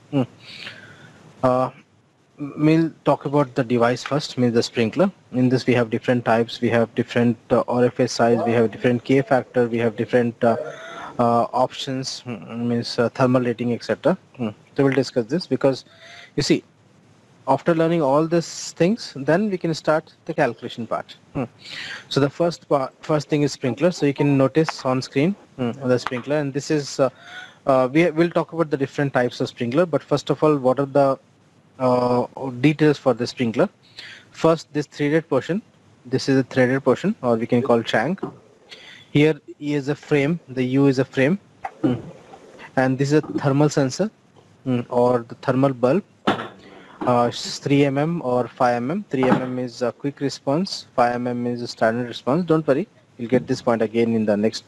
We'll talk about the device first, means the sprinkler. In this we have different types, we have different orifice size, we have different K factor, we have different options, means thermal rating, etc. So we'll discuss this because you see, after learning all these things, then we can start the calculation part. So the first thing is sprinkler. So you can notice on screen the sprinkler, and this is we'll talk about the different types of sprinkler. But first of all, what are the details for the sprinkler? First, this threaded portion. This is a threaded portion, or we can call shank. Here is a frame. The U is a frame, and this is a thermal sensor or the thermal bulb. 3 mm or 5 mm. 3 mm is a quick response. 5 mm is a standard response. Don't worry, you'll get this point again in the next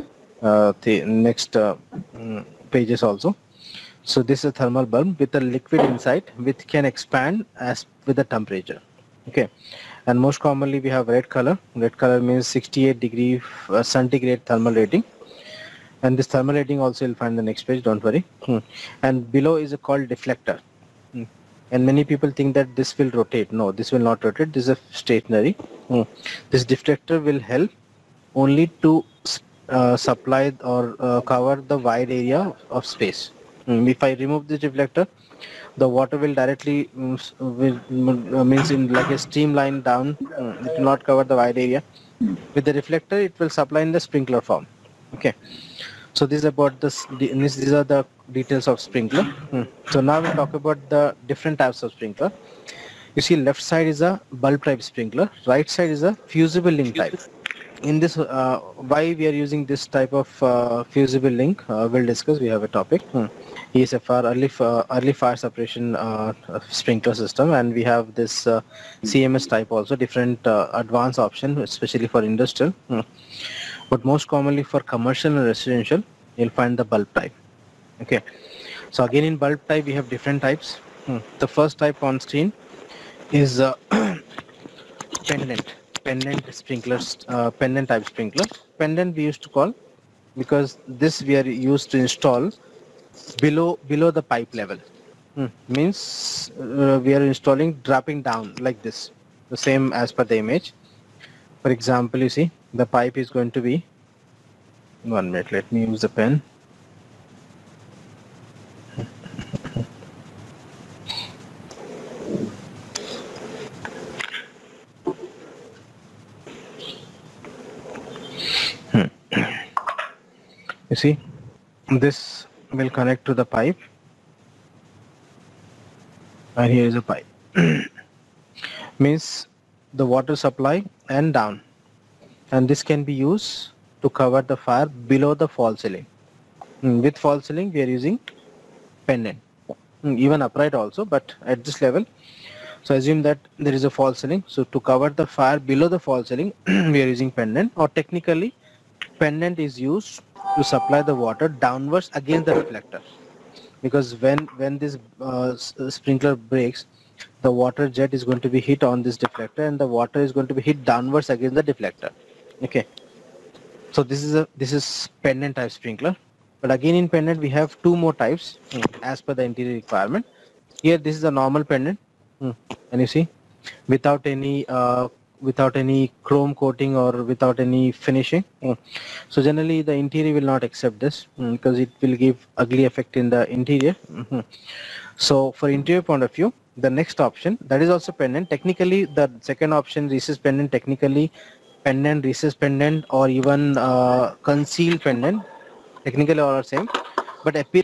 pages also. So this is a thermal bulb with a liquid inside which can expand as with the temperature. Okay, and most commonly we have red color. Red color means 68 degree centigrade thermal rating, and this thermal rating also you'll find in the next page. Don't worry. And below is called deflector. And many people think that this will rotate. No, this will not rotate. This is a stationary. This deflector will help only to supply or cover the wide area of space. If I remove this deflector, the water will directly means in like a streamline down. It will not cover the wide area. With the reflector, it will supply in the sprinkler form. Okay. So this is about this. These are the details of sprinkler. So now we'll talk about the different types of sprinkler. You see, left side is a bulb type sprinkler. Right side is a fusible link type. in this, why we are using this type of fusible link, we'll discuss. We have a topic. ESFR, early fire suppression sprinkler system, and we have this CMS type also, different advanced option, especially for industrial. But most commonly for commercial and residential, you'll find the bulb type. Okay, so again in bulb type we have different types. The first type on screen is pendant sprinklers, pendant type sprinkler. Pendant we used to call because this we are used to install below the pipe level. Means we are installing dropping down like this, the same as per the image. For example, you see the pipe is going to be, 1 minute, let me use the pen. You see, this will connect to the pipe, and here is a pipe. Means the water supply and down, and this can be used to cover the fire below the fall ceiling. With fall ceiling we are using pendant, even upright also, but at this level. So assume that there is a fall ceiling, so to cover the fire below the fall ceiling we are using pendant, or technically pendant is used to supply the water downwards against the reflector, because when this sprinkler breaks, the water jet is going to be hit on this deflector, and the water is going to be hit downwards against the deflector. Okay, so this is pendant type sprinkler. But again in pendant we have two more types as per the interior requirement. Here this is a normal pendant, and you see without any chrome coating or without any finishing. So generally the interior will not accept this because it will give ugly effect in the interior. So for interior point of view, the next option, that is also pendant. Technically the second option, recessed pendant, technically pendant, recessed pendant, or even concealed pendant, technically all are same. But if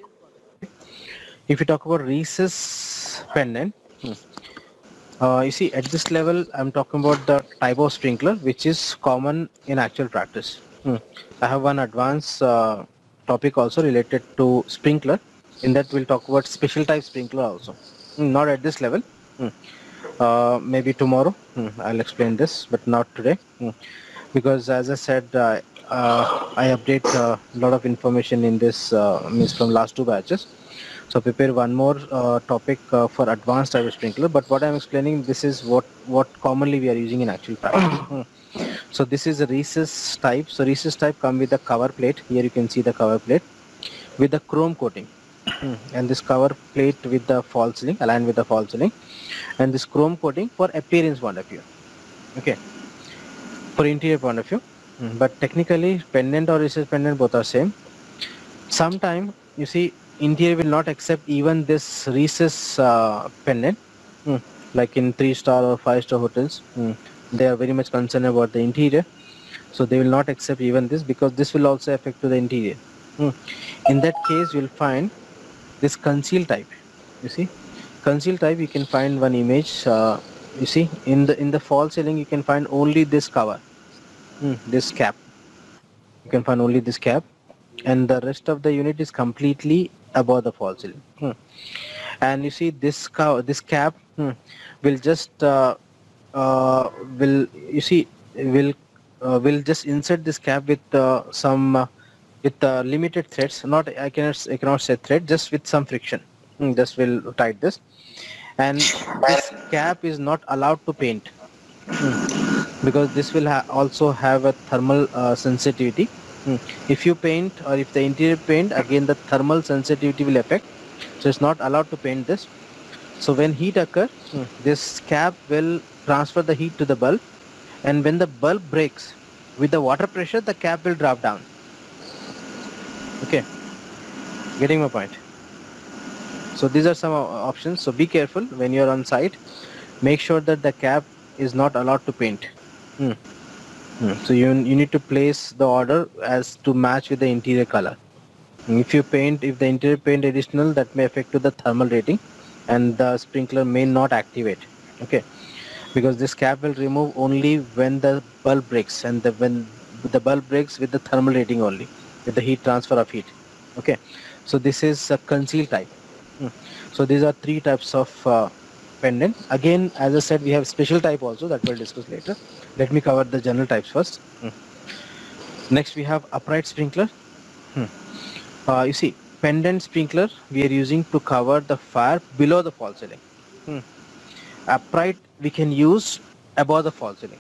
you talk about recessed pendant, you see at this level I'm talking about the type of sprinkler which is common in actual practice. I have one advanced topic also related to sprinkler. In that we'll talk about special type sprinkler also. Not at this level. Maybe tomorrow I'll explain this, but not today, because as I said, I update a lot of information in this means from last two batches. So prepare one more topic for advanced type of sprinkler, but what I'm explaining, this is what commonly we are using in actual practice. So this is a recessed type. So recessed type come with the cover plate. Here you can see the cover plate with the chrome coating, and this cover plate with the fall ceiling, aligned with the fall ceiling, and this chrome coating for appearance point of view. Okay, for interior point of view. But technically pendant or recessed pendant both are same. Sometime you see interior will not accept even this recessed pendant, like in 3-star or 5-star hotels. They are very much concerned about the interior, so they will not accept even this, because this will also affect to the interior. In that case you will find this concealed type. You see concealed type, you can find one image. You see in the fall ceiling you can find only this cover, this cap. You can find only this cap, and the rest of the unit is completely above the fall ceiling. And you see this cap will just will just insert this cap with some with limited threads. Not I cannot say thread, just with some friction. Just will tight this, and this cap is not allowed to paint, because this will also have a thermal sensitivity. If you paint, or if the interior paint, again the thermal sensitivity will affect, so it's not allowed to paint this. So when heat occurs, this cap will transfer the heat to the bulb, and when the bulb breaks with the water pressure, the cap will drop down. Okay, getting my point? So these are some options. So be careful when you are on site. Make sure that the cap is not allowed to paint. So you need to place the order as to match with the interior color. If the interior paint additional, that may affect to the thermal rating, and the sprinkler may not activate. Okay, because this cap will remove only when the bulb breaks, and when the bulb breaks with the thermal rating only, with the heat transfer of heat. Okay, so this is a concealed type. So these are three types of pendant. Again, as I said, we have special type also that we'll discuss later. Let me cover the general types first. Next we have upright sprinkler. You see, pendant sprinkler we are using to cover the fire below the false ceiling. Upright we can use above the false ceiling,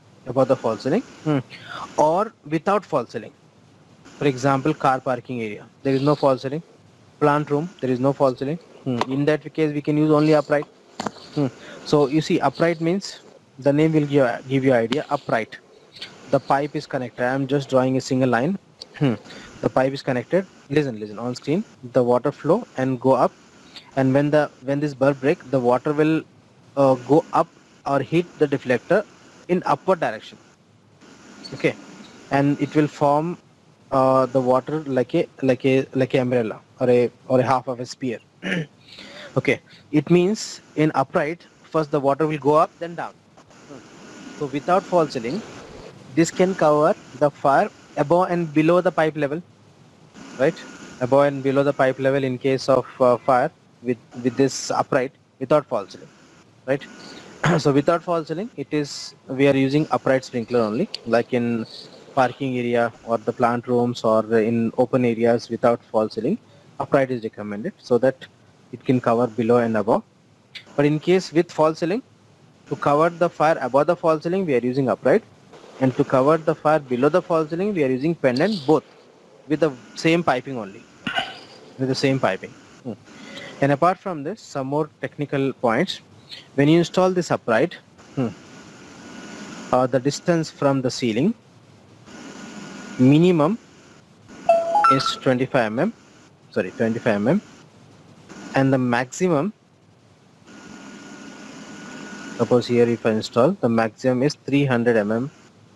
or without false ceiling. For example, car parking area, there is no false ceiling. Plant room, there is no false ceiling. In that case, we can use only upright. So you see, upright means the name will give you idea. Upright. The pipe is connected. I am just drawing a single line. The pipe is connected. Listen on screen. The water flow and go up, and when this bulb break, the water will go up or hit the deflector in upward direction. Okay, and it will form the water like a umbrella or a half of a sphere. Okay, it means in upright, first the water will go up, then down. So without false ceiling, this can cover the fire above and below the pipe level, right? Above and below the pipe level in case of fire with this upright without false ceiling, right? So without false ceiling, we are using upright sprinkler only, like in parking area or the plant rooms or in open areas without false ceiling. Upright is recommended so that it can cover below and above. But in case with false ceiling, to cover the fire above the false ceiling, we are using upright, and to cover the fire below the false ceiling, we are using pendant, both with the same piping only, And apart from this, some more technical points. When you install this upright, the distance from the ceiling minimum is 25 mm, and the maximum, suppose here if I install, the maximum is 300 mm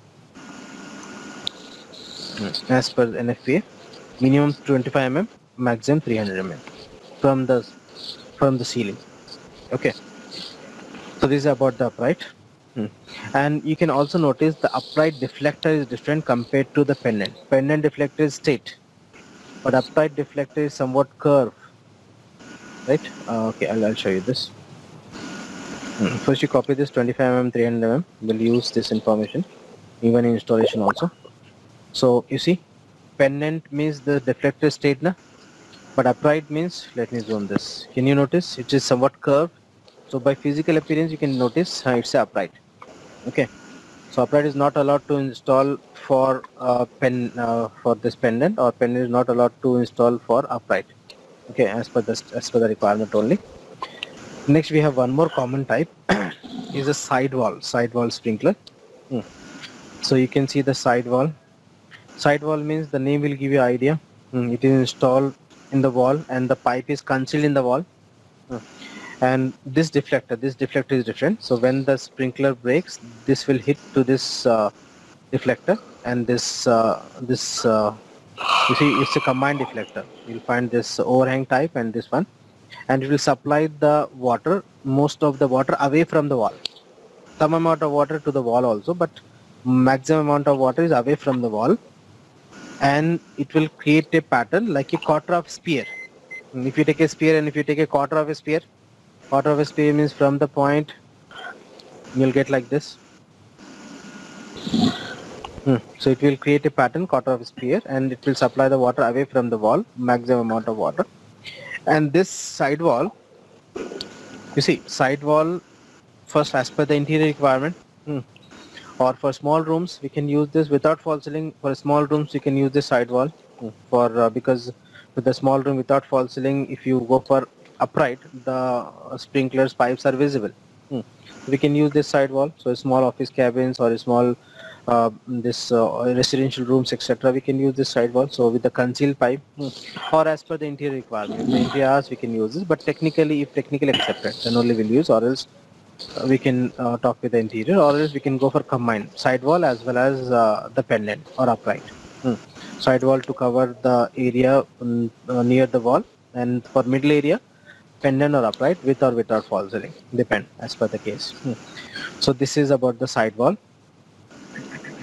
as per NFPA. Minimum 25 mm, maximum 300 mm from the ceiling. Okay, so this is about the upright. And you can also notice the upright deflector is different compared to the pendant. Pendant deflector is straight, but upright deflector is somewhat curved, right? Okay, I'll show you this. First you copy this 25 mm, 300 mm. We'll use this information even in installation also. So you see, pendant means the deflector is straight, na? But upright means, let me zoom this. Can you notice it is somewhat curved? So by physical appearance you can notice it's upright. Okay, so upright is not allowed to install for for this pendant, or pendant is not allowed to install for upright. Okay, as per the requirement only. Next we have one more common type is a sidewall sprinkler. So you can see the sidewall. Sidewall means the name will give you idea. It is installed in the wall and the pipe is concealed in the wall. And this deflector is different. So when the sprinkler breaks, this will hit to this deflector, and this you see, it's a combined deflector. You'll find this overhang type and this one, and it will supply the water, most of the water away from the wall. Some amount of water to the wall also, but maximum amount of water is away from the wall, and it will create a pattern like a quarter of sphere. If you take a sphere and if you take a quarter of a sphere means from the point you'll get like this. So it will create a pattern, quarter of a sphere, and it will supply the water away from the wall, maximum amount of water. And this sidewall, you see, sidewall first as per the interior requirement, or for small rooms we can use this without false ceiling. For small rooms you can use this sidewall for because with the small room without false ceiling, if you go for upright, the sprinklers pipes are visible. We can use this sidewall. So small office cabins or small residential rooms, etc., we can use this sidewall. So with the concealed pipe, or as per the interior requirement, in the interiors we can use this, but technically, if technically accepted, then only we'll use, or else we can talk with the interior, or else we can go for combined sidewall as well as the pendant or upright. Sidewall to cover the area near the wall, and for middle area, pendant or upright with or without false ceiling, depend as per the case. So this is about the sidewall.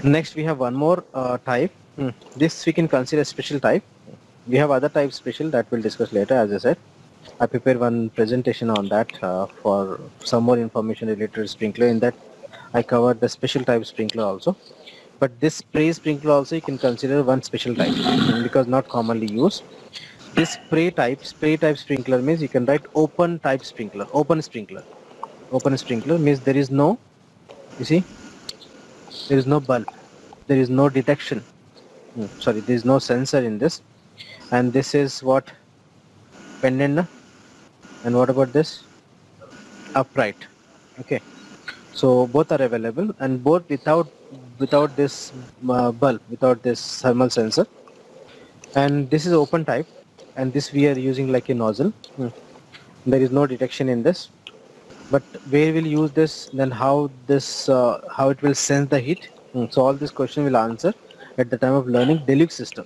Next, we have one more type. This we can consider a special type. We have other types special that we'll discuss later. As I said, I prepared one presentation on that for some more information related to sprinkler. In that, I covered the special type sprinkler also. But this spray sprinkler also you can consider one special type because not commonly used. This spray type sprinkler means you can write open type sprinkler, open sprinkler. Open sprinkler means there is no, you see, there is no bulb, there is no detection. Sorry, there is no sensor in this. And this is what pendant, and what about this? Upright. Okay. So both are available, and both without this bulb, without this thermal sensor. And this is open type, and this we are using like a nozzle. There is no detection in this. But where we'll use this, then how it will sense the heat. So all this question will answer at the time of learning deluge system.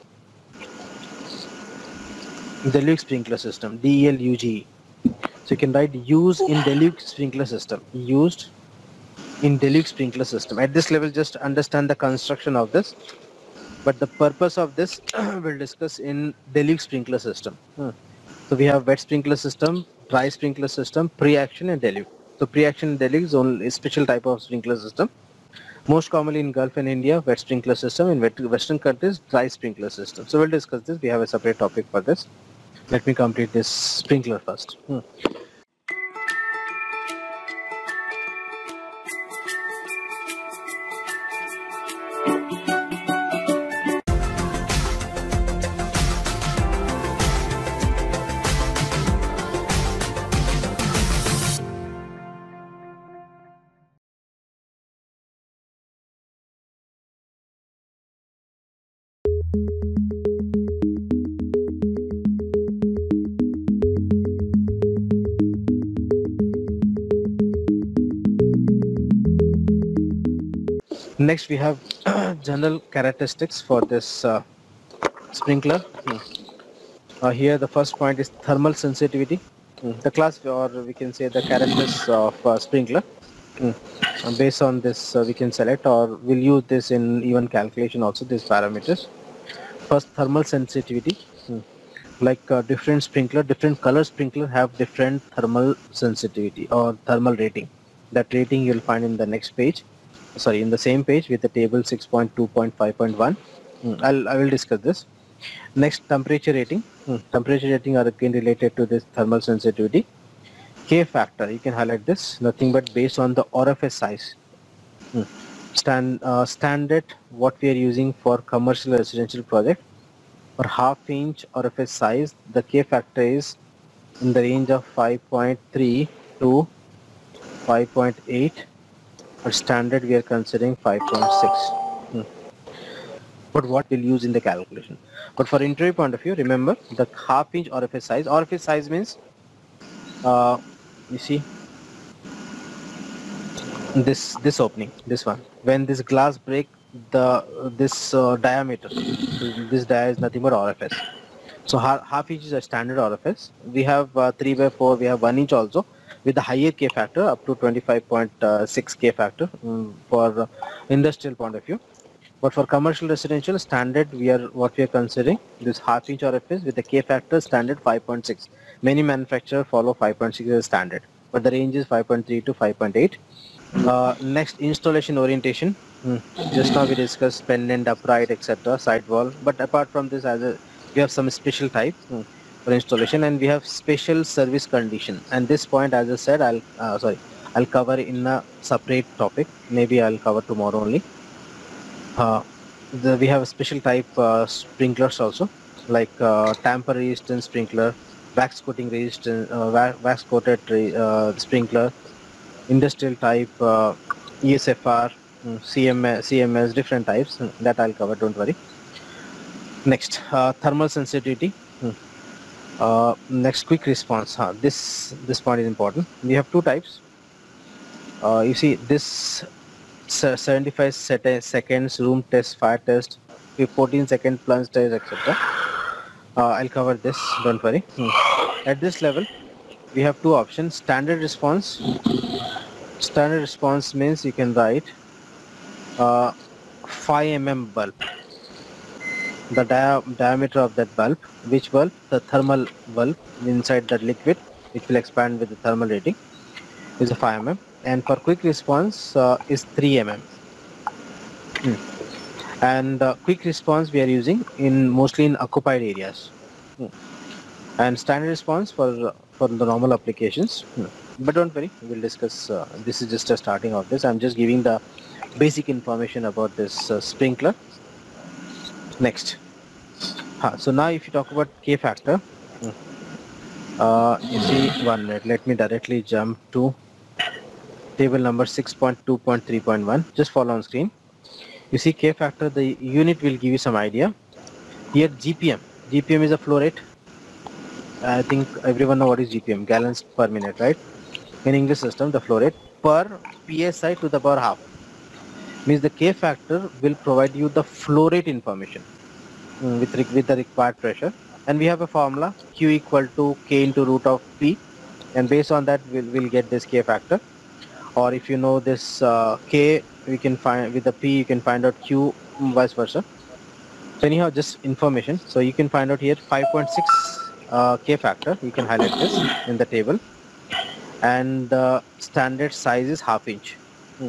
Deluge sprinkler system, DELUGE. So you can write use in deluge sprinkler system. Used in deluge sprinkler system. At this level, just understand the construction of this. But the purpose of this we'll discuss in deluge sprinkler system. So we have wet sprinkler system, dry sprinkler system, pre-action and deluge. So pre-action and deluge is only a special type of sprinkler system. Most commonly in Gulf and India, wet sprinkler system. In Western countries, dry sprinkler system. So we'll discuss this. We have a separate topic for this. Let me complete this sprinkler first. Next, we have general characteristics for this sprinkler. Here, the first point is thermal sensitivity. The class, or we can say the characteristics of sprinkler. Based on this, we can select, or we'll use this in even calculation also, these parameters. First, thermal sensitivity. Like different sprinkler, different color sprinkler have different thermal sensitivity or thermal rating. That rating you'll find in the next page. Sorry, in the same page with the table 6.2.5.1. I will discuss this. Next, temperature rating. Temperature rating are again related to this thermal sensitivity. K factor, you can highlight this, nothing but based on the orifice size. Standard, what we are using for commercial residential project, for half-inch orifice size, the K factor is in the range of 5.3 to 5.8. For standard, we are considering 5.6. But what we'll use in the calculation. But for interview point of view, remember the half-inch orifice size. Orifice size means, you see, this opening, this one. When this glass break, this diameter, this dia is nothing but orifice. So half inch is a standard orifice. We have 3/4. We have 1 inch also, with the higher K factor up to 25.6 K factor for industrial point of view. But for commercial residential standard, we are considering this half inch orifice with the K factor standard 5.6. Many manufacturers follow 5.6 as standard, but the range is 5.3 to 5.8. Next, installation orientation. Just now we discussed pendant, upright, etc., side wall. But apart from this, we have some special type for installation, and we have special service condition. And this point, as I said, I'll cover in a separate topic. Maybe I'll cover tomorrow only. We have a special type sprinklers also, like tamper resistant sprinkler, wax coating resistant, wax coated sprinkler, industrial type, ESFR, CMS, different types that I'll cover. Don't worry. Next, thermal sensitivity. Next, quick response. This point is important. We have two types. You see this 75 seconds room test, fire test, 14-second plunge test, etc. I'll cover this. Don't worry. At this level, we have two options. Standard response. Standard response means you can write 5 mm bulb. The diameter of that bulb, which bulb? The thermal bulb inside the liquid, which will expand with the thermal rating, is a 5 mm. And for quick response is 3 mm. And quick response we are using in mostly in occupied areas. And standard response for the normal applications. But don't worry, we'll discuss. This is just a starting of this. I'm just giving the basic information about this sprinkler. Next. So now if you talk about K factor, you see, 1 minute, let me directly jump to table number 6.2.3.1. Just follow on screen. You see K factor, the unit will give you some idea. Here GPM. GPM is a flow rate. I think everyone know what is GPM, gallons per minute, right? In English system, the flow rate per PSI to the power half. Means the K factor will provide you the flow rate information with the required pressure. And we have a formula, Q equal to K into root of P. And based on that, we'll get this K factor. Or if you know this K, we can find with the P, you can find out Q, vice versa. So anyhow, just information. So you can find out here 5.6 K factor. You can highlight this in the table. And the standard size is 1/2 inch.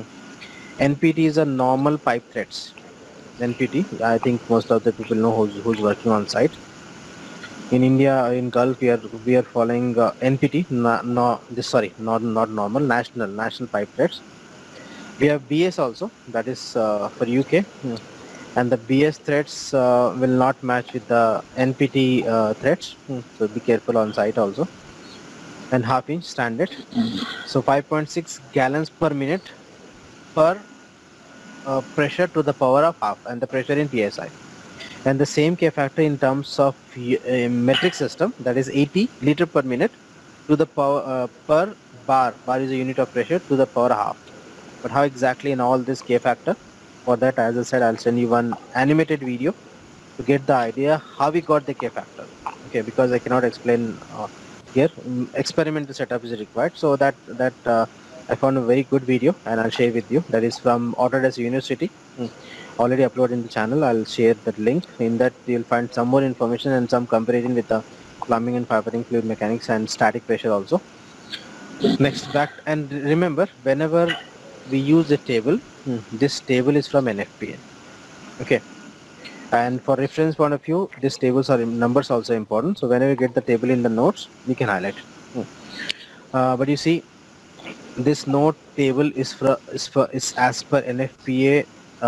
NPT is a normal pipe threads. NPT, I think most of the people know who's working on site. In India, in Gulf, we are following NPT. Not normal, national pipe threads. We have BS also, that is for UK, and the BS threads will not match with the NPT threads, so be careful on site also. And 1/2 inch standard. So 5.6 gallons per minute per pressure to the power of half, and the pressure in PSI. And the same K factor in terms of metric system, that is 80 liter per minute to the power per bar. Bar is a unit of pressure to the power half. But how exactly in all this K factor? For that, as I said, I'll send you one animated video to get the idea how we got the K factor. Okay, because I cannot explain here. Experimental setup is required. So that I found a very good video and I'll share with you. That is from Autodesk University. Already uploaded in the channel. I'll share that link. In that you'll find some more information and some comparison with the plumbing and firefighting fluid mechanics and static pressure also. Next, back, and remember, whenever we use a table, this table is from NFPA. Okay, and for reference point of view, these tables are numbers also important. So whenever you get the table in the notes, we can highlight. But you see, this note table is as per NFPA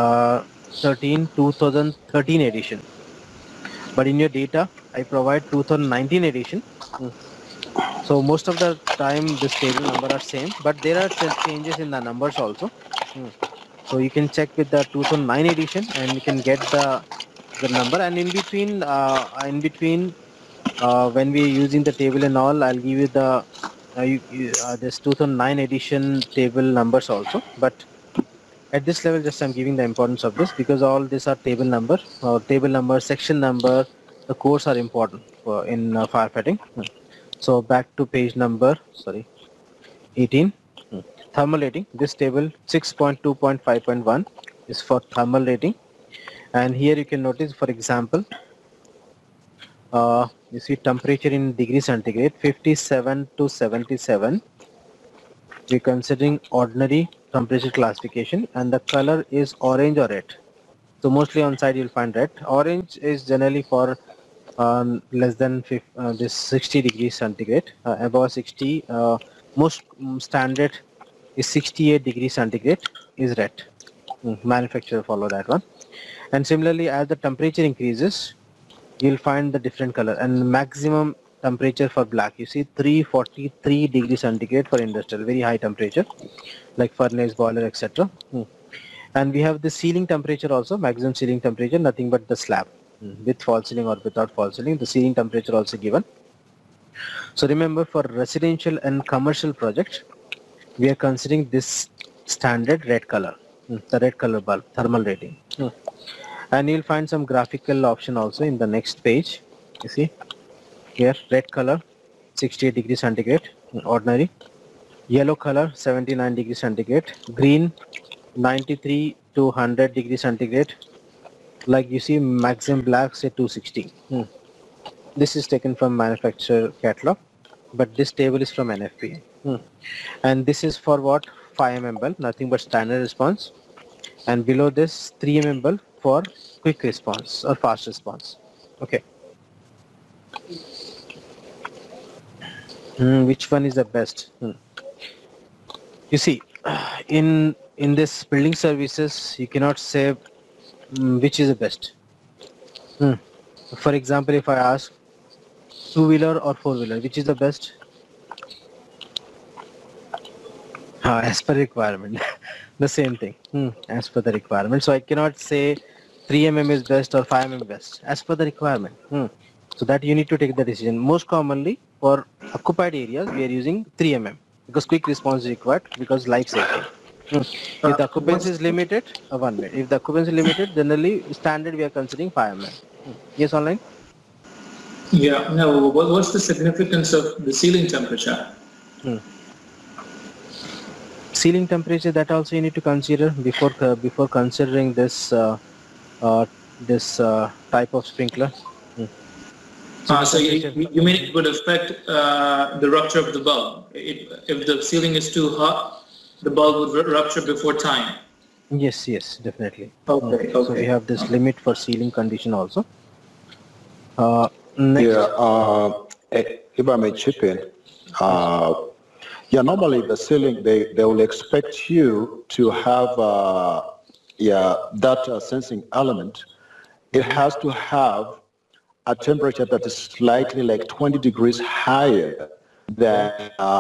2013 edition. But in your data, I provide 2019 edition. So most of the time this table number are same, but there are changes in the numbers also. So you can check with the 2009 edition and you can get the number. And in between when we are using the table and all, I'll give you the this 2009 edition table numbers also. But at this level, just I'm giving the importance of this because all these are table number, section number. The codes are important for in firefighting. So back to page number 18. Thermal rating. This table 6.2.5.1 is for thermal rating, and here you can notice, for example, you see temperature in degree centigrade 57 to 77. We're considering ordinary temperature classification, and the color is orange or red. So mostly on site you'll find red. Orange is generally for less than this 60 degrees centigrade. Above 60, most standard is 68 degrees centigrade is red. Manufacturer follow that one. And similarly, as the temperature increases, you'll find the different color. And maximum temperature for black, you see 343 degrees centigrade for industrial, very high temperature, like furnace, boiler, etc. And we have the ceiling temperature also, maximum ceiling temperature, nothing but the slab. With false ceiling or without false ceiling, the ceiling temperature also given. So remember, for residential and commercial projects, we are considering this standard red color, the red color bulb, thermal rating. And you'll find some graphical option also in the next page. You see here, red color 68 degrees centigrade, ordinary. Yellow color 79 degrees centigrade. Green 93 to 100 degrees centigrade. Like you see, maximum black say 260. This is taken from manufacturer catalog, but this table is from NFPA. And this is for what? 5 mm bulb, nothing but standard response. And below this 3 mm bulb for quick response or fast response. Okay. Which one is the best? You see, in this building services, you cannot say which is the best. For example, if I ask two-wheeler or four-wheeler, which is the best? As per requirement, the same thing. As per the requirement. So I cannot say 3 mm is best or 5 mm best. As per the requirement. So that you need to take the decision. Most commonly for occupied areas, we are using 3 mm because quick response is required because life safety. If the occupancy is limited, 1 minute. If the occupancy is limited, generally standard we are considering 5 mm. Yes, online? Yeah. No. What's the significance of the ceiling temperature? Ceiling temperature, that also you need to consider before considering this type of sprinkler. So you mean it would affect the rupture of the bulb? If the ceiling is too hot, the bulb would rupture before time. Yes, definitely. Okay. So we have this limit for ceiling condition also. Next. Yeah, if I may chip in, normally the ceiling, they will expect you to have that sensing element. It has to have a temperature that is slightly like 20 degrees higher than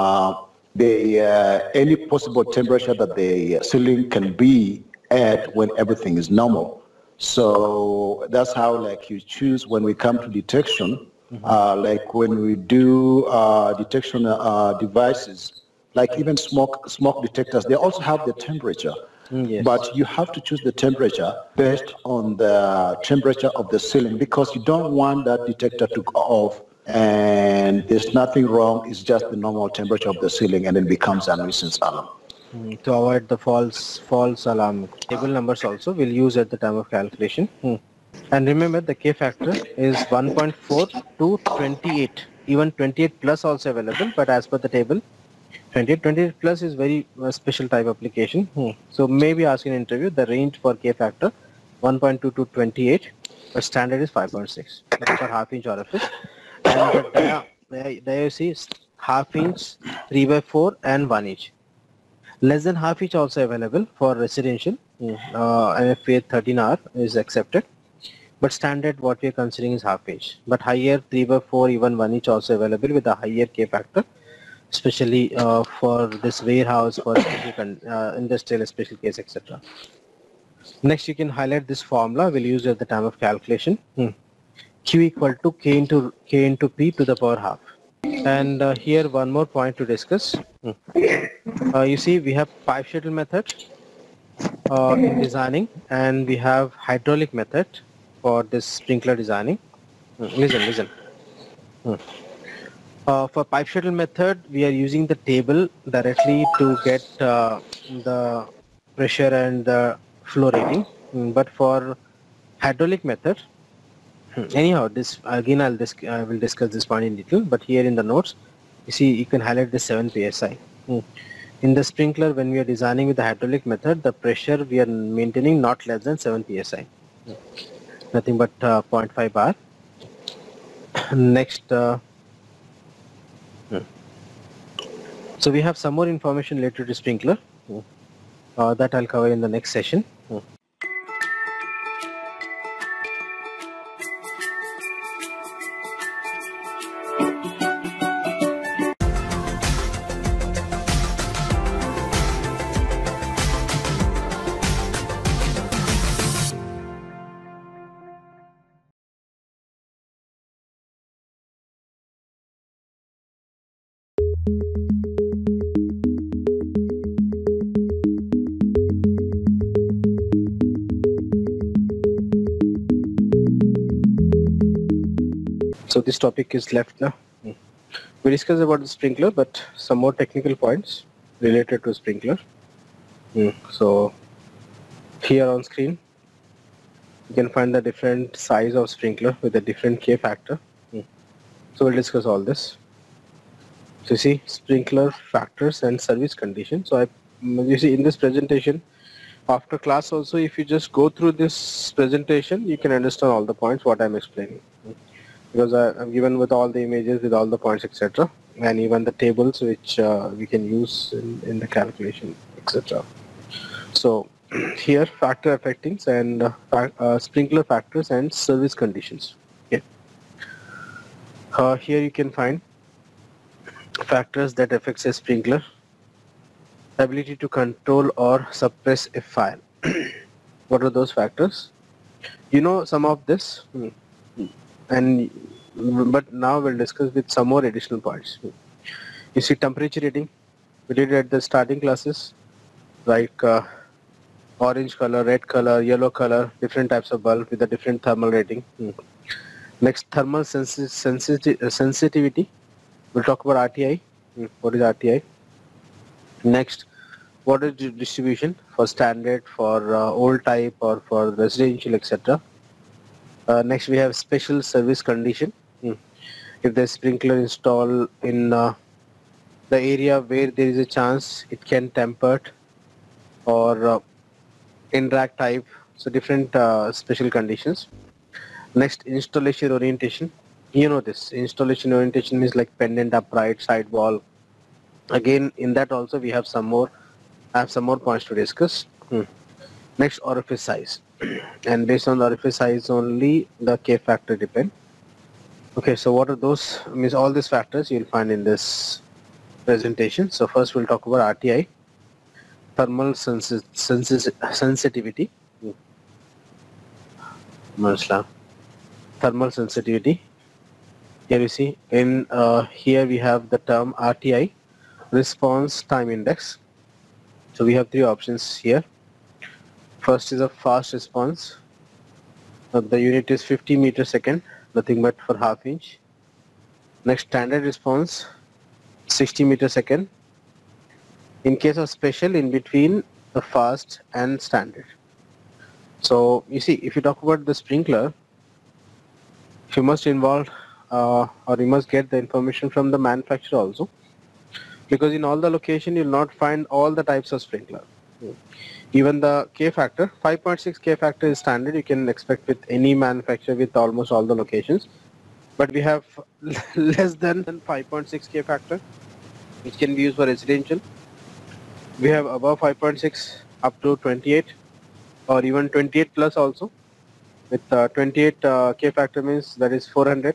any possible temperature that the ceiling can be at when everything is normal. So that's how like you choose when we come to detection, like when we do detection devices, like even smoke detectors, they also have the temperature. Yes. But you have to choose the temperature based on the temperature of the ceiling because you don't want that detector to go off and there's nothing wrong, it's just the normal temperature of the ceiling and then becomes a nuisance alarm. To avoid the false alarm. Table numbers also we'll use at the time of calculation. And remember the K factor is 1.4 to 28. Even 28 plus also available, but as per the table, 28 plus is very special type application. So maybe ask in interview the range for K factor 1.2 to 28, but standard is 5.6 for half inch orifice. And there you see half inch, 3/4 and 1 inch. Less than half inch also available for residential. NFPA 13R is accepted. But standard what we are considering is half inch. But higher 3/4 even 1 inch also available with a higher K factor. Especially for this warehouse, for industrial special case, etc. Next, you can highlight this formula we'll use at the time of calculation. Q equal to K into P to the power half. And here one more point to discuss. You see we have pipe shuttle method in designing, and we have hydraulic method for this sprinkler designing. Listen. For pipe shuttle method, we are using the table directly to get the pressure and the flow rating. But for hydraulic method, anyhow, this again I will discuss this point in detail. But here in the notes, you see you can highlight the 7 psi. In the sprinkler, when we are designing with the hydraulic method, the pressure we are maintaining not less than 7 psi. Nothing but 0.5 bar. Next. So we have some more information related to sprinkler that I'll cover in the next session. So this topic is left now. We discussed about the sprinkler, but some more technical points related to sprinkler. So Here on screen, you can find the different size of sprinkler with a different K factor. So we'll discuss all this. So you see sprinkler factors and service conditions. So you see in this presentation, after class also, if you just go through this presentation, you can understand all the points what I'm explaining. Because I'm given with all the images, with all the points, etc. And even the tables which we can use in the calculation, etc. So here factor affecting and sprinkler factors and service conditions. Okay. Here you can find factors that affects a sprinkler, ability to control or suppress a fire. What are those factors? You know some of this, and but now we'll discuss with some more additional points. You see temperature rating, we did at the starting classes, like orange color, red color, yellow color, different types of bulb with a different thermal rating. Next, thermal sensitivity. We'll talk about RTI. What is RTI? Next, what is distribution for standard, for old type, or for residential, etc. Next, we have special service condition. If the sprinkler installed in the area where there is a chance it can tempered, or in rack type, so different special conditions. Next, installation orientation. You know this installation orientation is like pendant, upright, side wall. Again, in that also we have some more points to discuss. Next, orifice size. And based on the orifice size only the K factor depend. Okay, so what are those? Means all these factors you'll find in this presentation. So first we'll talk about RTI, thermal sensitivity. Thermal sensitivity. Here you see in here we have the term RTI, response time index. So we have three options here. First is a fast response. The unit is 50 meter second, nothing but for half inch. Next, standard response, 60 meter second. In case of special, in between the fast and standard. So you see, if you talk about the sprinkler, you must involve or you must get the information from the manufacturer also, because in all the location you'll not find all the types of sprinkler. Even the K factor, 5.6 K factor is standard. You can expect with any manufacturer with almost all the locations. But we have less than 5.6 K factor, which can be used for residential. We have above 5.6 up to 28 or even 28 plus also. With 28 K factor means that is 400.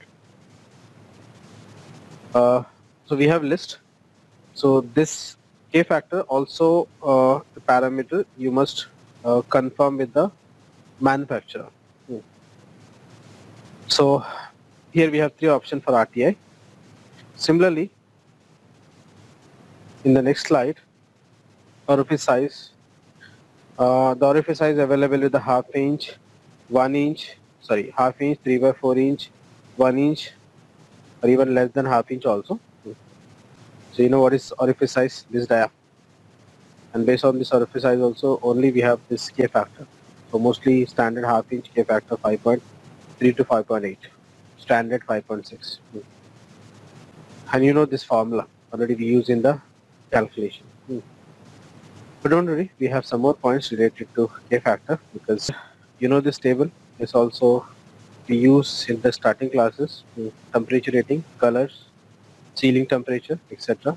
So we have list. So this K factor also the parameter you must confirm with the manufacturer. So here we have three options for RTI. Similarly, in the next slide, orifice size. The orifice size available with the half inch, 1 inch, half inch, 3/4 inch, 1 inch, or even less than half inch also. So you know what is orifice size? This dia. And based on this orifice size also, only we have this K factor. So mostly standard half inch K factor 5.3 to 5.8, standard 5.6. And you know this formula already we use in the calculation. But don't worry, we have some more points related to K factor, because you know this table is also we use in the starting classes, temperature rating, colors, ceiling temperature, etc.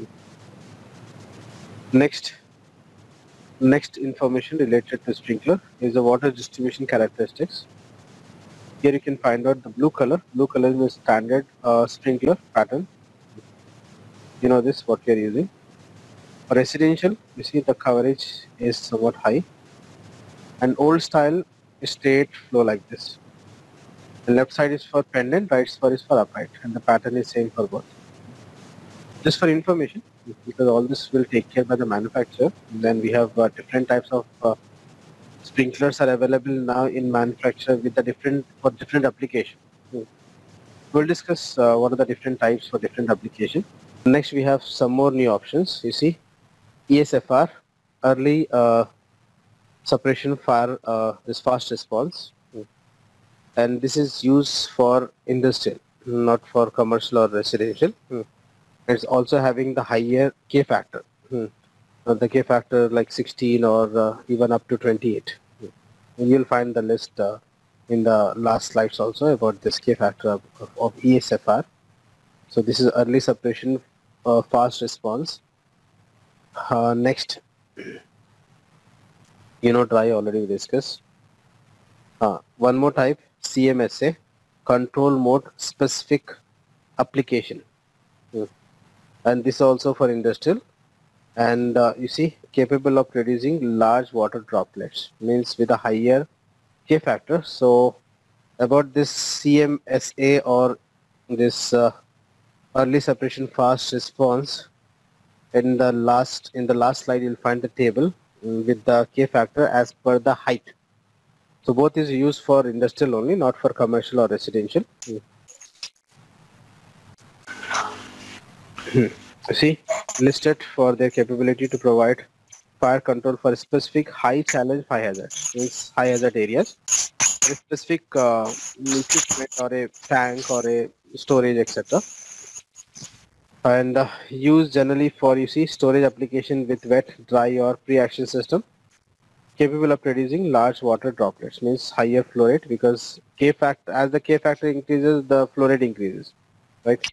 Next information related to sprinkler is the water distribution characteristics. Here you can find out the blue color. Blue color is the standard sprinkler pattern. You know this, what we are using. For residential, you see the coverage is somewhat high. And old style straight flow like this. The left side is for pendant, right side is for upright, and the pattern is same for both. Just for information, because all this will take care by the manufacturer. Then we have different types of sprinklers are available now in manufacturer with the different application. We'll discuss what are the different types for different application. Next, we have some more new options. You see, ESFR, early suppression fire, this fast response, and this is used for industrial, not for commercial or residential. It's also having the higher K factor. The K factor like 16 or even up to 28. You'll find the list in the last slides also about this K factor of ESFR. So this is early suppression, fast response. Next, dry already discussed. One more type, CMSA, control mode specific application. And this also for industrial. And you see, capable of producing large water droplets, means with a higher K factor. So about this CMSA or this early suppression fast response, in the last slide you'll find the table with the K factor as per the height. So both is used for industrial only, not for commercial or residential. See, listed for their capability to provide fire control for specific high challenge fire hazard, means high hazard areas, a specific equipment or a tank or a storage, etc. And used generally for, you see, storage application with wet, dry or pre-action system, capable of producing large water droplets, means higher flow rate, because K factor, as the K factor increases, the flow rate increases, right?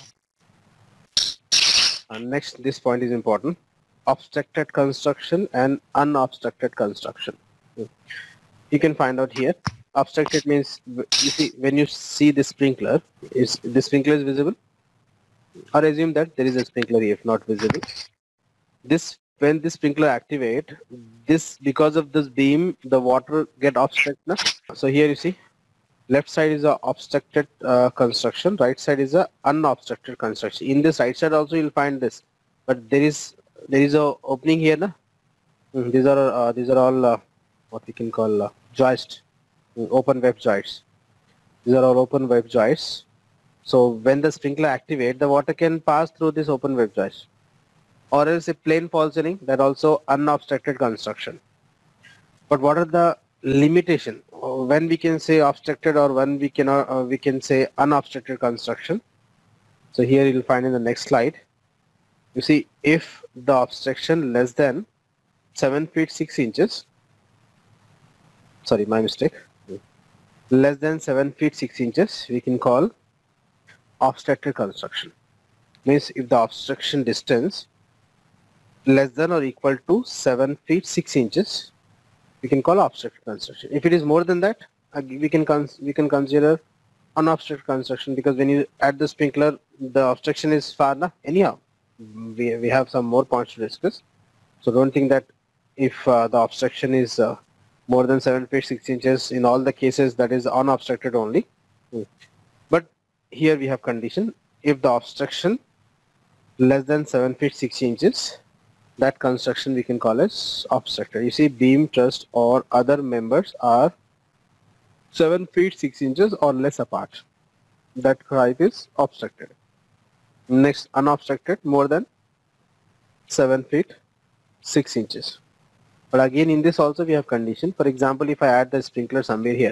And next, this point is important: obstructed construction and unobstructed construction. You can find out here. Obstructed means, you see, when you see the sprinkler, is the sprinkler is visible? Or assume that there is a sprinkler here, if not visible. This, when the sprinkler activate, this, because of this beam, the water get obstructed. So here you see, left side is a obstructed construction, right side is a unobstructed construction. In this right side also you'll find this, but there is a opening here, na? These are all what we can call joist, open web joists. These are all open web joists. So when the sprinkler activate, the water can pass through this open web joist. Or else a plain fall ceiling, that also unobstructed construction. But what are the limitation when we can say obstructed or when we cannot, we can say unobstructed construction? So here you'll find in the next slide. You see, if the obstruction less than 7 feet 6 inches, sorry, my mistake, less than 7 feet 6 inches, we can call obstructed construction. Means if the obstruction distance less than or equal to 7 feet 6 inches, we can call obstructed construction. If it is more than that, we can consider unobstructed construction, because when you add the sprinkler, the obstruction is far na. Anyhow, we have some more points to discuss. So don't think that if the obstruction is more than 7 feet 6 inches, in all the cases that is unobstructed only. But here we have condition: if the obstruction less than 7 feet 6 inches, that construction we can call as obstructed. You see, beam, truss or other members are 7 feet 6 inches or less apart. That height is obstructed. Next, unobstructed, more than 7 feet 6 inches. But again, in this also we have condition. For example, if I add the sprinkler somewhere here.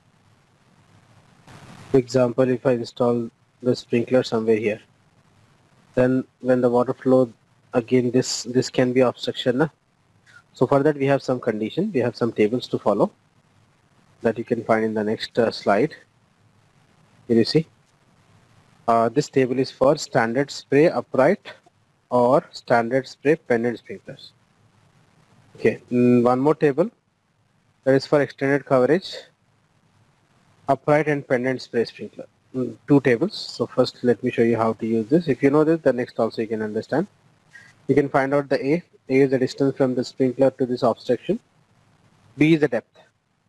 For example, if I install the sprinkler somewhere here, then when the water flow, again this can be obstruction, na? So for that we have some condition, we have some tables to follow that you can find in the next slide. Here you see, this table is for standard spray upright or standard spray pendant sprinklers. Okay, one more table that is for extended coverage upright and pendant spray sprinkler. Two tables. So first let me show you how to use this. If you know this, the next also you can understand. You can find out the A is the distance from the sprinkler to this obstruction. B is the depth.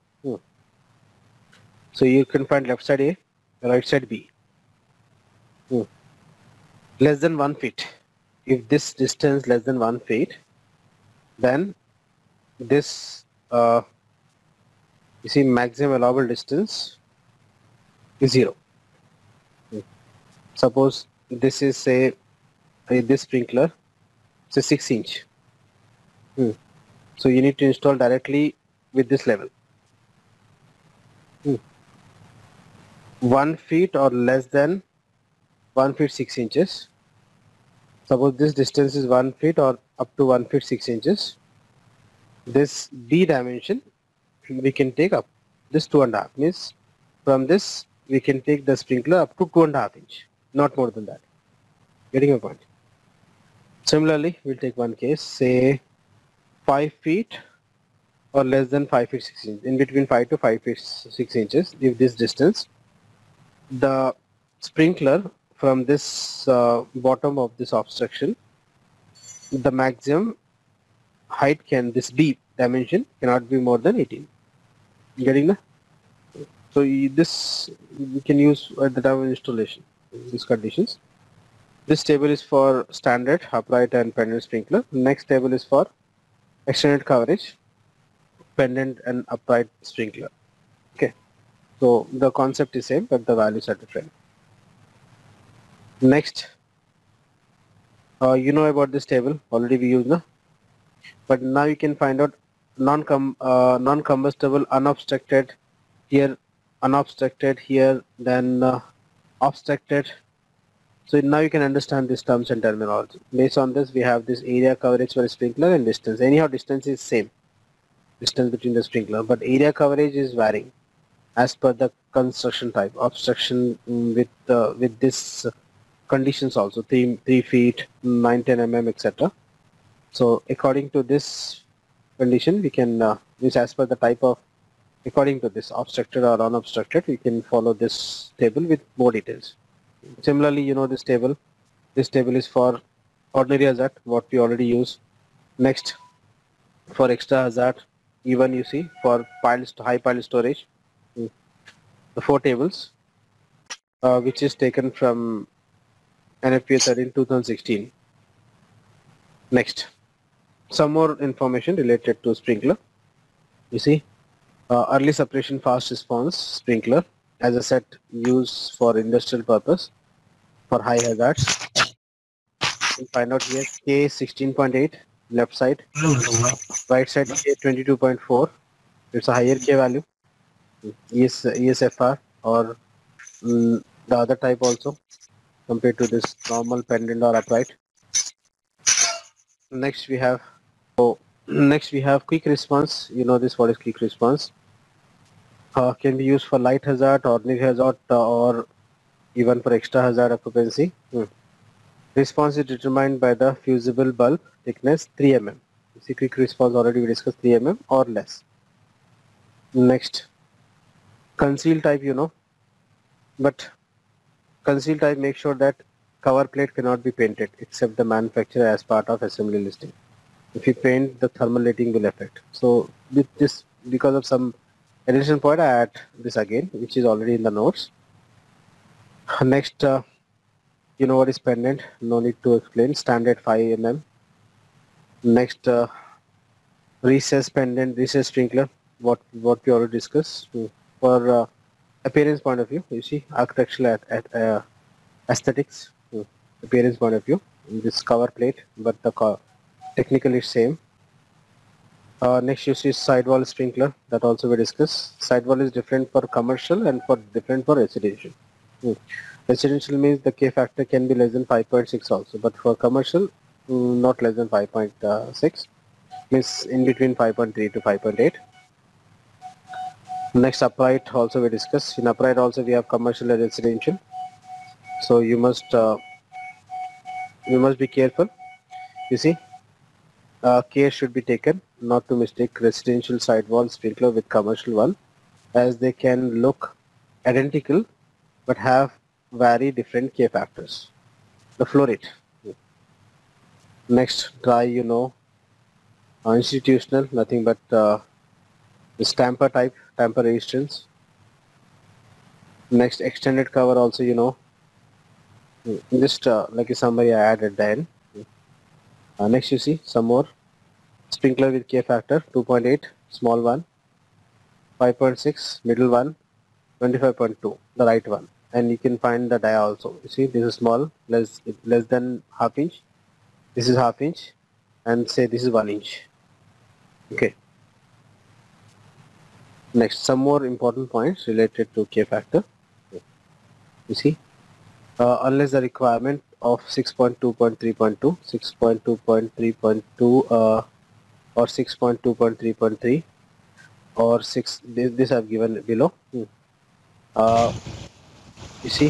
So you can find left side A, right side B. Less than 1 feet. If this distance less than 1 feet, then this you see, maximum allowable distance is 0. Suppose this is, say, this sprinkler, say 6 inch. So you need to install directly with this level. 1 feet or less than 1 feet 6 inches. Suppose this distance is 1 feet or up to 1 feet 6 inches. This B dimension we can take up this 2.5, means from this we can take the sprinkler up to 2.5 inch, not more than that. Getting a point? Similarly, we'll take one case, say 5 feet or less than 5 feet 6 inches, in between 5 to 5 feet 6 inches. If this distance, the sprinkler from this bottom of this obstruction, the maximum height can, this B dimension cannot be more than 18. Getting the? So this we can use at the time of installation, these conditions. This table is for standard upright and pendant sprinkler. Next table is for extended coverage, pendant and upright sprinkler. Okay, so the concept is same, but the values are different. Next, you know about this table already, we use, no? But now you can find out non-combustible, unobstructed here, unobstructed here, then obstructed. So now you can understand these terms and terminology. Based on this, we have this area coverage for a sprinkler and distance. Anyhow, distance is same, distance between the sprinkler, but area coverage is varying as per the construction type. Obstruction with this conditions also 3 feet, 9-10 mm, etc. So according to this condition, we can which as per the type of, according to this obstructed or unobstructed, we can follow this table with more details. Similarly, you know this table. This table is for ordinary hazard, what we already use. Next, for extra hazard, even you see for high pile storage, the 4 tables, which is taken from M.E.P 13 2016. Next, some more information related to sprinkler. You see, early separation fast response sprinkler, as I said, used for industrial purpose for high hazards. You can find out here K 16.8 left side, right side K 22.4. It's a higher K value. ESFR or the other type also compared to this normal pendant or upright. Next we have quick response. You know this, what is quick response? Can be used for light hazard, ordinary hazard, or even for extra hazard occupancy. Response is determined by the fusible bulb thickness 3 mm. You see, quick response already we discussed 3 mm or less. Next, conceal type, you know, but conceal type make sure that cover plate cannot be painted except the manufacturer as part of assembly listing. If you paint, the thermal rating will affect. So with this, because of some additional point, I add this again, which is already in the notes. Next, you know what is pendant, no need to explain, standard 5 mm. Next, recess pendant, recess sprinkler, what we already discussed. For appearance point of view, you see, architectural aesthetics, appearance point of view, this cover plate, but the technically same. Next you see sidewall sprinkler, that also we discussed. Sidewall is different for commercial and different for residential. Residential means the K factor can be less than 5.6 also, but for commercial, not less than 5.6, means in between 5.3 to 5.8. Next, upright also we discuss. In upright also we have commercial and residential. So you must be careful. You see, care should be taken not to mistake residential sidewall sprinkler with commercial one, as they can look identical but have very different K factors. The flow rate. Next, dry, you know, institutional, nothing but this tamper type, tamper resistance. Next, extended cover also, you know, just like a summary I added then. Next you see some more sprinkler with K factor 2.8, small one, 5.6, middle one, 25.2, the right one, and you can find the dia also. You see, this is small, less than half inch, this is half inch, and say this is 1 inch. Okay. Next, some more important points related to K factor. You see, unless the requirement of 6.2.3.2, 6.2.3.2 or 6.2.3.3 or 6, this I've given below. You see,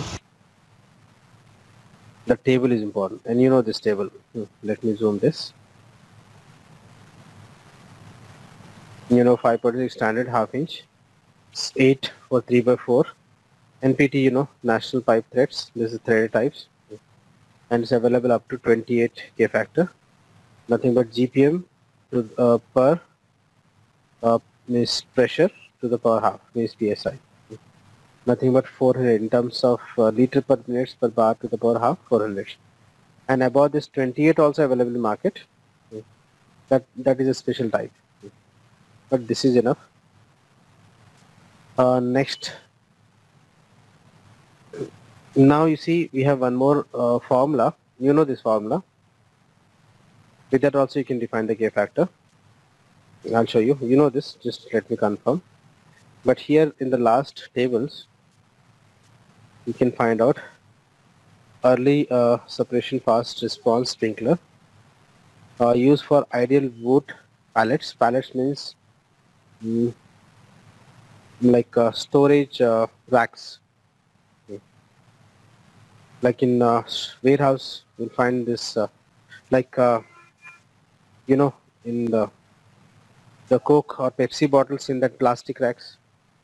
the table is important, and you know this table. Let me zoom this. You know, 5.6 standard half inch, 8 for 3x4. NPT, you know, national pipe threads. This is threaded types, and it's available up to 28 K factor. Nothing but GPM to per means pressure to the power half means PSI. Nothing but 400 in terms of liter per minutes per bar to the power half, 400. And above this 28 also available in market. That is a special type, but this is enough. Next, now you see we have one more formula. You know this formula. With that also you can define the K factor. I'll show you. You know this, just let me confirm. But here in the last tables, you can find out early separation fast response sprinkler used for ideal wood pallets. Pallets means like storage racks. Like in warehouse, you'll find this like you know, in the Coke or Pepsi bottles in that plastic racks.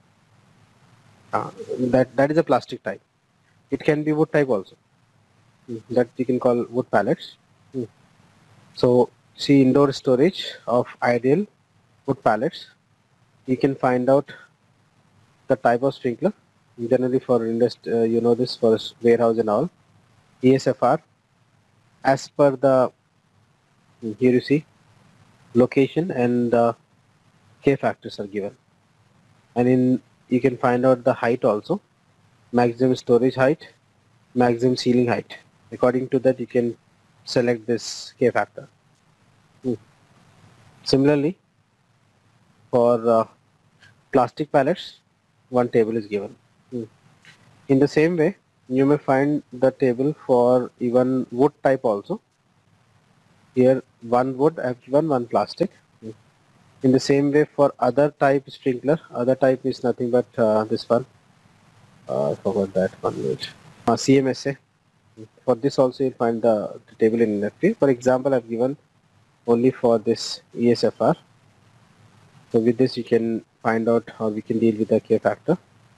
That is a plastic type. It can be wood type also. That you can call wood pallets. So see, indoor storage of ideal wood pallets. You can find out the type of sprinkler. Generally for industry, you know this, for warehouse and all. ESFR. As per the, here you see, location and K factors are given. And in you can find out the height also. Maximum storage height, maximum ceiling height. According to that, you can select this K factor. Similarly, for plastic pallets, one table is given. In the same way, you may find the table for even wood type also. Here, one wood I have given, one plastic. In the same way, for other type sprinkler, other type is nothing but this one. I forgot that one. CMSA. For this also you'll find the table in M.E.P. For example, I've given only for this ESFR. So with this you can find out how we can deal with the K factor.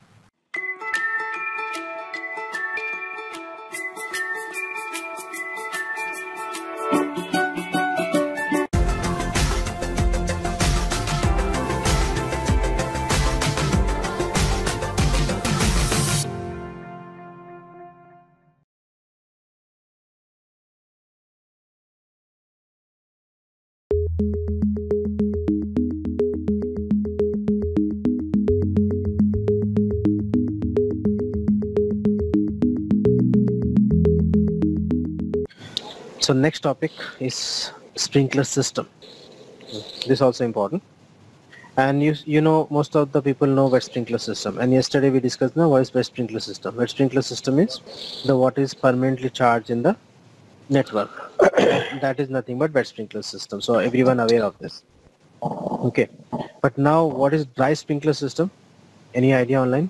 So next topic is sprinkler system. This is also important. And you know, most of the people know wet sprinkler system. And yesterday we discussed now what is wet sprinkler system. Wet sprinkler system is the water is permanently charged in the network. That is nothing but wet sprinkler system. So everyone aware of this. Okay. But now what is dry sprinkler system? Any idea online?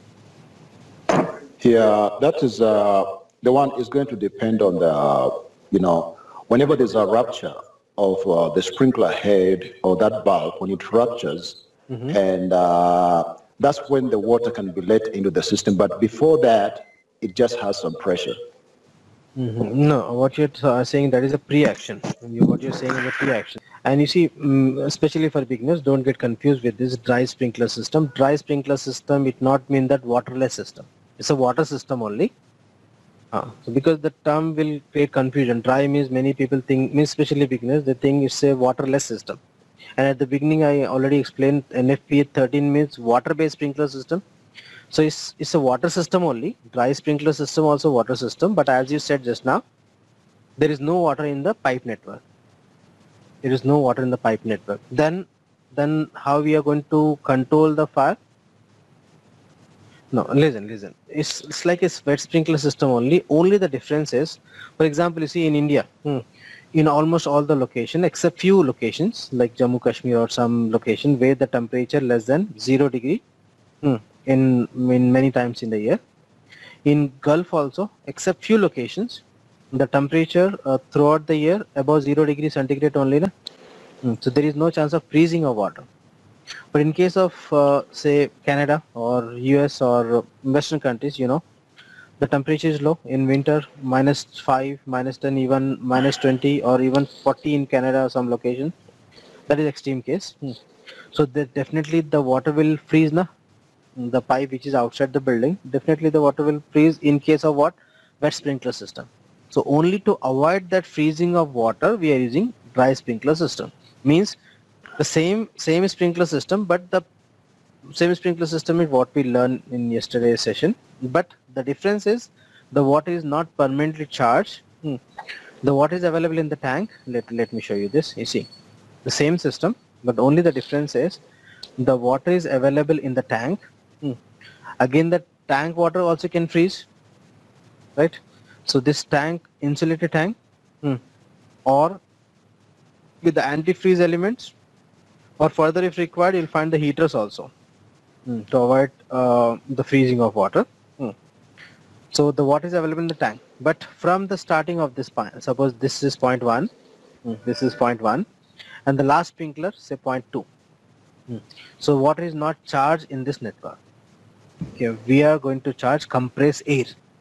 Yeah, that is the one is going to depend on the, you know, whenever there's a rupture of the sprinkler head or that bulb, when it ruptures, and that's when the water can be let into the system. But before that, it just has some pressure. No, what you're saying, that is a pre-action. What you're saying is a pre-action. And you see, especially for beginners, don't get confused with this dry sprinkler system. Dry sprinkler system, it not mean that waterless system. It's a water system only. So because the term will create confusion. Dry means many people think, especially beginners, they think it's a waterless system. And at the beginning, I already explained M.E.P 13 means water-based sprinkler system. So it's a water system only. Dry sprinkler system also water system. But as you said just now, there is no water in the pipe network. There is no water in the pipe network. Then then how we are going to control the fire? No, listen. It's like a wet sprinkler system only. Only the difference is, for example, you see in India, in almost all the location except few locations like Jammu Kashmir or some location where the temperature less than 0 degree in many times in the year. In Gulf also, except few locations, the temperature throughout the year above 0 degree centigrade only. So there is no chance of freezing of water. But in case of say Canada or US or Western countries, the temperature is low in winter, -5, -10, even -20 or even 40 in Canada or some location. That is extreme case. So definitely the water will freeze, na? The pipe which is outside the building, definitely the water will freeze in case of what? Wet sprinkler system. So only to avoid that freezing of water, we are using dry sprinkler system. Means the same sprinkler system, but the same sprinkler system is what we learned in yesterday's session, but the difference is the water is not permanently charged. The water is available in the tank. Let me show you this. You see the same system, but only the difference is the water is available in the tank. Again, the tank water also can freeze, right? So this tank, insulated tank, or with the antifreeze elements, or further if required you'll find the heaters also to avoid the freezing of water. So the water is available in the tank, but from the starting of this point, suppose this is point 1, this is point 1, and the last sprinkler say point 2. So water is not charged in this network. Okay, we are going to charge compressed air.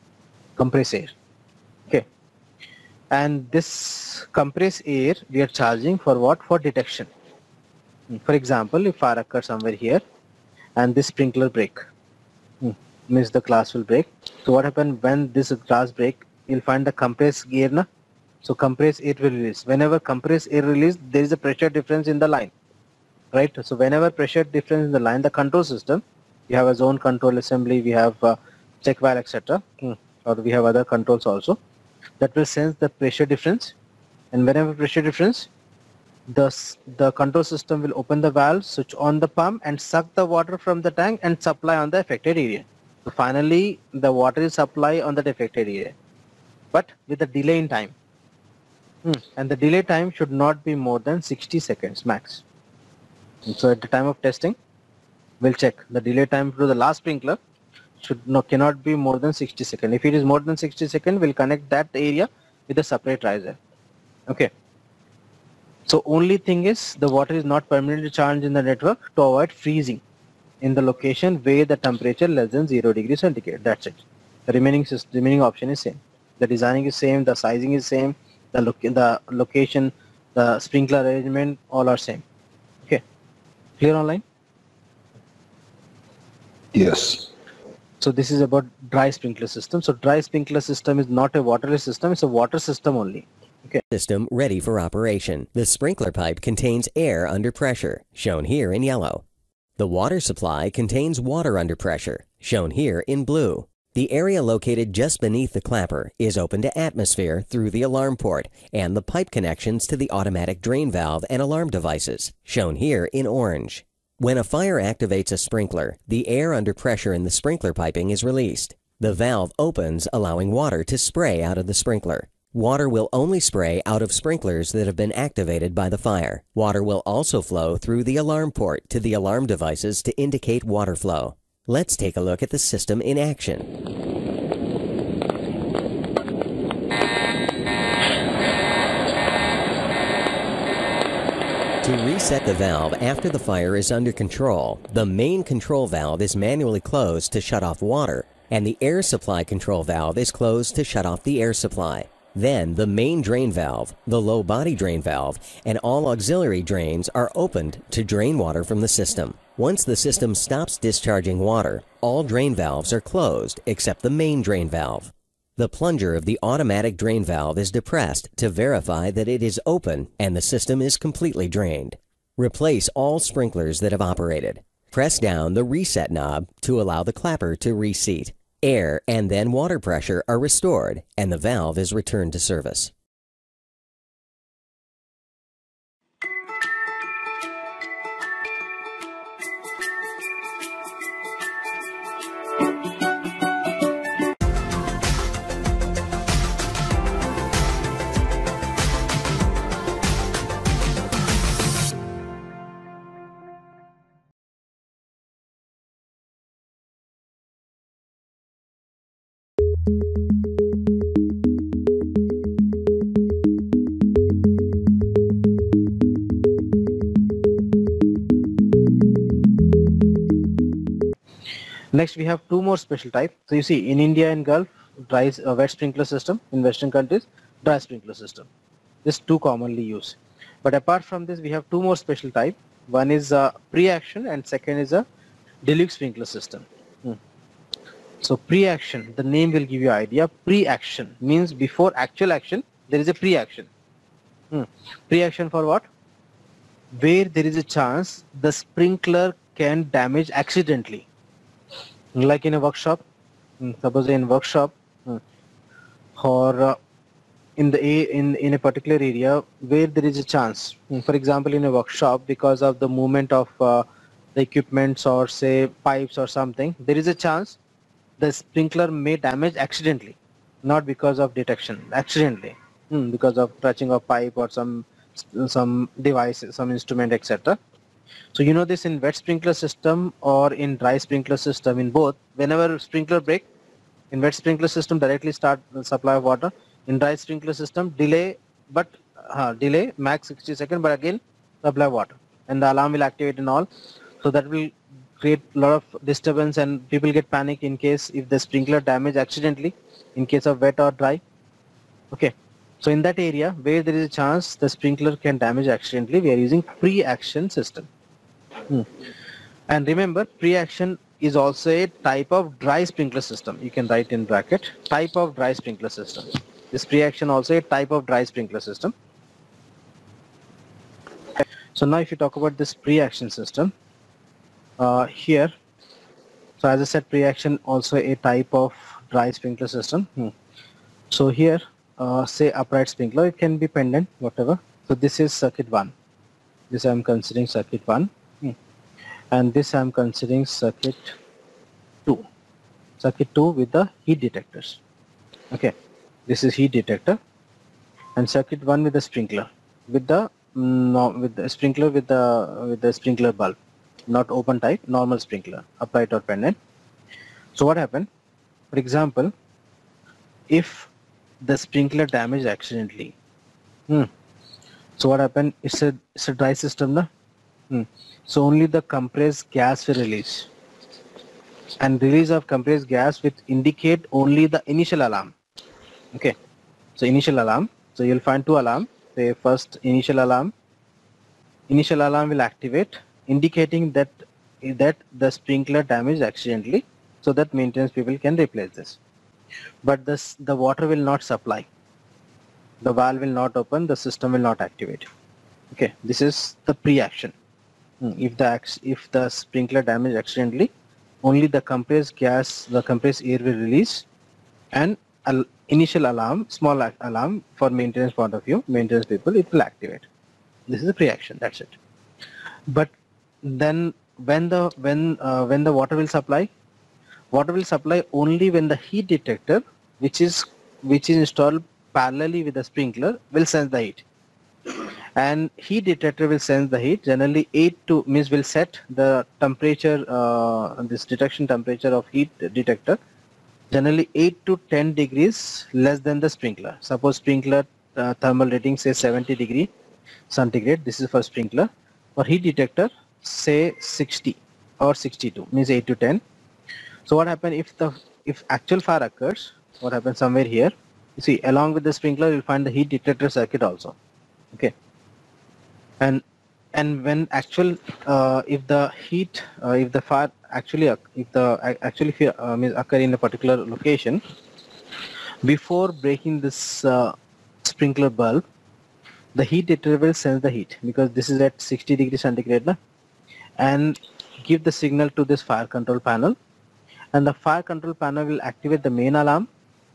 Okay, and this compressed air we are charging for what? For detection. For example, if fire occurs somewhere here and this sprinkler break, means the glass will break. So what happens when this glass break? You'll find the compressed air, na? So compressed air will release. Whenever compressed air release, there is a pressure difference in the line, right? So whenever pressure difference in the line, the control system, we have a zone control assembly, we have check valve, etc., or we have other controls also that will sense the pressure difference, and whenever pressure difference, the control system will open the valve, switch on the pump and suck the water from the tank and supply on the affected area. So finally the water is supplied on that affected area, but with a delay in time. And the delay time should not be more than 60 seconds max. And so at the time of testing, we'll check the delay time to the last sprinkler cannot be more than 60 seconds. If it is more than 60 seconds, we'll connect that area with a separate riser. Okay. So only thing is the water is not permanently charged in the network to avoid freezing in the location where the temperature less than 0 degree centigrade. That's it. The remaining option is same. The designing is same, the sizing is same, the location, the sprinkler arrangement, all are same. Okay. Clear online? Yes. So this is about dry sprinkler system. So dry sprinkler system is not a waterless system, it's a water system only. Okay. System ready for operation. The sprinkler pipe contains air under pressure, shown here in yellow. The water supply contains water under pressure, shown here in blue. The area located just beneath the clapper is open to atmosphere through the alarm port and the pipe connections to the automatic drain valve and alarm devices, shown here in orange. When a fire activates a sprinkler, the air under pressure in the sprinkler piping is released. The valve opens, allowing water to spray out of the sprinkler. Water will only spray out of sprinklers that have been activated by the fire. Water will also flow through the alarm port to the alarm devices to indicate water flow. Let's take a look at the system in action. To reset the valve after the fire is under control, the main control valve is manually closed to shut off water, and the air supply control valve is closed to shut off the air supply. Then the main drain valve, the low body drain valve, and all auxiliary drains are opened to drain water from the system. Once the system stops discharging water, all drain valves are closed except the main drain valve. The plunger of the automatic drain valve is depressed to verify that it is open and the system is completely drained. Replace all sprinklers that have operated. Press down the reset knob to allow the clapper to reseat. Air and then water pressure are restored and the valve is returned to service. Next, we have two more special types. So you see, in India and Gulf, wet sprinkler system. In Western countries, dry sprinkler system. This two commonly used. But apart from this, we have two more special type. One is pre-action and second is a deluxe sprinkler system. So pre-action, the name will give you idea. Pre-action means before actual action, there is a pre-action. Pre-action for what? Where there is a chance the sprinkler can damage accidentally. Like in a workshop, suppose in workshop, or in a particular area where there is a chance. For example, in a workshop, because of the movement of the equipments or say pipes or something, there is a chance the sprinkler may damage accidentally, not because of detection, accidentally, because of touching of pipe or some device, some instrument, etc. So you know this in wet sprinkler system or in dry sprinkler system, in both, whenever sprinkler break, in wet sprinkler system directly start the supply of water. In dry sprinkler system delay, but delay max 60 seconds, but again supply water, and the alarm will activate and all. So that will create a lot of disturbance and people get panic in case if the sprinkler damage accidentally in case of wet or dry. Okay. So in that area where there is a chance the sprinkler can damage accidentally, we are using pre-action system. And remember, pre-action is also a type of dry sprinkler system. You can write in bracket, type of dry sprinkler system. This pre-action also a type of dry sprinkler system. So now if you talk about this pre-action system, here, so as I said, pre-action also a type of dry sprinkler system. So here, say upright sprinkler, it can be pendant, whatever. So this is circuit 1. This I am considering circuit 1. And this I am considering circuit 2. Circuit 2 with the heat detectors. Okay, this is heat detector, and circuit 1 with the sprinkler, with the sprinkler with the sprinkler bulb, not open type, normal sprinkler, upright or pendant. So what happened? For example, if the sprinkler damaged accidentally, so what happened? It's a dry system, na? So only the compressed gas will release, and release of compressed gas will indicate only the initial alarm. Okay, so initial alarm. So you'll find two alarm. Say first initial alarm. Initial alarm will activate, indicating that the sprinkler damaged accidentally, so that maintenance people can replace this. But the water will not supply. The valve will not open. The system will not activate. Okay, this is the pre-action. If the sprinkler damaged accidentally, only the compressed gas, the compressed air will release, and initial alarm, small alarm for maintenance point of view, maintenance people, it will activate. This is the pre-action. That's it. But then when the water will supply only when the heat detector, which is installed parallelly with the sprinkler, will sense the heat. And heat detector will sense the heat. Generally 8 to means will set the temperature, this detection temperature of heat detector, generally 8 to 10 degrees less than the sprinkler. Suppose sprinkler thermal rating say 70 degree centigrade, this is for sprinkler. For heat detector say 60 or 62, means 8 to 10. So what happens if actual fire occurs? What happens somewhere here? You see, along with the sprinkler you'll find the heat detector circuit also. Okay, and when actual if the fire actually means occur in a particular location, before breaking this sprinkler bulb, the heat detector will sense the heat, because this is at 60 degrees centigrade, na? And give the signal to this fire control panel, and the fire control panel will activate the main alarm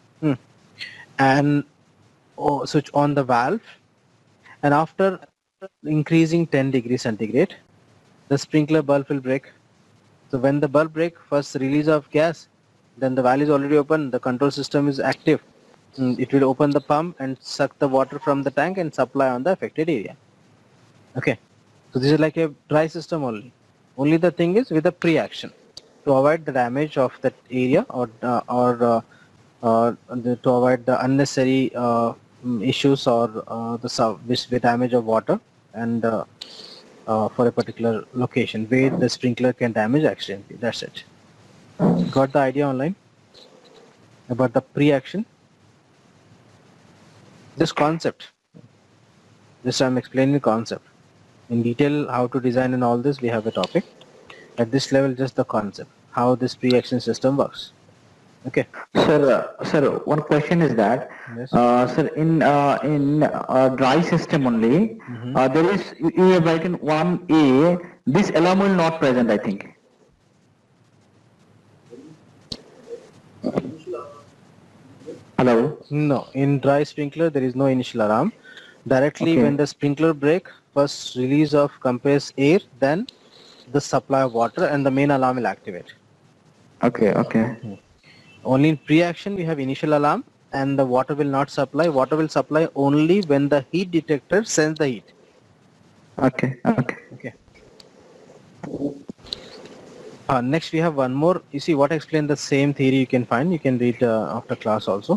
and switch on the valve. And after increasing 10 degrees centigrade, the sprinkler bulb will break. So when the bulb break, first release of gas, then the valve is already open, the control system is active. It will open the pump and suck the water from the tank and supply on the affected area. Okay, so this is like a dry system only. Only the thing is with the pre-action, to avoid the damage of that area or to avoid the unnecessary issues or the damage of water and for a particular location where the sprinkler can damage accidentally. That's it. Got the idea online about the pre-action? This concept. Just I'm explaining the concept. In detail, how to design and all this, we have a topic. At this level, just the concept, how this pre-action system works. Okay. Sir, one question is that, Yes. sir, in dry system only, there is, you have written 1A, this alarm will not present, I think. Hello? No, in dry sprinkler, there is no initial alarm. Directly when the sprinkler break, first release of compressed air, then the supply of water and the main alarm will activate. Okay. Only in pre-action we have initial alarm and the water will not supply. Water will supply only when the heat detector sends the heat. Okay. Next we have one more. You see what I explained, the same theory you can find. You can read after class also.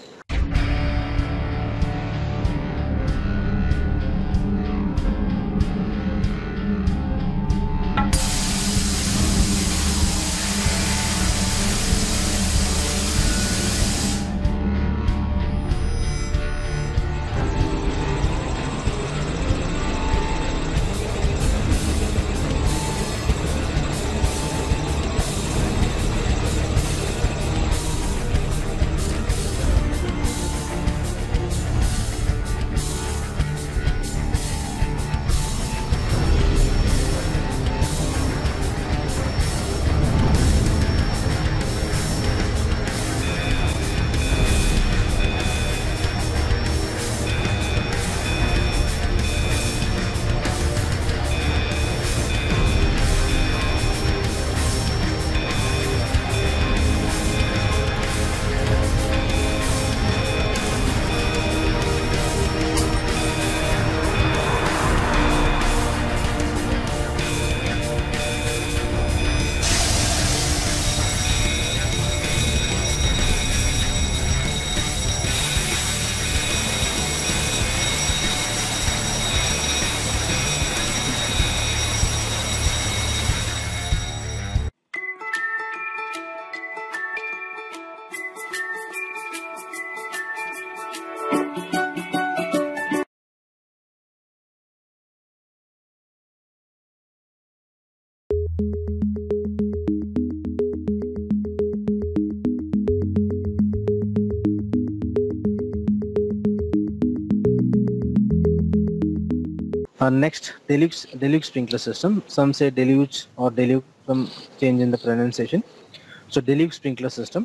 Next, deluge sprinkler system. Some say deluge or deluge, some change in the pronunciation. So deluge sprinkler system.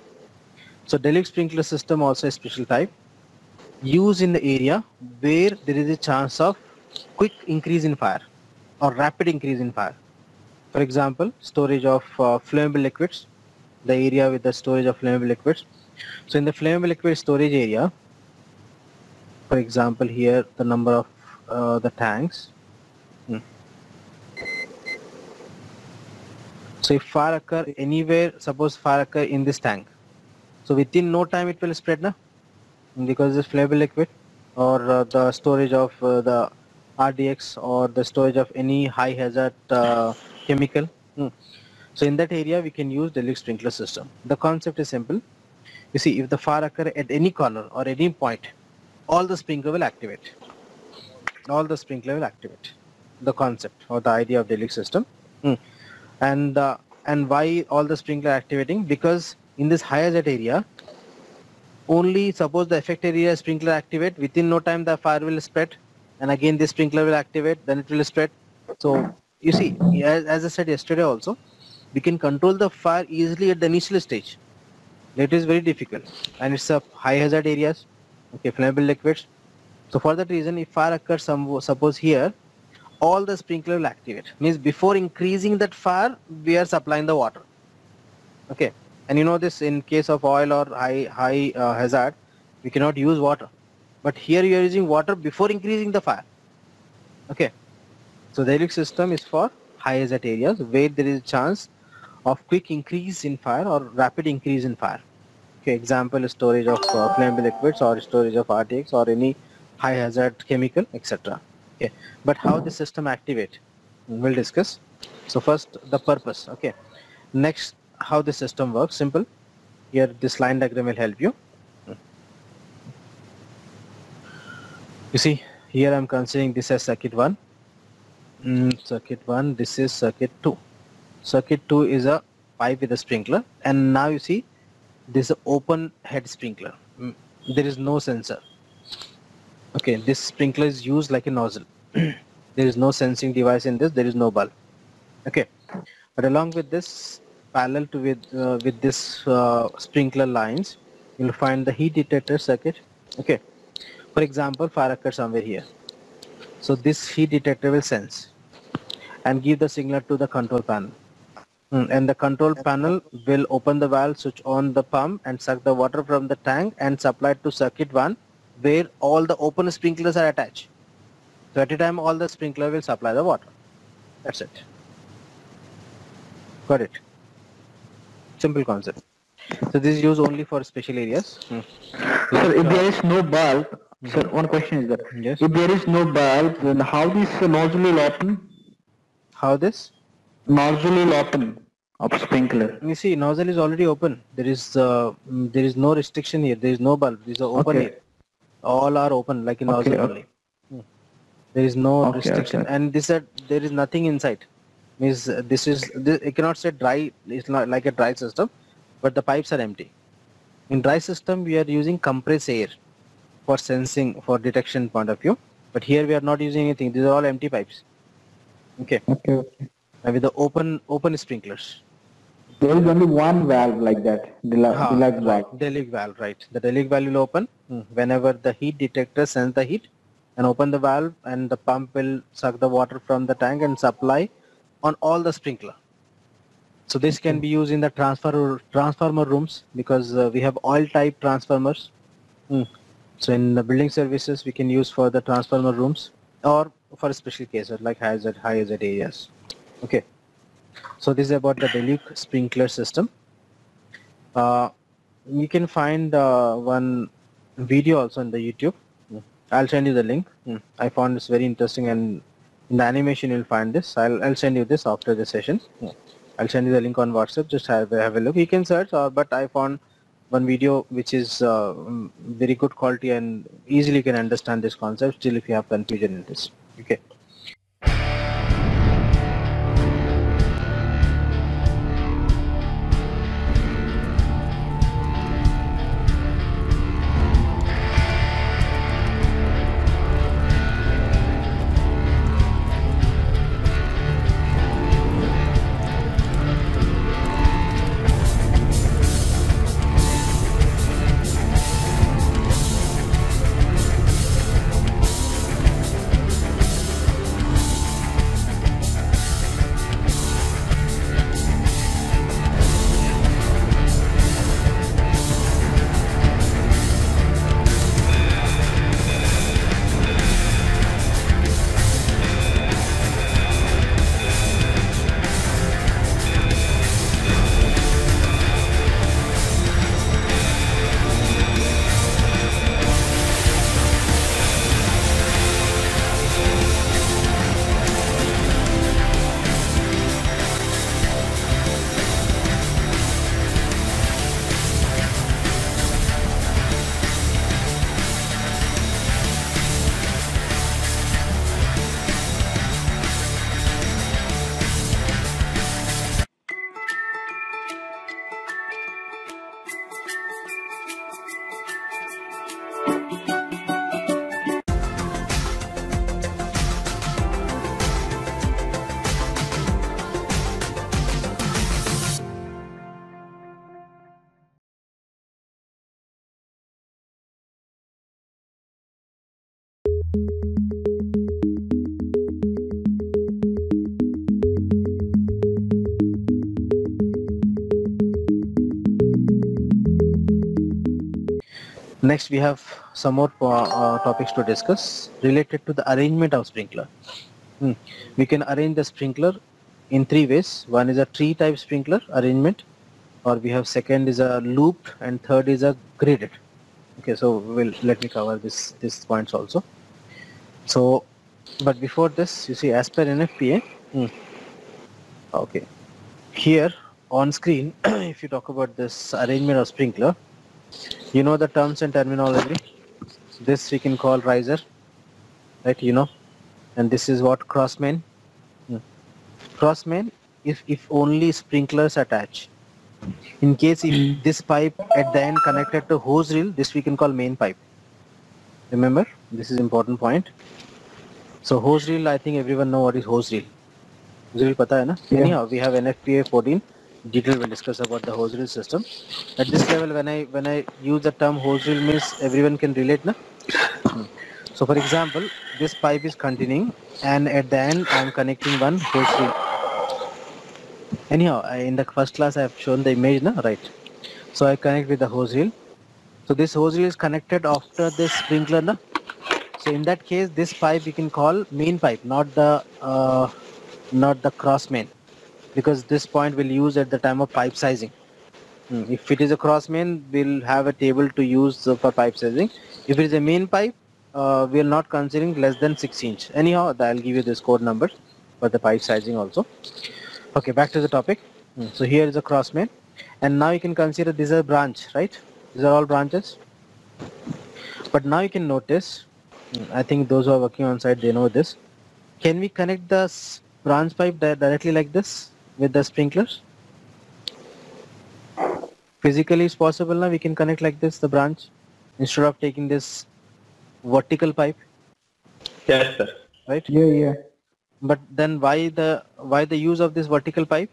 So deluge sprinkler system also a special type used in the area where there is a chance of quick increase in fire or rapid increase in fire. For example, storage of flammable liquids, the area with the storage of flammable liquids. So in the flammable liquid storage area, for example, here the number of the tanks. So if fire occur anywhere, suppose fire occur in this tank, so within no time it will spread now, because it's flammable liquid or the storage of the RDX or the storage of any high hazard chemical. So in that area we can use deluge sprinkler system. The concept is simple. You see, if the fire occur at any corner or any point, all the sprinkler will activate. All the sprinkler will activate. The concept or the idea of deluge system. And why all the sprinkler activating? Because in this high hazard area, only suppose the affected area sprinkler activate, within no time the fire will spread, and again this sprinkler will activate, then it will spread. So you see, as I said yesterday also, we can control the fire easily at the initial stage. It is very difficult, and it's a high hazard areas, okay, flammable liquids. So for that reason, if fire occurs suppose here, all the sprinkler will activate. Means before increasing that fire, we are supplying the water. Okay, and you know this, in case of oil or high hazard, we cannot use water. But here you are using water before increasing the fire. Okay, so the deluge system is for high hazard areas where there is a chance of quick increase in fire or rapid increase in fire. Okay, example is storage of flammable liquids or storage of RTX or any high hazard chemical, etc. Okay, but how the system activate, we'll discuss. So first the purpose. Okay, next how the system works. Simple. Here this line diagram will help you. You see here I'm considering this as circuit 1. Circuit 1, this is circuit 2. Circuit 2 is a pipe with a sprinkler, and now you see this is an open head sprinkler. There is no sensor. Okay, this sprinkler is used like a nozzle. There is no sensing device in this, there is no bulb. Okay, but along with this, parallel to with this sprinkler lines, you'll find the heat detector circuit. Okay, for example, fire occurs somewhere here. So this heat detector will sense and give the signal to the control panel. And the control panel will open the valve, switch on the pump and suck the water from the tank and supply it to circuit 1 where all the open sprinklers are attached. So at a time all the sprinkler will supply the water. That's it. Got it. Simple concept. So this is used only for special areas. Sir, if there is no bulb, sir, one question is that Yes. if there is no bulb, then how this nozzle will open? How this? Nozzle will open of sprinkler. You see, nozzle is already open. There is no restriction here. There is no bulb. This is open Okay. here. All are open like a nozzle only. There is no restriction, and there is nothing inside. Means you cannot say dry. It's not like a dry system, but the pipes are empty. In dry system, we are using compressed air for sensing, for detection point of view. But here we are not using anything. These are all empty pipes. Okay. Okay. And with the open sprinklers. There is only one valve like that, deluxe valve. Right. Delic valve, right. The delic valve will open whenever the heat detector sends the heat and open the valve, and the pump will suck the water from the tank and supply on all the sprinkler. So this can be used in the transformer rooms because we have oil type transformers. So in the building services we can use for the transformer rooms or for special cases like high hazard areas. Okay. So this is about the deluxe sprinkler system. You can find one video also on the YouTube. I'll send you the link. I found this very interesting, and in the animation you'll find this. I'll send you this after the session. I'll send you the link on WhatsApp. Just have a look. You can search, but I found one video which is very good quality and easily can understand this concept. Still, if you have confusion in this, okay. Next we have some more topics to discuss related to the arrangement of sprinkler. We can arrange the sprinkler in 3 ways. One is a tree type sprinkler arrangement, or we have second is a looped, and third is a graded. Okay, so let me cover these points also. So, but before this, you see, as per NFPA, okay, here on screen, if you talk about this arrangement of sprinkler, you know the terms and terminology. This we can call riser, right? You know, and this is what cross main. Cross main if only sprinklers attach. In case if this pipe at the end connected to hose reel, this we can call main pipe. Remember, this is important point. So hose reel, I think everyone know what is hose reel. Hose reel pata hai na? Yeah. Anyhow, we have NFPA 14. Detail will discuss about the hose reel system. At this level, when I use the term hose reel, means everyone can relate, na? So for example, this pipe is continuing, and at the end I am connecting one hose reel. Anyhow, in the first class I have shown the image, na? Right. So I connect with the hose reel. So this hose reel is connected after this sprinkler, na? So in that case, this pipe we can call main pipe, not the cross main, because this point we'll use at the time of pipe sizing. If it is a cross main, we'll have a table to use for pipe sizing. If it is a main pipe, we're not considering less than 6 inch. Anyhow, I'll give you this code number for the pipe sizing also. Okay, back to the topic. So here is a cross main, and now you can consider these are branch, right? These are all branches. But now you can notice, I think those who are working on site, they know this. Can we connect the branch pipe directly like this with the sprinklers? Physically it's possible now, we can connect like this the branch instead of taking this vertical pipe. Yes, sir. Right? Yeah. But then why the use of this vertical pipe?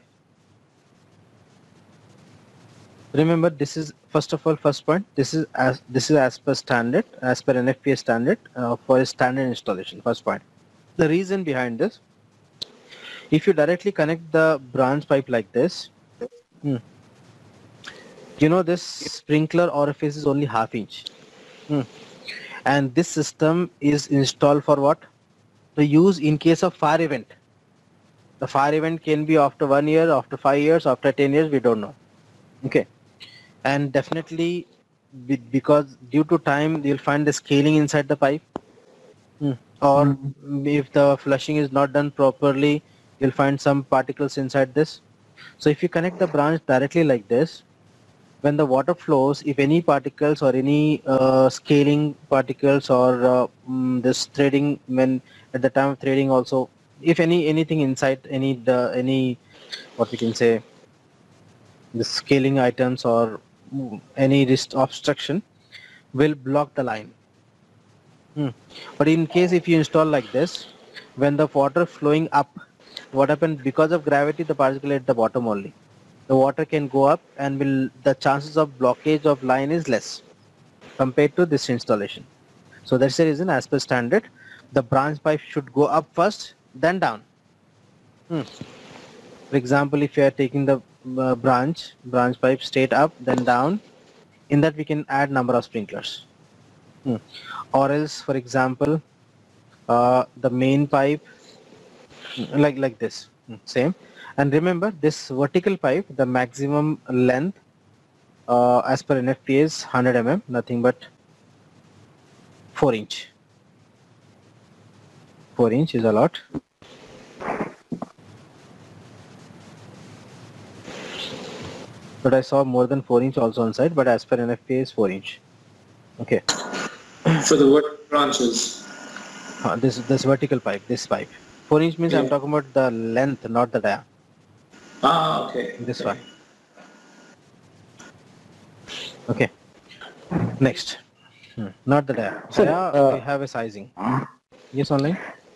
Remember, this is first point. This is as per standard, as per NFPA standard for a standard installation. First point. The reason behind this, if you directly connect the branch pipe like this, you know this sprinkler orifice is only ½ inch, and this system is installed for what? To use in case of fire event. The fire event can be after 1 year, after 5 years, after 10 years, we don't know. Okay. And definitely because due to time you'll find the scaling inside the pipe, or if the flushing is not done properly, you'll find some particles inside this. So if you connect the branch directly like this, when the water flows, if any particles or any scaling particles or this threading, when at the time of threading also, if anything inside any what we can say, the scaling items or any wrist obstruction will block the line. But in case if you install like this, when the water flowing up, what happens, because of gravity the particle at the bottom only, the water can go up, and the chances of blockage of line is less compared to this installation. So that's the reason, as per standard, the branch pipe should go up first, then down. For example, if you are taking the branch pipe straight up, then down, in that we can add number of sprinklers. Or else, for example, the main pipe like this, same. And remember, this vertical pipe, the maximum length as per NFPA is 100 mm, nothing but 4 inch. 4 inch is a lot. But I saw more than 4 inch also on site, but as per NFPA is 4 inch. Okay. For the what branches? This vertical pipe, this pipe. 4 inch means I'm talking about the length, not the diameter. Okay. This one. Okay. Next. Not the diameter. So, we have a sizing. Yes, online?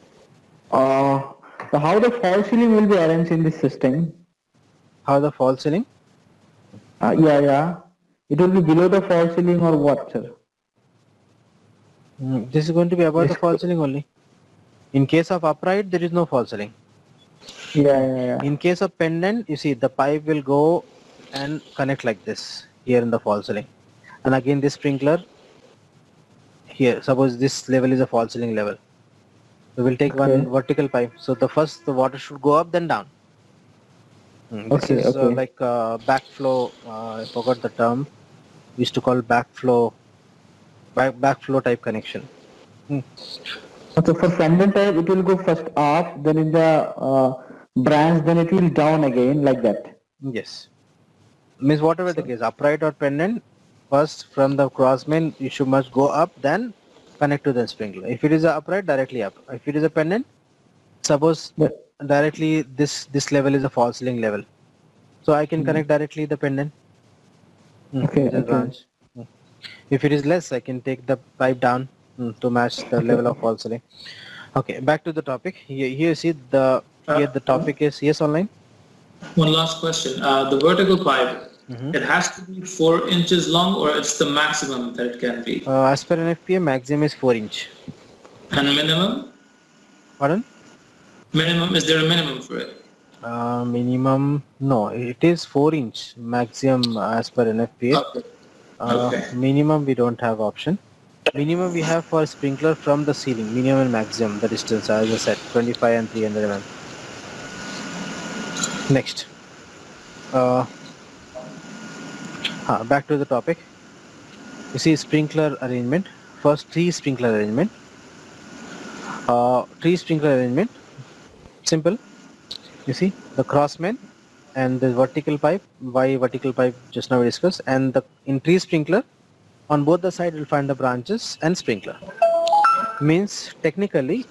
So how the false ceiling will be arranged in this system? How the false ceiling? Yeah. It will be below the false ceiling or what, sir? This is going to be above the false ceiling only. In case of upright, there is no false ceiling. Yeah. In case of pendant, you see the pipe will go and connect like this here in the false ceiling. And again this sprinkler here, suppose this level is a false ceiling level. We will take one vertical pipe. So the water should go up, then down. This is like backflow. I forgot the term. We used to call backflow type connection. So for pendant type, it will go first up, then in the branch, then it will down again, like that. Yes. Means whatever the case, upright or pendant, first from the crossmain, you must go up, then connect to the sprinkler. If it is a upright, directly up. If it is a pendant, suppose directly this level is a false ceiling level. So I can connect directly the pendant. Branch. If it is less, I can take the pipe down to match the level of false ceiling. Okay, back to the topic. Here you see the topic is yes online. One last question. The vertical pipe, it has to be 4 inches long, or it's the maximum that it can be? As per M.E.P, maximum is 4 inch. And minimum? Pardon? Minimum, is there a minimum for it? Minimum, no, it is 4 inch maximum as per M.E.P. Minimum we don't have option. Minimum we have for sprinkler from the ceiling, minimum and maximum, the distance as I said, 25 and 300 mm. Next. Back to the topic. You see sprinkler arrangement. First, tree sprinkler arrangement. Simple. You see the crossmain and the vertical pipe. Why vertical pipe? Just now we discussed. And in tree sprinkler, on both the sides you'll find the branches and sprinkler. Means technically,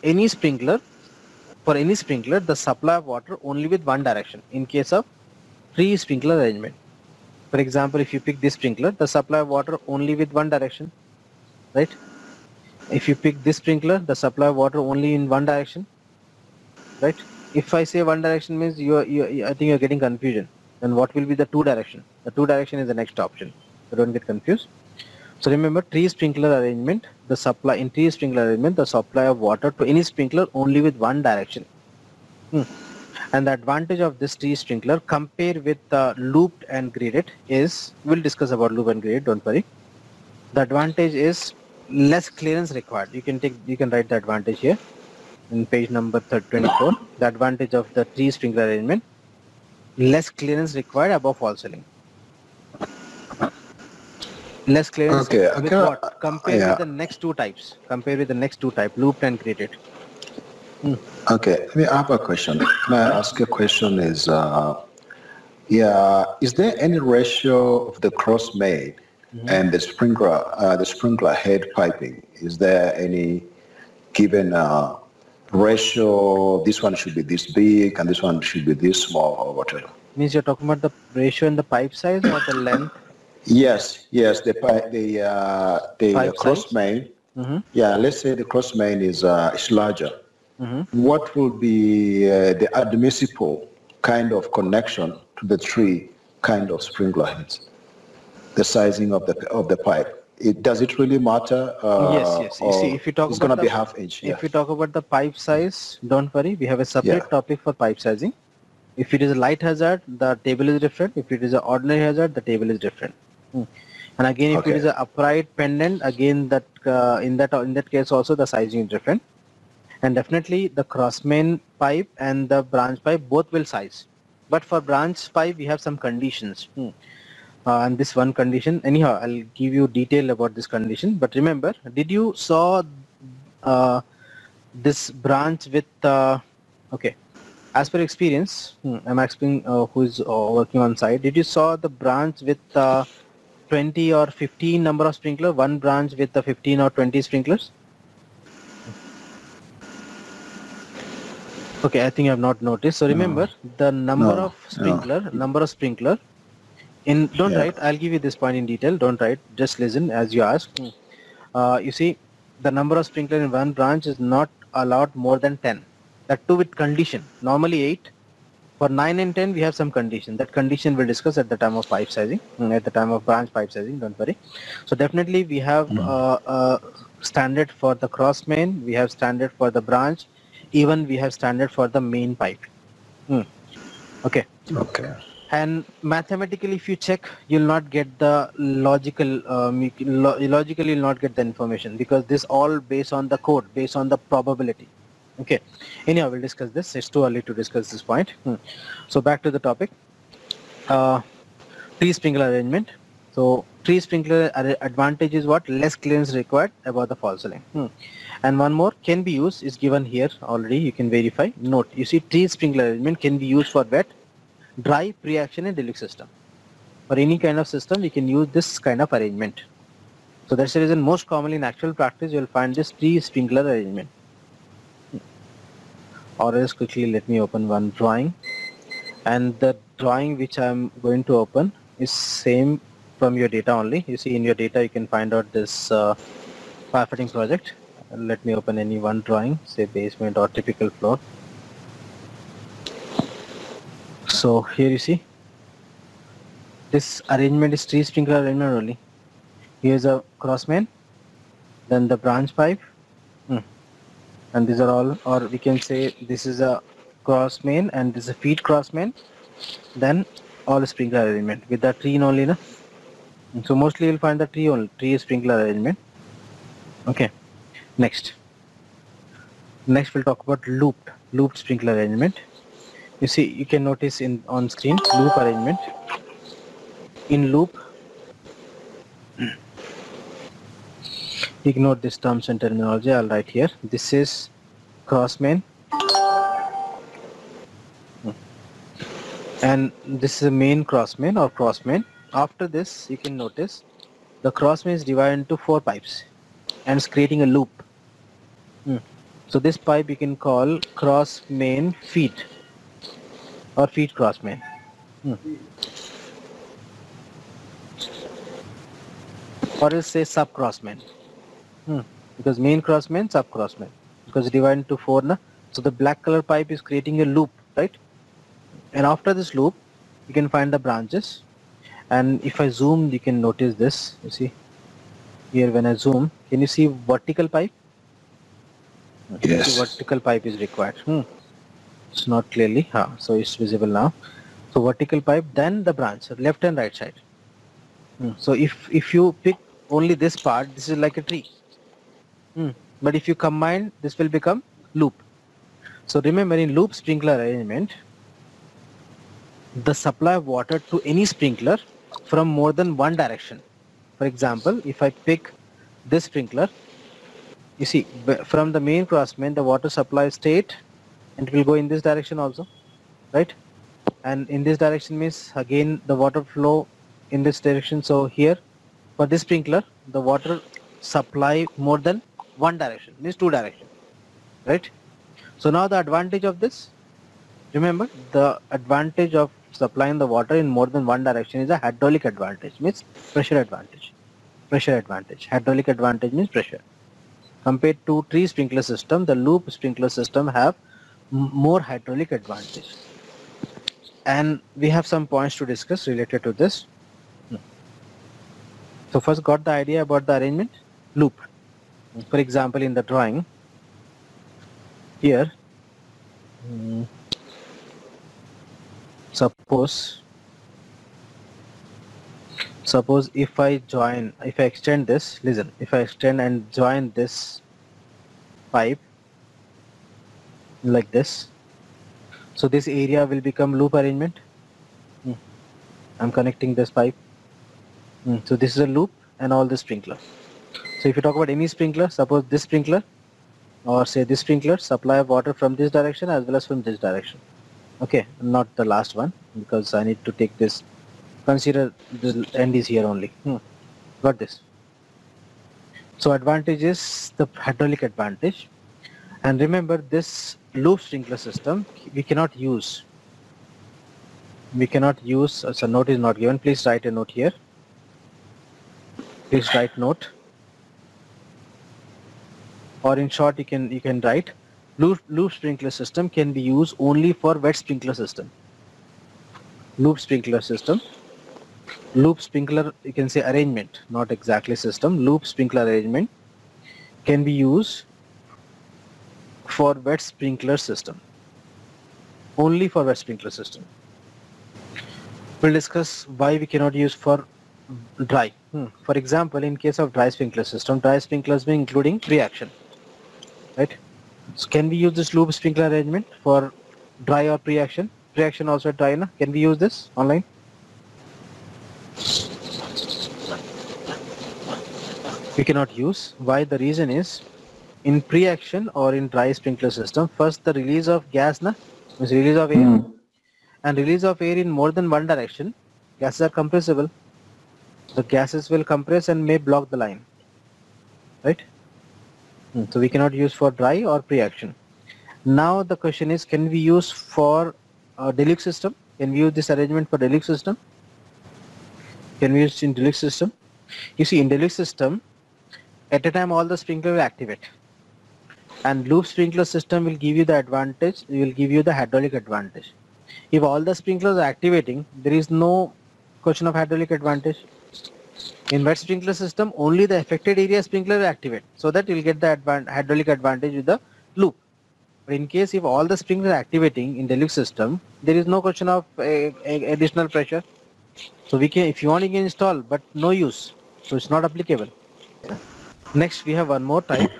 for any sprinkler, the supply of water only with one direction. In case of tree sprinkler arrangement, for example, if you pick this sprinkler, the supply of water only with one direction, right? If you pick this sprinkler, the supply of water only in one direction, right? If I say one direction means I think you're getting confusion. Then what will be the two direction? The two direction is the next option. So don't get confused. So remember, tree sprinkler arrangement, the supply of water to any sprinkler only with one direction. And the advantage of this tree sprinkler compared with the looped and graded is, we'll discuss about loop and graded, don't worry. The advantage is less clearance required. You can write the advantage here in page number 24. The advantage of the tree sprinkler arrangement, less clearance required above false ceiling. Less clearance with what? Compare with the next two types. Looped and graded. Okay, let me have a question. May I ask a question is, is there any ratio of the cross main and the sprinkler head piping? Is there any given ratio? This one should be this big and this one should be this small or whatever? Means you're talking about the ratio in the pipe size or the length? Yes, the cross main. Yeah, let's say the cross main is larger. What will be the admissible kind of connection to the tree kind of sprinkler heads? The sizing of the pipe. Does it really matter? Yes. You see, if you talk it's about going to be half inch. If you talk about the pipe size, don't worry. We have a separate topic for pipe sizing. If it is a light hazard, the table is different. If it is an ordinary hazard, the table is different. And again, if it is an upright pendant, again in that case also the sizing is different. And definitely the crossmain pipe and the branch pipe both will size. But for branch pipe, we have some conditions. And this one condition, anyhow, I'll give you detail about this condition. But remember, did you saw this branch with, as per experience, I'm asking who is working on site, did you saw the branch with 20 or 15 number of sprinkler, one branch with the 15 or 20 sprinklers? Okay, I think I have not noticed. So remember, the number of sprinkler, don't write, I'll give you this point in detail, don't write, just listen as you ask. You see, the number of sprinkler in one branch is not allowed more than 10. That too with condition, normally 8. For 9 and 10, we have some condition. That condition we'll discuss at the time of pipe sizing, at the time of branch pipe sizing, don't worry. So definitely we have standard for the cross main, we have standard for the branch, even we have standard for the main pipe. Okay. And mathematically, if you check, you'll not get the logically you'll not get the information, because this all based on the code, based on the probability. Okay, anyhow, we'll discuss this. It's too early to discuss this point. So back to the topic. Tree sprinkler arrangement. So tree sprinkler advantage is what? Less clearance required above the false ceiling. And one more can be used is given here already. You can verify. Note, you see tree sprinkler arrangement can be used for wet, dry, pre-action and deluxe system. For any kind of system, we can use this kind of arrangement. So that's the reason most commonly in actual practice you will find this tree sprinkler arrangement. Or else quickly let me open one drawing, and the drawing which I am going to open is same from your data only. You see in your data you can find out this firefighting project. Let me open any one drawing, say basement or typical floor. So here you see this arrangement is tree sprinkler arrangement only. Here's a cross main, then the branch pipe, and these are all, or we can say this is a cross main and this is a feed cross main, then all sprinkler arrangement with the tree only, na? So mostly you'll find the tree only, tree sprinkler arrangement. Okay, next we'll talk about looped sprinkler arrangement. You see, you can notice in on screen loop arrangement. In loop, ignore this terms and terminology, I'll write here. This is cross main and this is a main cross main or cross main. After this you can notice the cross main is divided into 4 pipes and it's creating a loop. So this pipe you can call cross main feed or feed cross main. Or else say sub cross main. Because main cross main, sub cross main, because divided into 4, na? So the black color pipe is creating a loop, right? And after this loop you can find the branches, and if I zoom you can notice this. You see here when I zoom, can you see vertical pipe? Yes. So vertical pipe is required. It's not clearly, so it's visible now. So vertical pipe, then the branch, left and right side. So if you pick only this part, this is like a tree. But if you combine, this will become loop. So remember, in loop sprinkler arrangement, the supply of water to any sprinkler from more than one direction. For example, if I pick this sprinkler, you see from the main cross main the water supply is straight and it will go in this direction also, right? And in this direction means again the water flow in this direction. So here for this sprinkler the water supply more than one direction, means 2 direction, right? So now the advantage of this, remember the advantage of supplying the water in more than one direction is a hydraulic advantage, means pressure advantage. Hydraulic advantage means pressure. Compared to tree sprinkler system, the loop sprinkler system have more hydraulic advantage. And we have some points to discuss related to this. So first, got the idea about the arrangement? Loop. For example, in the drawing here, suppose if I extend this, listen, if I extend and join this pipe like this, so this area will become loop arrangement. I'm connecting this pipe. So this is a loop and all the sprinkler. So if you talk about any sprinkler, suppose this sprinkler or say this sprinkler supply of water from this direction as well as from this direction. Okay, not the last one because I need to take this, consider the end is here only. Got this. So advantage is the hydraulic advantage. And remember this loop sprinkler system we cannot use. So note is not given. Please write a note here. Please write note. Or in short you can write loop sprinkler system can be used only for wet sprinkler system. Loop sprinkler system. Loop sprinkler, you can say arrangement, not exactly system. Loop sprinkler arrangement can be used for wet sprinkler system. Only for wet sprinkler system. We'll discuss why we cannot use for dry. For example, in case of dry sprinkler system, dry sprinklers may including pre-action, right? So can we use this loop sprinkler arrangement for dry or pre-action? Pre-action also dry, na? Can we use this online? We cannot use. Why? The reason is, in pre-action or in dry sprinkler system, first the release of gas, na, means release of air, and release of air in more than one direction. Gases are compressible. The gases will compress and may block the line, right? So we cannot use for dry or pre-action. Now the question is, can we use for a deluxe system? Can we use this arrangement for deluxe system? Can we use in deluxe system? You see, in deluxe system, at a time all the sprinkler will activate, and loop sprinkler system will give you the advantage, will give you the hydraulic advantage. If all the sprinklers are activating, there is no question of hydraulic advantage. In wet sprinkler system, only the affected area sprinkler will activate, so that you will get the hydraulic advantage with the loop. But in case if all the sprinklers are activating in deluxe system, there is no question of additional pressure. So we can, if you want, you can install, but no use. So it's not applicable. Next, we have one more type,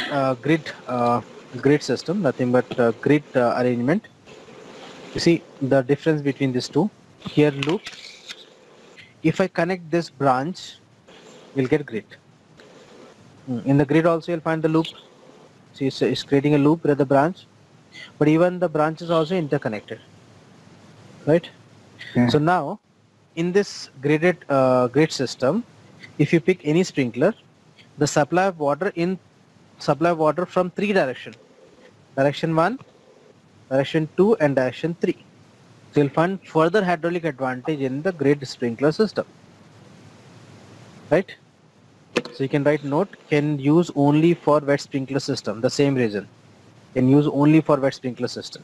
grid system, nothing but grid arrangement. You see the difference between these two. Here loop. If I connect this branch, we'll get grid. In the grid also you'll find the loop. See, it's creating a loop with the branch, but even the branch is also interconnected, right? So now, in this grid system, if you pick any sprinkler, the supply of water from three directions: direction 1, direction 2, and direction 3. So you'll find further hydraulic advantage in the grid sprinkler system, right? So you can write note, can use only for wet sprinkler system. The same reason, can use only for wet sprinkler system.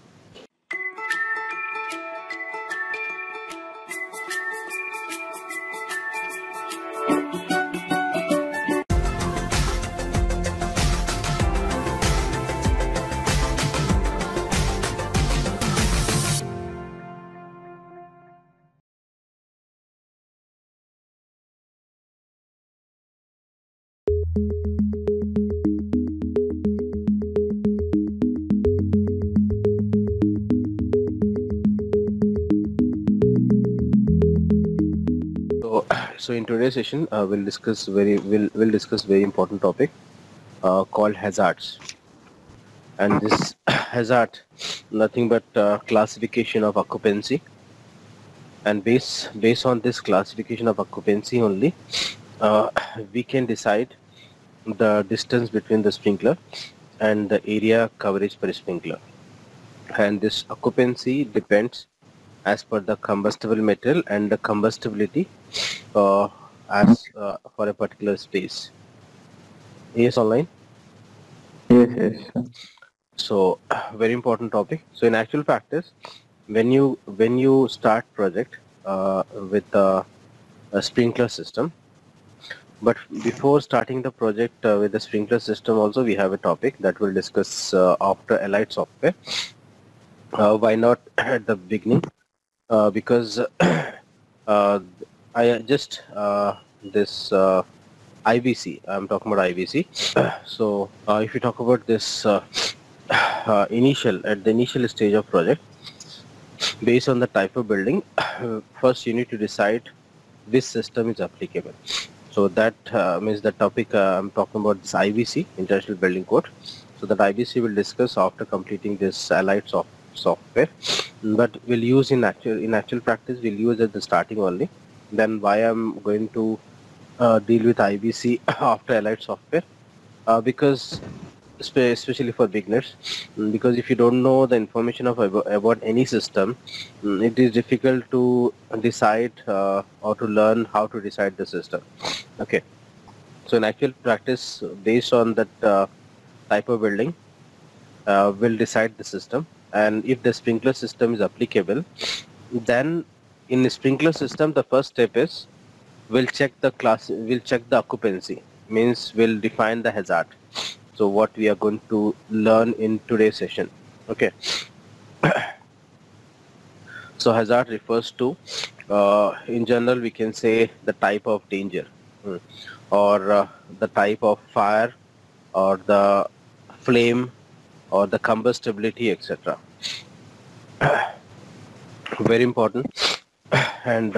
So in today's session, we'll discuss very important topic called hazards. And this hazard, nothing but classification of occupancy. And based on this classification of occupancy only, we can decide the distance between the sprinkler and the area coverage per sprinkler. And this occupancy depends as per the combustible metal and the combustibility as for a particular space. Yes, online? Yes. So very important topic. So in actual practice, when you start project with a sprinkler system, but before starting the project with the sprinkler system also, we have a topic that we'll discuss after Allied software. Why not at the beginning? Because I just this IBC, I'm talking about IBC. So if you talk about this at the initial stage of project, based on the type of building, first you need to decide which system is applicable. So that means the topic I'm talking about this IBC, International Building Code. So that IBC will discuss after completing this Allied software, but we'll use in actual practice, we'll use at the starting only. Then why I'm going to deal with IBC after Allied software, because especially for beginners, because if you don't know the information of about any system, it is difficult to decide or to learn how to decide the system. Okay, so in actual practice, based on that type of building, we'll decide the system. And if the sprinkler system is applicable, then in the sprinkler system, the first step is we'll check the occupancy, means we'll define the hazard. So what we are going to learn in today's session. Okay. So hazard refers to, in general, we can say the type of danger, or the type of fire, or the flame, or the combustibility, etc. Very important. And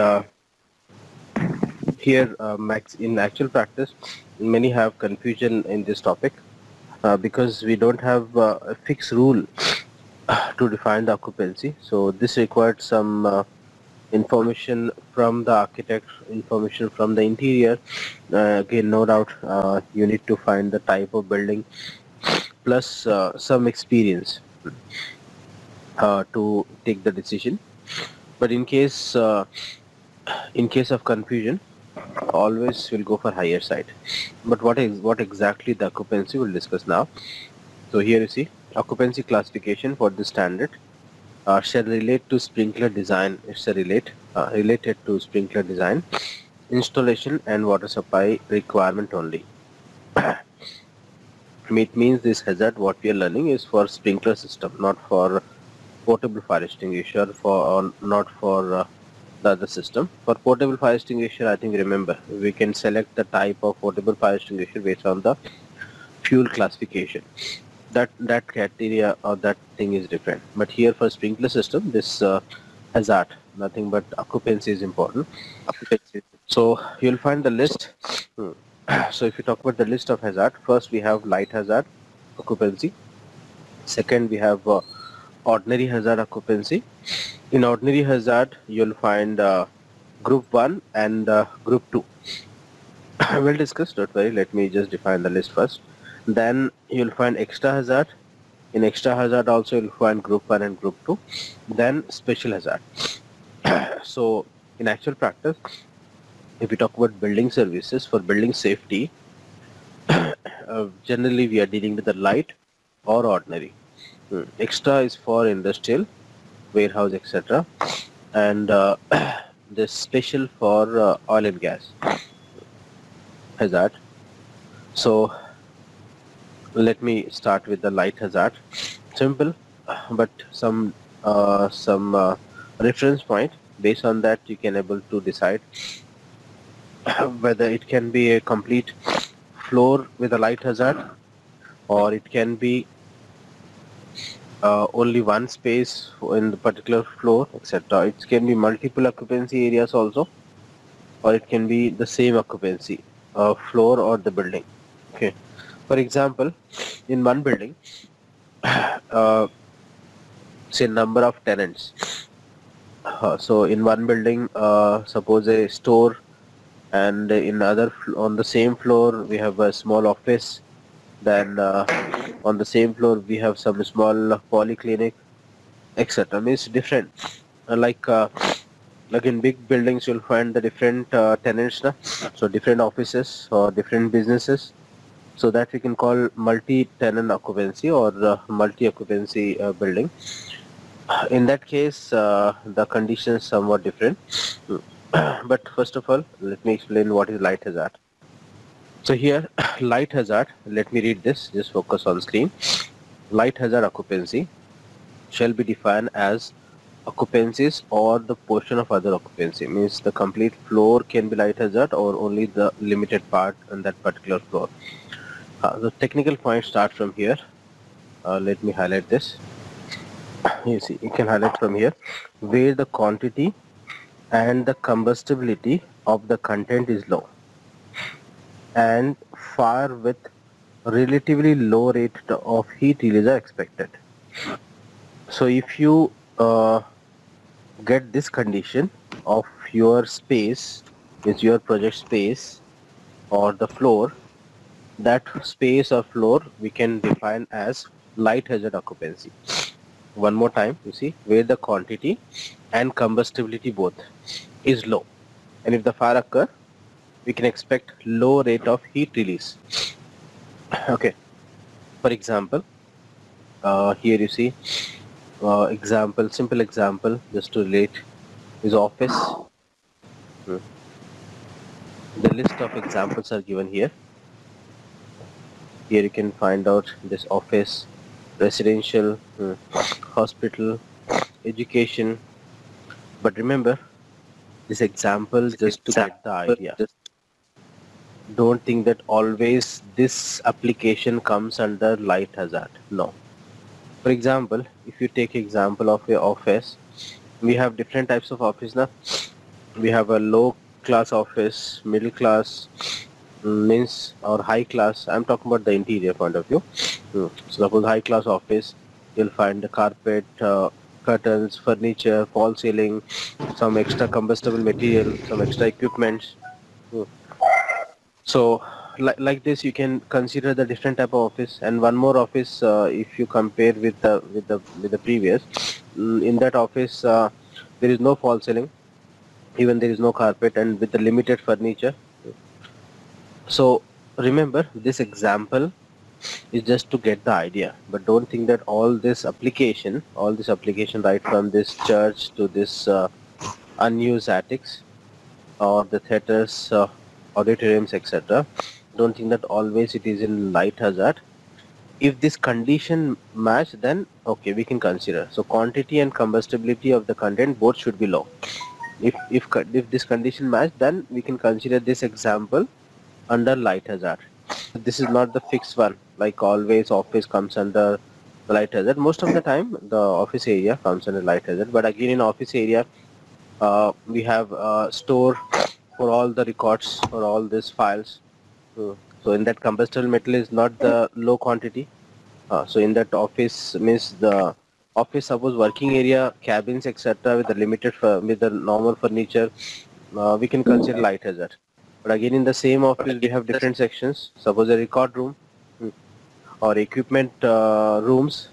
here, Max, in actual practice, many have confusion in this topic because we don't have a fixed rule to define the occupancy. So this required some information from the architect, information from the interior. Again, no doubt, you need to find the type of building plus some experience to take the decision. But in case of confusion, always will go for higher side. But what exactly the occupancy we'll discuss now. So here you see occupancy classification for the standard shall relate to sprinkler design. It's a related to sprinkler design, installation and water supply requirement only. It means this hazard what we are learning is for sprinkler system, not for portable fire extinguisher, not for the other system. For portable fire extinguisher, I think, remember, we can select the type of portable fire extinguisher based on the fuel classification. That criteria or that thing is different. But here for sprinkler system, this hazard, nothing but occupancy is important. So you'll find the list. So if you talk about the list of hazard, first we have light hazard occupancy. Second, we have ordinary hazard occupancy. In ordinary hazard, you'll find group 1 and group 2. We'll discuss, don't worry, let me just define the list first. Then you'll find extra hazard. In extra hazard also you'll find group 1 and group 2. Then special hazard. So in actual practice, if we talk about building services for building safety, generally we are dealing with the light or ordinary. Extra is for industrial, warehouse, etc. And this special for oil and gas hazard. So let me start with the light hazard. Simple, but some reference point. Based on that, you can able to decide whether it can be a complete floor with a light hazard, or it can be only one space in the particular floor, etc. It can be multiple occupancy areas also, or it can be the same occupancy floor or the building. Okay. For example, in one building, say number of tenants. So in one building, suppose a store, and in on the same floor we have a small office. Then on the same floor we have some small polyclinic, etc. Means different. Like in big buildings you'll find the different tenants, so different offices or different businesses. So that we can call multi-tenant occupancy or multi-occupancy building. In that case, the condition is somewhat different. But first of all, let me explain what is light hazard. So here, light hazard, let me read this, just focus on screen. Light hazard occupancy shall be defined as occupancies or the portion of other occupancy. Means the complete floor can be light hazard or only the limited part on that particular floor. The technical points start from here. Let me highlight this. You see, you can highlight from here, where the quantity and the combustibility of the content is low and fire with relatively low rate of heat release are expected. So if you get this condition of your space, is your project space or the floor, that space or floor we can define as light hazard occupancy. One more time, you see, where the quantity and combustibility both is low, and if the fire occur, we can expect low rate of heat release. Okay, for example, here you see simple example just to relate is office. The list of examples are given here. Here you can find out this office, residential, hospital, education. But remember, this example just to get the idea. Don't think that always this application comes under light hazard. No. For example, if you take example of a office, we have different types of office now. We have a low class office, middle class, means or high class. I'm talking about the interior point of view. So suppose high class office, you'll find the carpet, curtains, furniture, false ceiling, some extra combustible material, some extra equipments. So like this, you can consider the different type of office. And one more office, if you compare with the previous, in that office there is no false ceiling, even there is no carpet, and with the limited furniture. So remember, this example is just to get the idea, but don't think that all this application right from this church to this unused attics or the theaters, auditoriums, etc. Don't think that always it is in light hazard. If this condition match, then okay, we can consider. So quantity and combustibility of the content both should be low. If this condition match, then we can consider this example under light hazard. This is not the fixed one, like always office comes under the light hazard. Most of the time the office area comes under light hazard, but again in office area we have store for all the records, for all these files. So in that combustible metal is not the low quantity. So in that office means the office, suppose working area, cabins, etc. with the limited with the normal furniture, we can consider light hazard. But again in the same office we have different sections. Suppose a record room, or equipment rooms,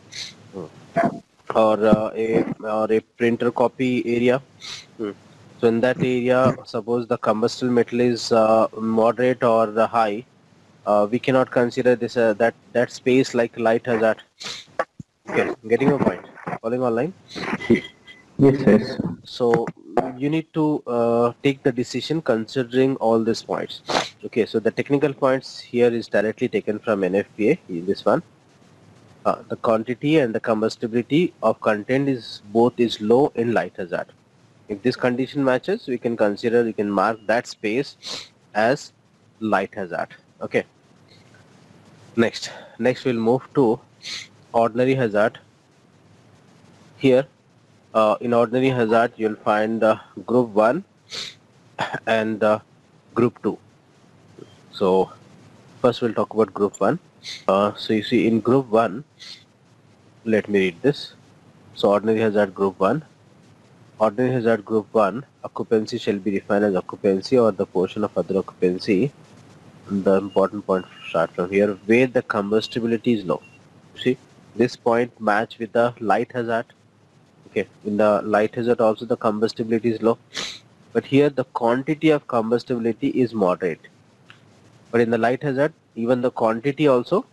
or a printer copy area. So in that area, suppose the combustible metal is moderate or high, we cannot consider this that space like light hazard. Okay, getting your point? Following online? Yes, yes. So you need to take the decision considering all these points. Okay, so the technical points here is directly taken from NFPA, this one. The quantity and the combustibility of content is both is low in light hazard. If this condition matches, we can consider, we can mark that space as light hazard. Okay. Next we'll move to ordinary hazard. Here in ordinary hazard you'll find group 1 and group 2. So first we'll talk about group 1. So you see in group 1, let me read this. So ordinary hazard group 1. Ordinary hazard group 1, occupancy shall be defined as occupancy or the portion of other occupancy. The important point start from here, where the combustibility is low. See, this point match with the light hazard. Okay, in the light hazard also the combustibility is low, but here the quantity of combustibility is moderate. But in the light hazard, even the quantity also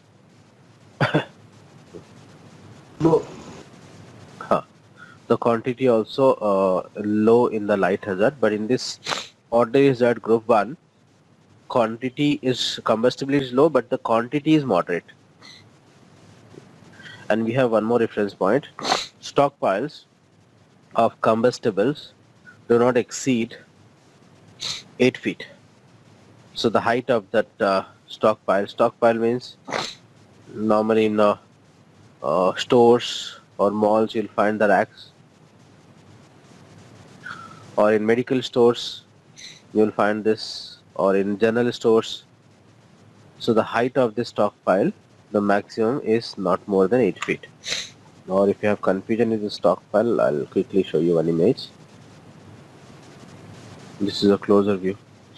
low. The quantity also low in the light hazard, but in this ordinary hazard group 1, combustibility is low, but the quantity is moderate. And we have one more reference point. Stockpiles of combustibles do not exceed 8 feet. So the height of that stockpile means normally in stores or malls you'll find the racks, or in medical stores you'll find this, or in general stores. So the height of this stockpile, the maximum is not more than 8 feet. Or if you have confusion with the stockpile, I'll quickly show you one image. This is a closer view.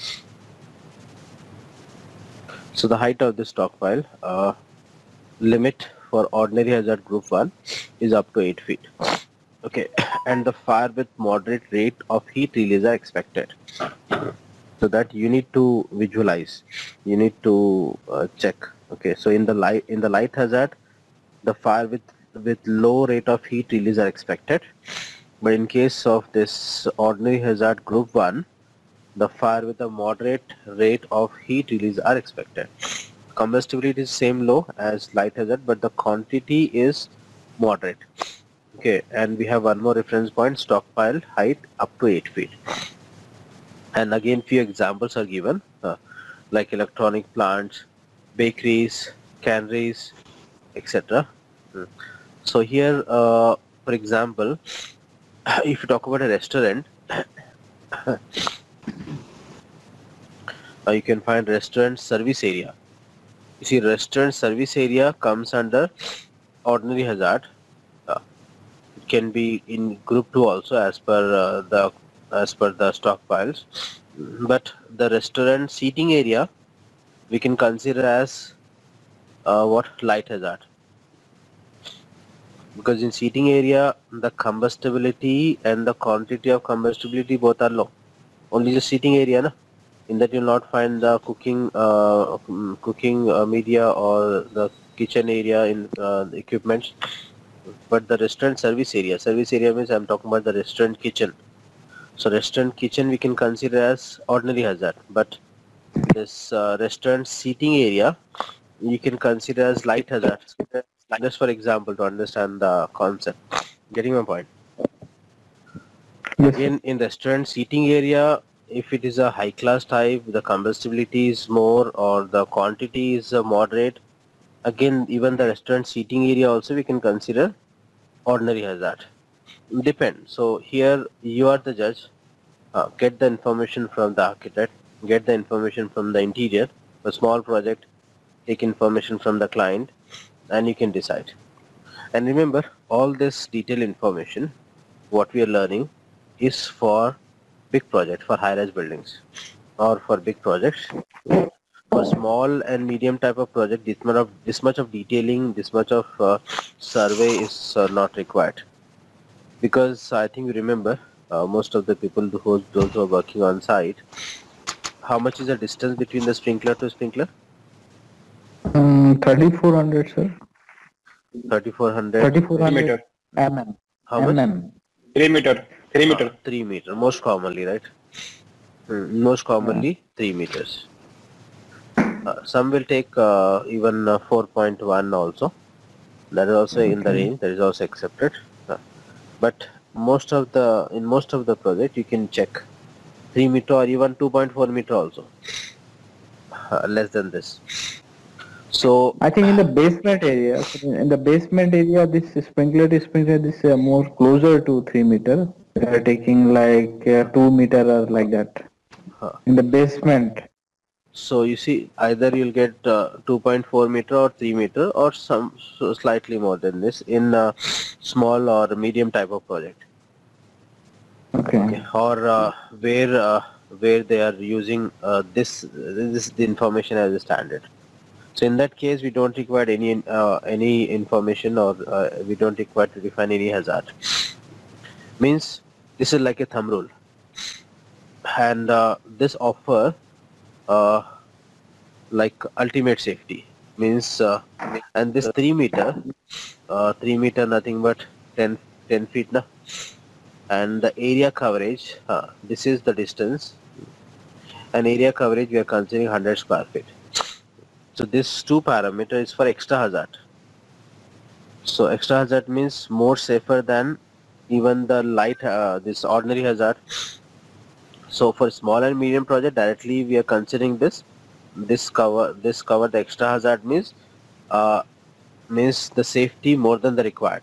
So the height of the stockpile limit for ordinary hazard group 1 is up to 8 feet. Okay, and the fire with moderate rate of heat release are expected. So that you need to visualize, you need to check. Okay, so in the light hazard, the fire with low rate of heat release are expected, but in case of this ordinary hazard group 1, the fire with a moderate rate of heat release are expected. Combustibility is same low as light hazard, but the quantity is moderate. Okay, and we have one more reference point, stockpile height up to 8 feet. And again few examples are given, like electronic plants, bakeries, canneries, etc. So here, for example, if you talk about a restaurant, you can find restaurant service area. You see, restaurant service area comes under ordinary hazard. It can be in group 2 also as per the stockpiles. But the restaurant seating area we can consider as what, light hazard, because in seating area the combustibility and the quantity of combustibility both are low. Only the seating area, na? In that you'll not find the cooking media or the kitchen area in the equipments. But the restaurant service area means I'm talking about the restaurant kitchen. So restaurant kitchen we can consider as ordinary hazard, but this restaurant seating area you can consider as light hazard. Just for example to understand the concept. Getting my point? Yes, Again, in restaurant seating area, if it is a high class type, the combustibility is more or the quantity is moderate. Again, even the restaurant seating area also we can consider ordinary hazard. Depend. So here you are the judge. Get the information from the architect, get the information from the interior. A small project, take information from the client, and you can decide. And remember, all this detailed information, what we are learning, is for big project, for high-rise buildings, or for big projects. For small and medium type of project, this much of detailing, this much of survey is not required. Because I think you remember, most of the people those who are working on site, how much is the distance between the sprinkler to sprinkler? 3400, sir. 3400. 3400 mm. How much? Mm. 3 meter. 3 meter. 3 meter, most commonly, right? Most commonly 3 meters. Some will take even 4.1 also. That is also in the range. That is also accepted. But in most of the project you can check 3 meter or even 2.4 meter also. Less than this. So I think in the basement area, this sprinkler is more closer to 3 meter. They are taking like 2 meter or like that in the basement. So you see, either you'll get 2.4 meter or 3 meter or slightly more than this in small or medium type of project. Okay. Or where they are using this the information as a standard. So in that case, we don't require any information, or we don't require to define any hazard. Means this is like a thumb rule, and this offer like ultimate safety. Means and this 3 meter, 3 meter nothing but 10 feet na. And the area coverage, this is the distance, and area coverage we are considering 100 square feet. So this 2 parameter is for extra hazard. So extra hazard means more safer than even the light, this ordinary hazard. So for small and medium project, directly we are considering this cover the extra hazard means the safety more than the required.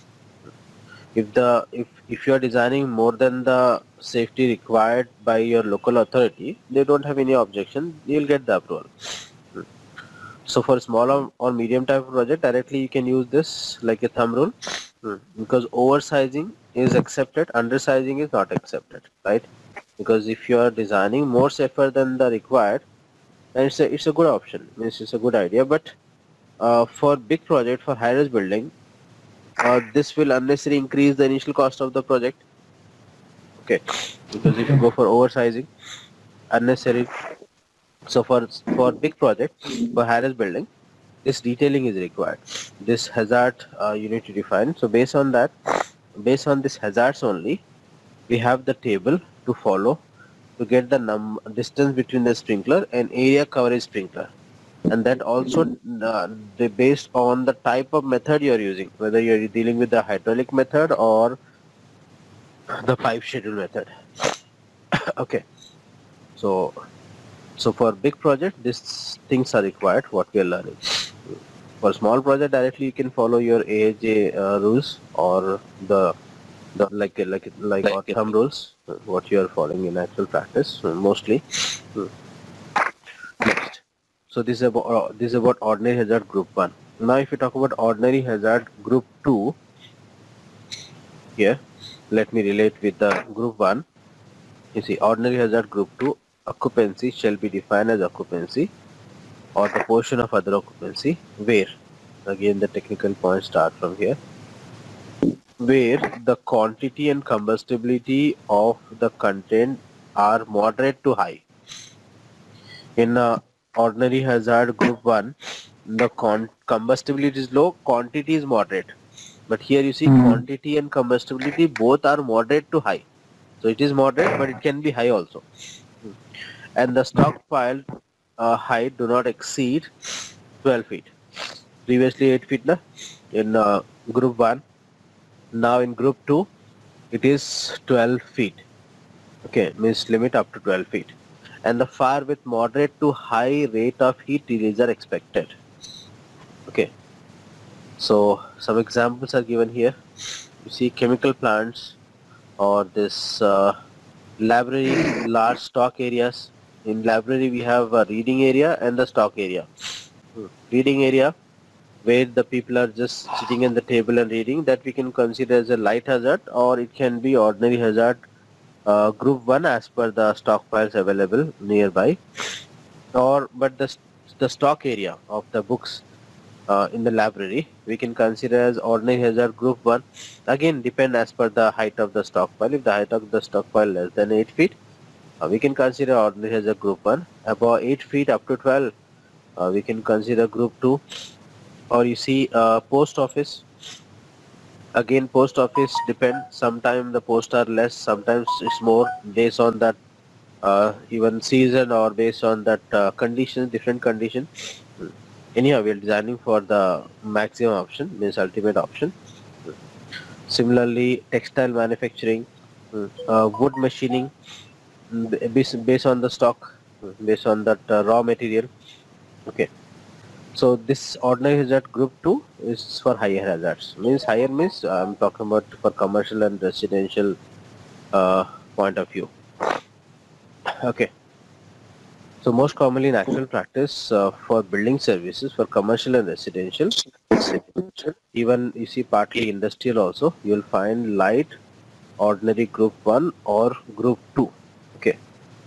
If you are designing more than the safety required by your local authority, they don't have any objection, you'll get the approval. So for small or medium type of project, directly you can use this like a thumb rule, because oversizing is accepted, undersizing is not accepted, right? Because if you are designing more safer than the required, then it's a good option, means it's a good idea. But for big project, for high-rise building, this will unnecessarily increase the initial cost of the project. Okay, because if you go for oversizing, unnecessary. So for big project, for high-rise building, this detailing is required. This hazard you need to define. So based on this hazards only, we have the table to follow to get the distance between the sprinkler and area coverage sprinkler. And that also based on the type of method you are using, whether you are dealing with the hydraulic method or the pipe schedule method. Okay, so for big project, these things are required, what we are learning. For small project, directly you can follow your AHJ rules or the or thumb rules, what you are following in actual practice mostly. Next, so this is about ordinary hazard group 1. Now if you talk about ordinary hazard group 2, here let me relate with the group 1. You see, ordinary hazard group 2, occupancy shall be defined as occupancy or the portion of other occupancy where, again the technical points start from here, where the quantity and combustibility of the content are moderate to high. In ordinary hazard group 1, the combustibility is low, quantity is moderate. But here you see quantity and combustibility both are moderate to high. So it is moderate, but it can be high also. And the stockpile height do not exceed 12 feet. Previously 8 feet in group 1. Now in group 2, it is 12 feet. Okay, means limit up to 12 feet. And the fire with moderate to high rate of heat release are expected. Okay, so some examples are given here. You see chemical plants or this library, large stock areas. In library we have a reading area and the stock area. Reading area where the people are just sitting in the table and reading, that we can consider as a light hazard, or it can be ordinary hazard group 1 as per the stockpiles available nearby. But the stock area of the books in the library we can consider as ordinary hazard group 1. Again depend as per the height of the stockpile. If the height of the stockpile less than 8 feet, we can consider ordinary hazard group 1. Above 8 feet up to 12, we can consider group 2. Or you see post office. Again post office depend. Sometimes the posts are less, sometimes it's more, based on that even season or based on that conditions, different condition. Anyhow, we are designing for the maximum option, means ultimate option. Similarly, textile manufacturing, wood machining, based on the stock, based on that raw material. Okay. So this ordinary hazard group 2 is for higher hazards. Means higher means I'm talking about for commercial and residential point of view. Okay. So most commonly in actual practice for building services for commercial and residential, even you see partly industrial also, you will find light ordinary group 1 or group 2. Okay.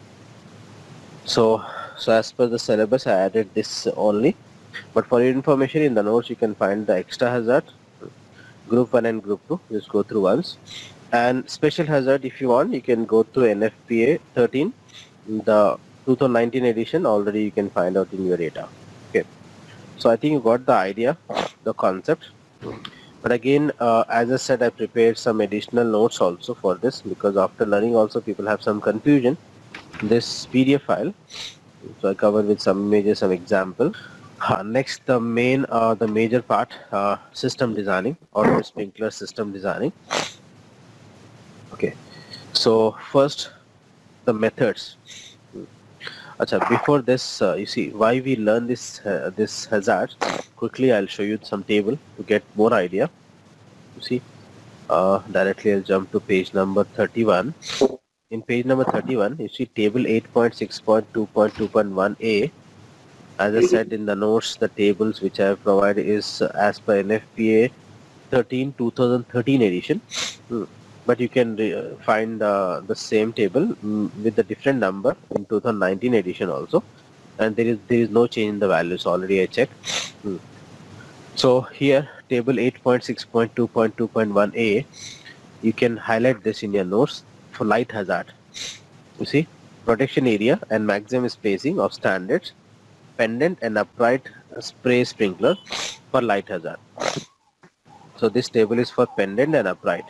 So as per the syllabus I added this only. But for your information, in the notes you can find the extra hazard, group 1 and group 2, just go through once. And special hazard, if you want, you can go to NFPA 13, the 2019 edition, already you can find out in your data. Okay, so I think you got the idea, the concept. But again, as I said, I prepared some additional notes also for this, because after learning also people have some confusion. This PDF file, so I covered with some images, some example. Next, the major part, system designing or sprinkler system designing. Okay, so first the methods. Before this, you see why we learn this hazard. Quickly, I'll show you some table to get more idea. You see, directly I'll jump to page number 31. In page number 31, you see table 8.6.2.2.1a. As I said in the notes, the tables which I have provided is as per NFPA 13 2013 edition. But you can find the same table with the different number in 2019 edition also, and there is no change in the values. Already I checked. So here table 8.6.2.2.1a, you can highlight this in your notes for light hazard. You see, protection area and maximum spacing of standards, pendant and upright spray sprinkler for light hazard. So this table is for pendant and upright.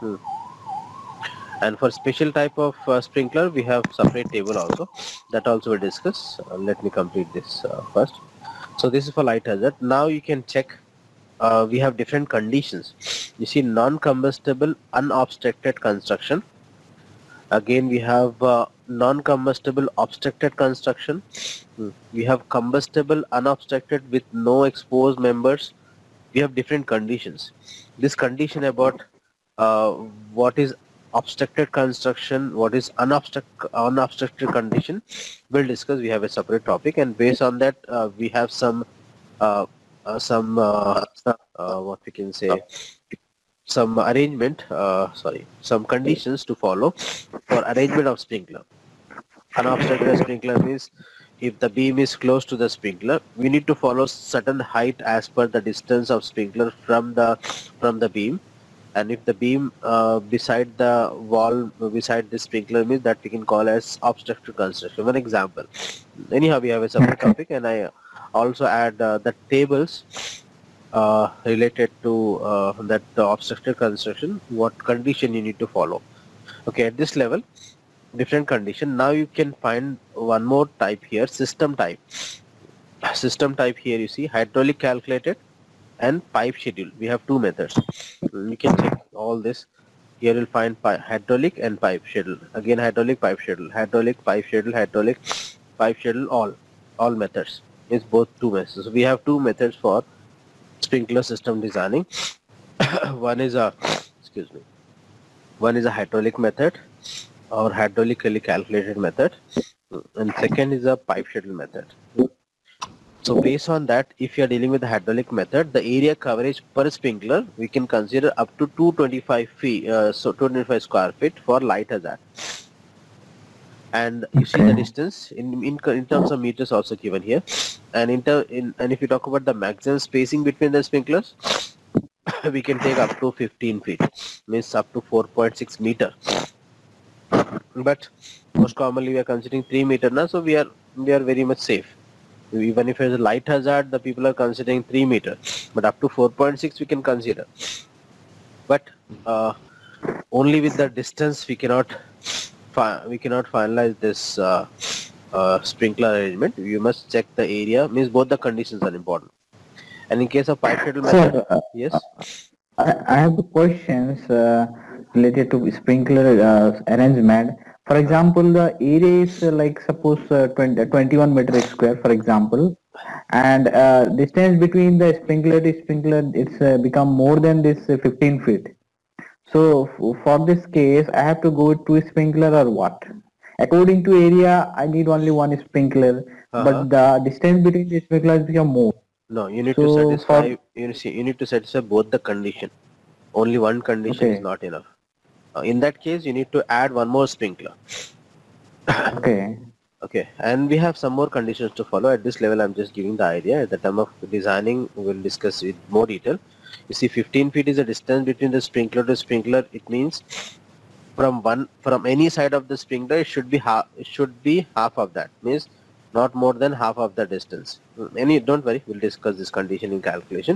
And for special type of sprinkler, we have separate table also. That also we'll discuss. Let me complete this first. So this is for light hazard. Now you can check. We have different conditions. You see, non-combustible, unobstructed construction. Again, we have non-combustible obstructed construction. We have combustible unobstructed with no exposed members. We have different conditions. This condition about what is obstructed construction, what is unobstructed condition, we'll discuss. We have a separate topic, and based on that, we have some what we can say, some arrangement, some conditions to follow for arrangement of sprinkler. Unobstructed sprinkler means if the beam is close to the sprinkler, we need to follow certain height as per the distance of sprinkler from the beam. And if the beam beside the wall, beside the sprinkler, means that we can call as obstructed construction. One example. Anyhow, we have a separate topic, and I also add the tables related to that obstructed construction, what condition you need to follow. Okay, at this level, different condition. Now you can find one more type here, system type. System type here you see hydraulic calculated and pipe schedule. We have two methods. You can check all this. Here you'll find hydraulic and pipe schedule. Again hydraulic, pipe schedule, hydraulic, pipe schedule, hydraulic, pipe schedule, all methods. It's both two methods. So we have two methods for sprinkler system designing. One is a hydraulic method or hydraulically calculated method, and second is a pipe schedule method. So based on that, if you are dealing with the hydraulic method, the area coverage per sprinkler we can consider up to 225 feet, so 225 square feet for light hazard. And you see the distance in terms of meters also given here. And and if you talk about the maximum spacing between the sprinklers, we can take up to 15 feet, means up to 4.6 meter. But most commonly we are considering 3 meter now, so we are very much safe. Even if it's a light hazard, the people are considering 3 meter, but up to 4.6 we can consider. But only with the distance we cannot finalize this sprinkler arrangement. You must check the area, means both the conditions are important. And in case of pipe schedule method, yes. I have questions related to sprinkler arrangement. For example, the area is like suppose 21 meter square, for example, and distance between the sprinkler to sprinkler it's become more than this 15 feet. So for this case, I have to go to a sprinkler or what? According to area, I need only one sprinkler, but the distance between the sprinklers become more. No, you need to satisfy. You need to satisfy both the condition. Only one condition is not enough. In that case, you need to add one more sprinkler. Okay. Okay, and we have some more conditions to follow. At this level, I'm just giving the idea. At the time of designing, we'll discuss with more detail. You see, 15 feet is the distance between the sprinkler to sprinkler. It means from any side of the sprinkler, it should be half of that. Means not more than half of the distance. Don't worry, we'll discuss this condition in calculation.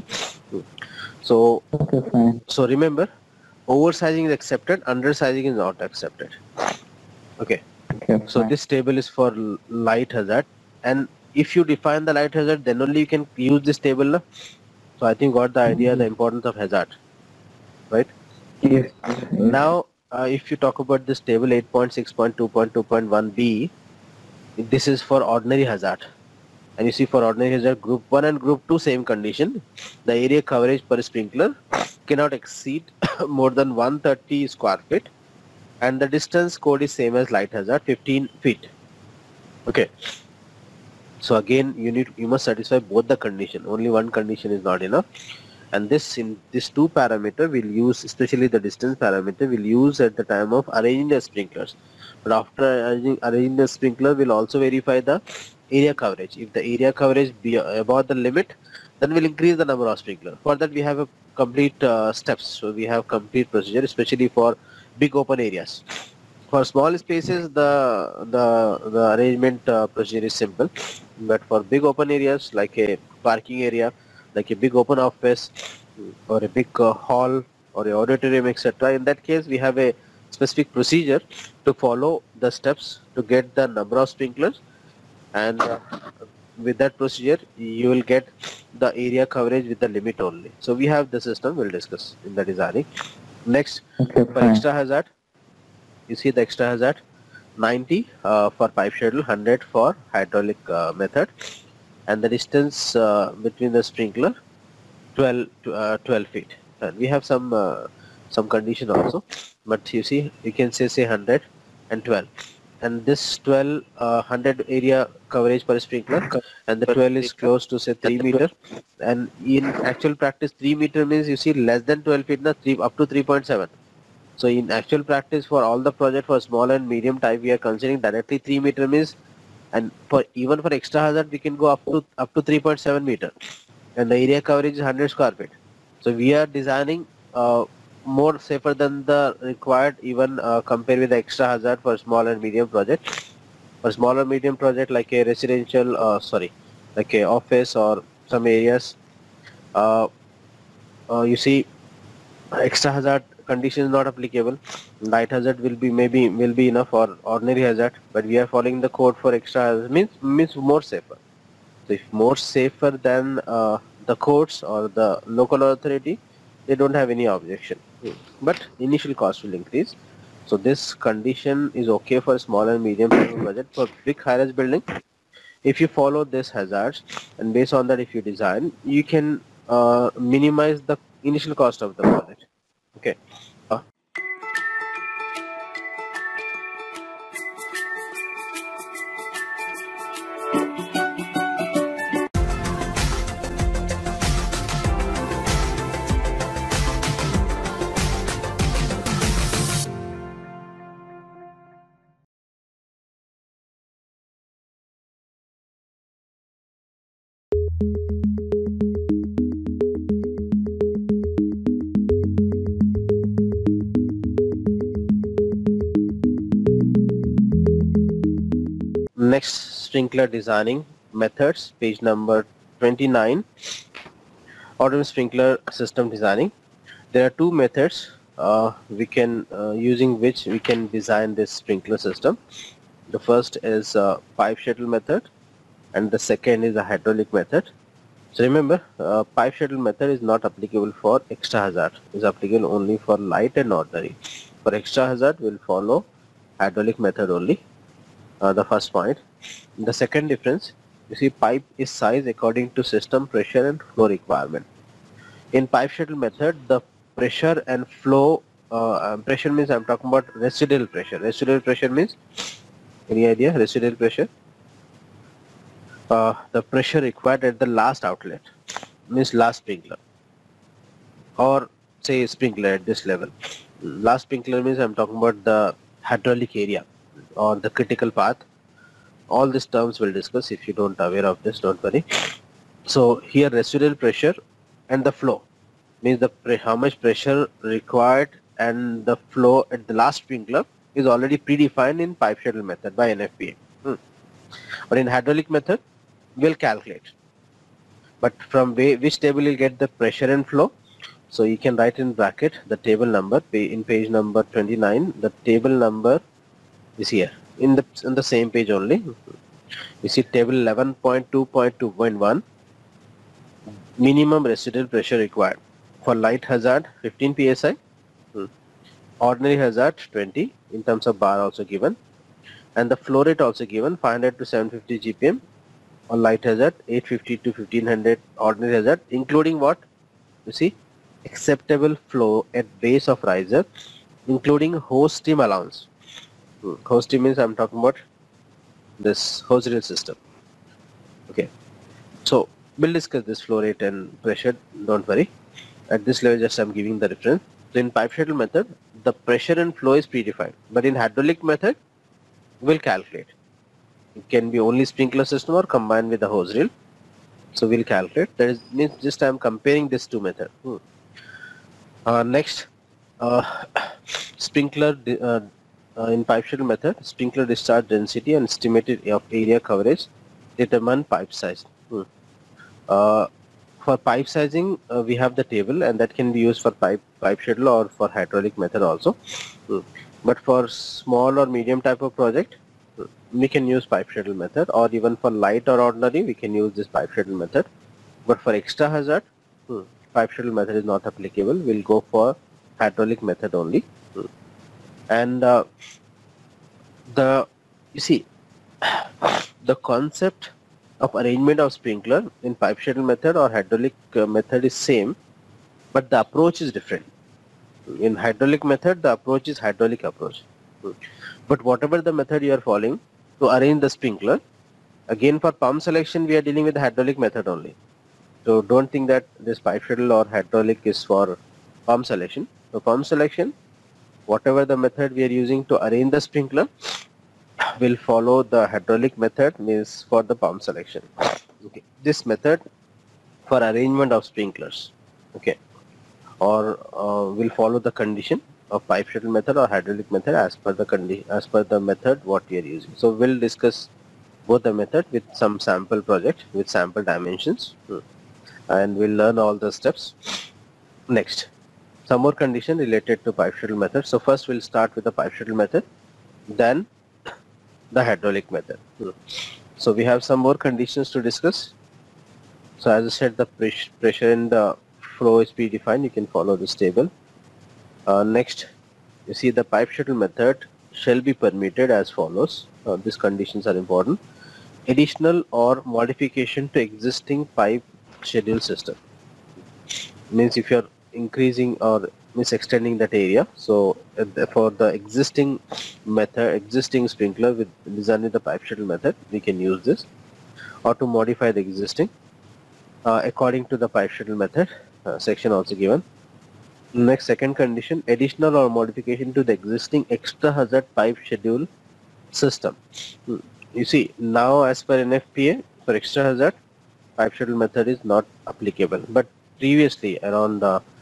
So, so remember, oversizing is accepted, undersizing is not accepted. Okay. So this table is for light hazard, and if you define the light hazard, then only you can use this table. So I think got the idea, the importance of hazard, right? Yes. Now, if you talk about this table 8.6.2.2.1b, this is for ordinary hazard. And you see for ordinary hazard group 1 and group 2 same condition. The area coverage per sprinkler cannot exceed more than 130 square feet, and the distance code is same as light hazard, 15 feet. Okay. So again, you must satisfy both the condition. Only one condition is not enough. And this two parameter we'll use, especially the distance parameter, we'll use at the time of arranging the sprinklers. But after arranging the sprinkler, we'll also verify the area coverage. If the area coverage be above the limit, then we'll increase the number of sprinklers. For that, we have a complete steps. So we have complete procedure, especially for big open areas. For small spaces, the arrangement procedure is simple. But for big open areas like a parking area, like a big open office or a big hall or a auditorium, etc., in that case we have a specific procedure to follow the steps to get the number of sprinklers, and with that procedure you will get the area coverage with the limit only. So we have the system, we'll discuss in the designing. Next, for extra hazard, you see the extra hazard. 90 for pipe schedule, 100 for hydraulic method, and the distance between the sprinkler 12 feet. And we have some condition also, but you see you can say 100 and 12, and this 12 100 area coverage per sprinkler, and the 12 is close to say 3 meter, and in actual practice 3 meter means you see less than 12 feet, na 3 up to 3.7. So in actual practice for all the project for small and medium type, we are considering directly 3 meter means, and for even for extra hazard we can go up to 3.7 meter, and the area coverage is 100 square feet. So we are designing more safer than the required, even compared with the extra hazard for small and medium project. For small or medium project like a residential, like a office or some areas, you see extra hazard condition is not applicable. Light hazard will be enough for ordinary hazard, but we are following the code for extra hazard, means more safer. So if more safer than the courts or the local authority, they don't have any objection. But initial cost will increase. So this condition is okay for small and medium project. For big high-rise building, if you follow this hazards, and based on that if you design, you can minimize the initial cost of the project. Okay. Next, sprinkler designing methods, page number 29. Autumn sprinkler system designing. There are two methods using which we can design this sprinkler system. The first is pipe shuttle method, and the second is a hydraulic method. So remember, pipe shuttle method is not applicable for extra hazard. It is applicable only for light and ordinary. For extra hazard, we'll follow hydraulic method only. The first point. The second difference, you see, pipe is sized according to system pressure and flow requirement. In pipe shuttle method, the pressure and flow, pressure means I'm talking about residual pressure. Residual pressure means, any idea? Residual pressure? The pressure required at the last outlet, means last sprinkler, or say sprinkler at this level. Last sprinkler means I'm talking about the hydraulic area or the critical path. All these terms we'll discuss. If you don't aware of this, don't worry. So here residual pressure and the flow means how much pressure required and the flow at the last sprinkler is already predefined in pipe shuttle method by NFPA. But in hydraulic method, we'll calculate. But from which table you'll get the pressure and flow? So you can write in bracket the table number in page number 29. The table number is here in the same page only. You see table 11.2.2.1. Minimum residual pressure required for light hazard 15 psi, ordinary hazard 20 in terms of bar also given, and the flow rate also given 500 to 750 GPM on light hazard, 850 to 1500 ordinary hazard, including what? You see, acceptable flow at base of riser, including hose stream allowance. Hose stream means I'm talking about this hose reel system. Okay, so we'll discuss this flow rate and pressure, don't worry. At this level just I'm giving the reference. So in pipe shuttle method, the pressure and flow is predefined, but in hydraulic method we'll calculate. It can be only sprinkler system or combined with the hose reel. So we'll calculate. That is means just I'm comparing these two methods. Next, sprinkler in pipe shuttle method, sprinkler discharge density and estimated of area coverage determine pipe size. For pipe sizing, we have the table, and that can be used for pipe shuttle or for hydraulic method also. But for small or medium type of project, we can use pipe shuttle method, or even for light or ordinary we can use this pipe shuttle method. But for extra hazard, pipe shuttle method is not applicable. We'll go for hydraulic method only. And You see, the concept of arrangement of sprinkler in pipe schedule method or hydraulic method is same, but the approach is different. In hydraulic method, the approach is hydraulic approach. But whatever the method you are following to arrange the sprinkler, again for pump selection, we are dealing with the hydraulic method only. So don't think that this pipe schedule or hydraulic is for pump selection. So pump selection, whatever the method we are using to arrange the sprinkler, will follow the hydraulic method, means for the pump selection. Okay, this method for arrangement of sprinklers, okay, or will follow the condition of pipe schedule method or hydraulic method as per the method what we are using. So we'll discuss both the method with some sample project with sample dimensions, and we'll learn all the steps. Next, some more condition related to pipe schedule method. So first we'll start with the pipe schedule method, then the hydraulic method. So we have some more conditions to discuss. So as I said, the pressure and the flow is predefined. You can follow this table. Next, you see the pipe schedule method shall be permitted as follows. These conditions are important. Additional or modification to existing pipe schedule system. Means if you're increasing or extending that area, so for the existing method, existing sprinkler with designing the pipe schedule method, we can use this, or to modify the existing according to the pipe schedule method section also given. Next, second condition, additional or modification to the existing extra hazard pipe schedule system. You see, now as per NFPA, for extra hazard pipe schedule method is not applicable, but previously around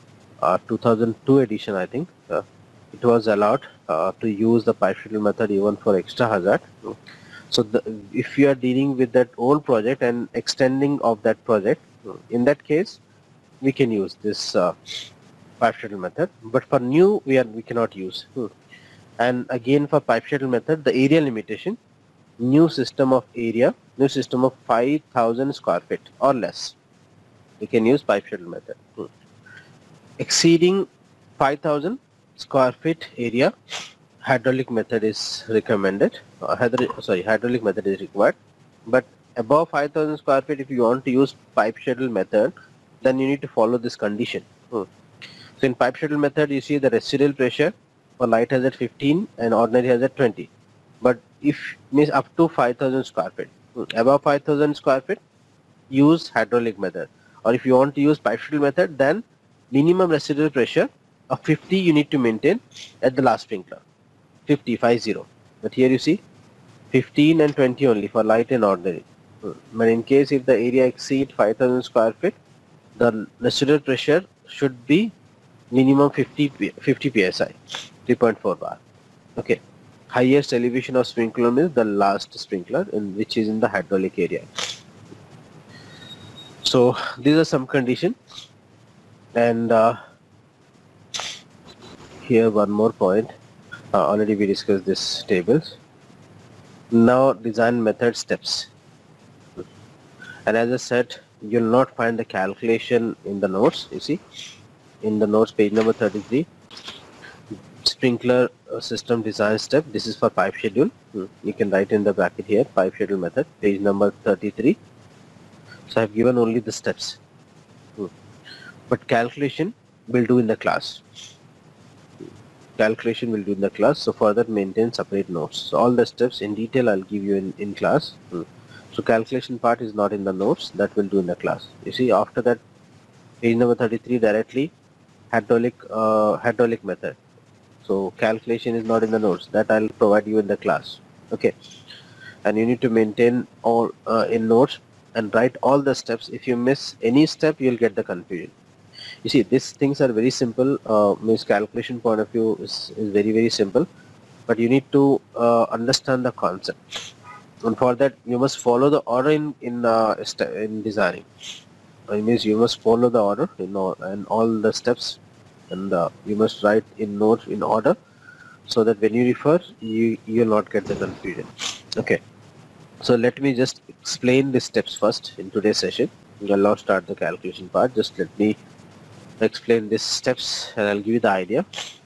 2002 edition, I think, it was allowed to use the pipe schedule method even for extra hazard. So if you are dealing with that old project and extending of that project, in that case we can use this pipe schedule method, but for new we cannot use. And again, for pipe schedule method, the area limitation, new system of 5,000 square feet or less, we can use pipe schedule method. Exceeding 5,000 square feet area, hydraulic method is recommended. Hydraulic method is required. But above 5,000 square feet, if you want to use pipe schedule method, then you need to follow this condition. So in pipe schedule method, you see the residual pressure for light hazard 15 and ordinary hazard 20. But if means up to 5,000 square feet, above 5,000 square feet, use hydraulic method. Or if you want to use pipe schedule method, then minimum residual pressure of 50 you need to maintain at the last sprinkler, 50. But here you see 15 and 20 only for light and ordinary. But in case if the area exceed 5,000 square feet, the residual pressure should be minimum 50 psi, 3.4 bar. Okay. Highest elevation of sprinkler is the last sprinkler, which is in the hydraulic area. So these are some conditions. And here one more point. Already we discussed this tables. Now design method steps. And as I said, you'll not find the calculation in the notes. You see, in the notes, page number 33, sprinkler system design step. This is for pipe schedule. You can write in the bracket here, pipe schedule method, page number 33. So I've given only the steps. But calculation we'll do in the class. Calculation will do in the class. So further maintain separate notes. So all the steps in detail I'll give you in class. So calculation part is not in the notes, that will do in the class. You see, after that, page number 33 directly hydraulic method. So calculation is not in the notes, that I'll provide you in the class. Okay, and you need to maintain all in notes and write all the steps. If you miss any step, you'll get the confusion. You see, these things are very simple. Means calculation point of view is very simple, but you need to understand the concept, and for that you must follow the order in designing. It means you must follow the order in all the steps, and you must write in notes in order, so that when you refer, you'll not get the confusion. Okay, so let me just explain the steps first in today's session. I'll not start the calculation part. Just let me explain these steps and I'll give you the idea.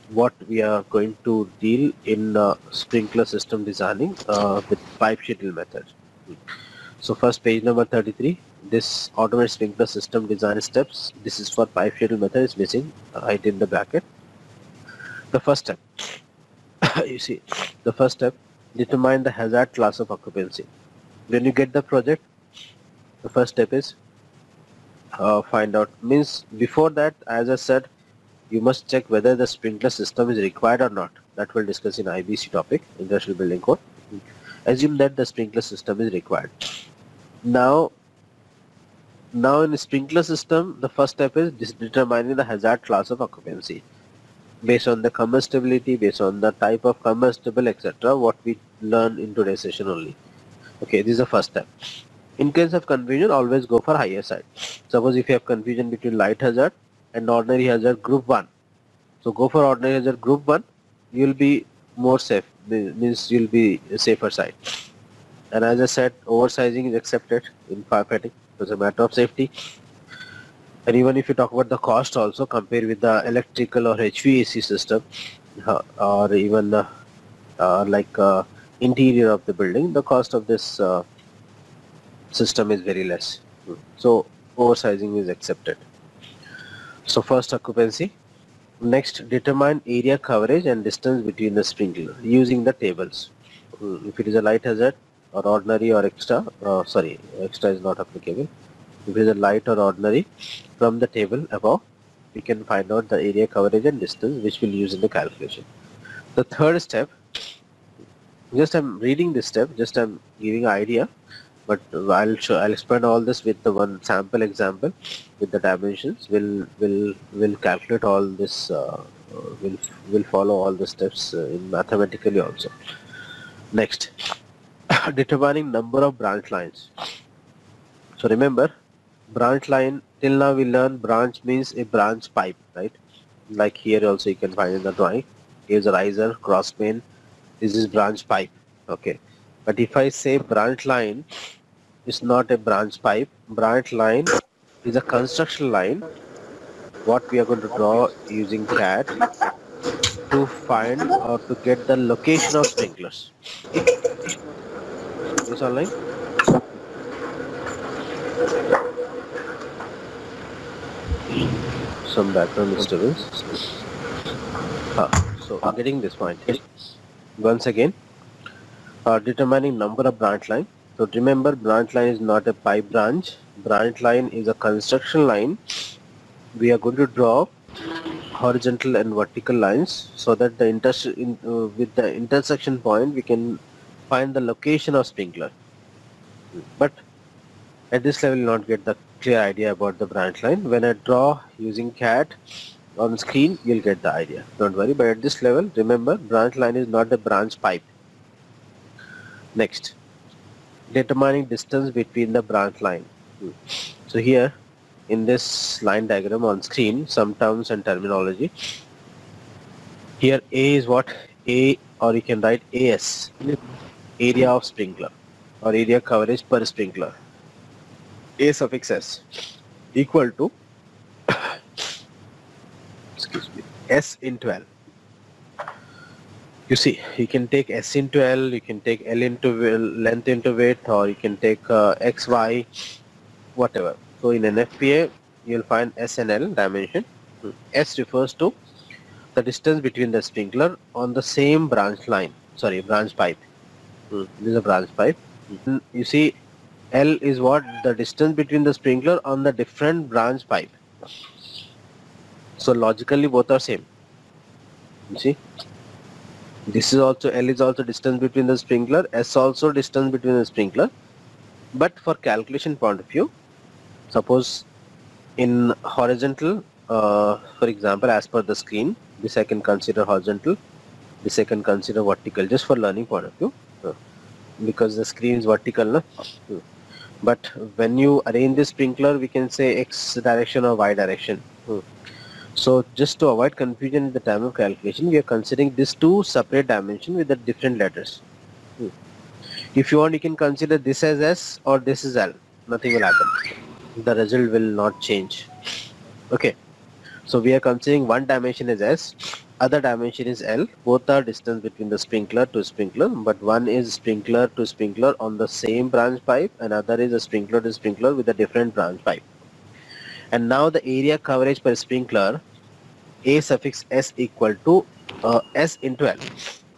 what we are going to deal in sprinkler system designing with pipe schedule method. So first, page number 33, this automated sprinkler system design steps. This is for pipe schedule method is missing right in the bracket. The first step, you see, the first step, determine the hazard class of occupancy. When you get the project, the first step is find out, means before that, as I said, you must check whether the sprinkler system is required or not. That we'll discuss in IBC topic, Industrial Building Code. Assume that the sprinkler system is required. Now in the sprinkler system, the first step is determining the hazard class of occupancy based on the combustibility, based on the type of combustible, etc. What we learn in today's session only. Okay, this is the first step. In case of confusion, always go for higher side. Suppose if you have confusion between light hazard and ordinary hazard group 1, so go for ordinary hazard group 1, you will be more safe, means you will be a safer side. And as I said, oversizing is accepted in firefighting. It's a matter of safety. And even if you talk about the cost also, compare with the electrical or HVAC system, or even interior of the building, the cost of this system is very less. So oversizing is accepted. So first, occupancy. Next, determine area coverage and distance between the sprinkler using the tables. If it is a light hazard or ordinary or extra, extra is not applicable. If it is a light or ordinary, from the table above, we can find out the area coverage and distance which we'll use in the calculation. The third step, just I'm reading this step, just I'm giving an idea, but I'll explain all this with the one sample example with the dimensions. We'll calculate all this. We'll follow all the steps in mathematically also. Next, determining number of branch lines. So remember, branch line, till now we learn branch means a branch pipe, right? Like here also you can find in the drawing. Here's a riser, cross main. This is branch pipe. Okay. But if I say branch line is not a branch pipe, branch line is a construction line. What we are going to draw using CAD to find or to get the location of sprinklers. Is online? Some background disturbance. So I'm getting this point. Once again, determining number of branch line. So remember, branch line is not a pipe branch. Branch line is a construction line. We are going to draw horizontal and vertical lines so that the with the intersection point we can find the location of sprinkler. But at this level you will not get the clear idea about the branch line. When I draw using CAD on screen, you'll get the idea. Don't worry. But at this level, remember, branch line is not a branch pipe. Next, determining distance between the branch line. So here in this line diagram on screen, some terms and terminology. Here A is what? A, or you can write AS, area of sprinkler or area coverage per sprinkler. A suffix S equal to S into L. You see, you can take S into L, you can take L into length into width, or you can take X, Y, whatever. So in an FPA, you'll find S and L dimension. S refers to the distance between the sprinkler on the same branch line, branch pipe. This is a branch pipe. You see, L is what? The distance between the sprinkler on the different branch pipe. So logically both are same. You see, this is also, L is also distance between the sprinkler, S also distance between the sprinkler. But for calculation point of view, suppose in horizontal, for example, as per the screen, this I can consider horizontal, this I can consider vertical, just for learning point of view, because the screen is vertical, no? But when you arrange the sprinkler, we can say X direction or Y direction. So just to avoid confusion at the time of calculation, we are considering these two separate dimensions with the different letters. If you want, you can consider this as S or this is L. Nothing will happen. The result will not change. Okay. So we are considering one dimension as S other dimension is L. Both are distance between the sprinkler to sprinkler, but one is sprinkler to sprinkler on the same branch pipe, and other is a sprinkler to sprinkler with a different branch pipe. And now the area coverage per sprinkler, A suffix S equal to S into L.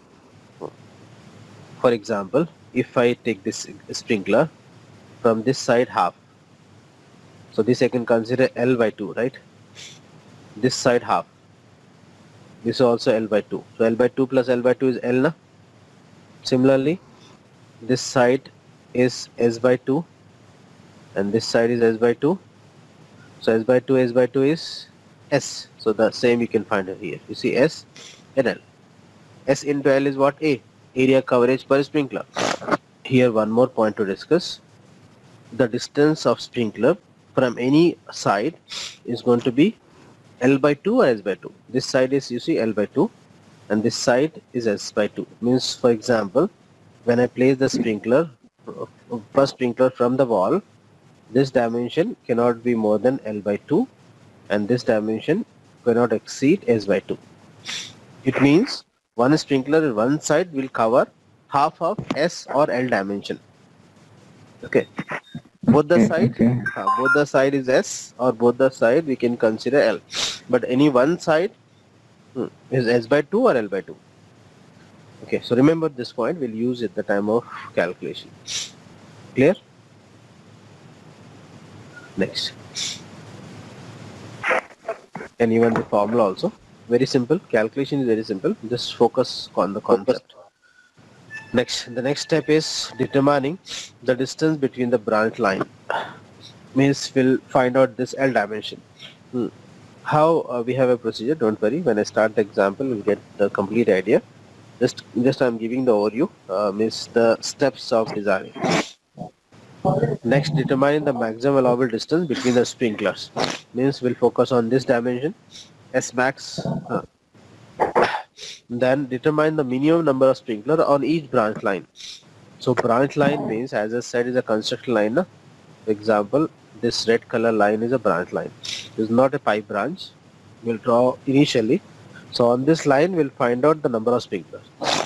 For example, if I take this sprinkler from this side half, so this I can consider L by 2, right? This side half, this is also L by 2. So L by 2 plus L by 2 is L na? Similarly, this side is S by 2 and this side is S by 2. So S by 2 is S. So the same you can find it here. You see S and L. S into L is what? A. Area coverage per sprinkler. Here one more point to discuss. The distance of sprinkler from any side is going to be L by 2 or S by 2. This side is, you see, L by 2 and this side is S by 2. Means, for example, when I place the sprinkler, first sprinkler from the wall, this dimension cannot be more than L by 2 and this dimension cannot exceed S by 2. It means one sprinkler on one side will cover half of S or L dimension. Okay. Both the side is S or both the side we can consider L. But any one side is S by 2 or L by 2. Okay, so remember this point, we'll use at the time of calculation. Clear? Next. And even the formula also. Very simple. Calculation is very simple. Just focus on the concept. Next, the next step is determining the distance between the branch line. Means we'll find out this L dimension. How we have a procedure, don't worry. When I start the example, we'll get the complete idea. Just I'm giving the overview, means the steps of designing. Next, determining the maximum allowable distance between the sprinklers. Means we'll focus on this dimension, S max. Then determine the minimum number of sprinkler on each branch line. So branch line means, as I said, is a construction line. For example, this red color line is a branch line. It is not a pipe branch. We'll draw initially. So on this line, we'll find out the number of sprinklers.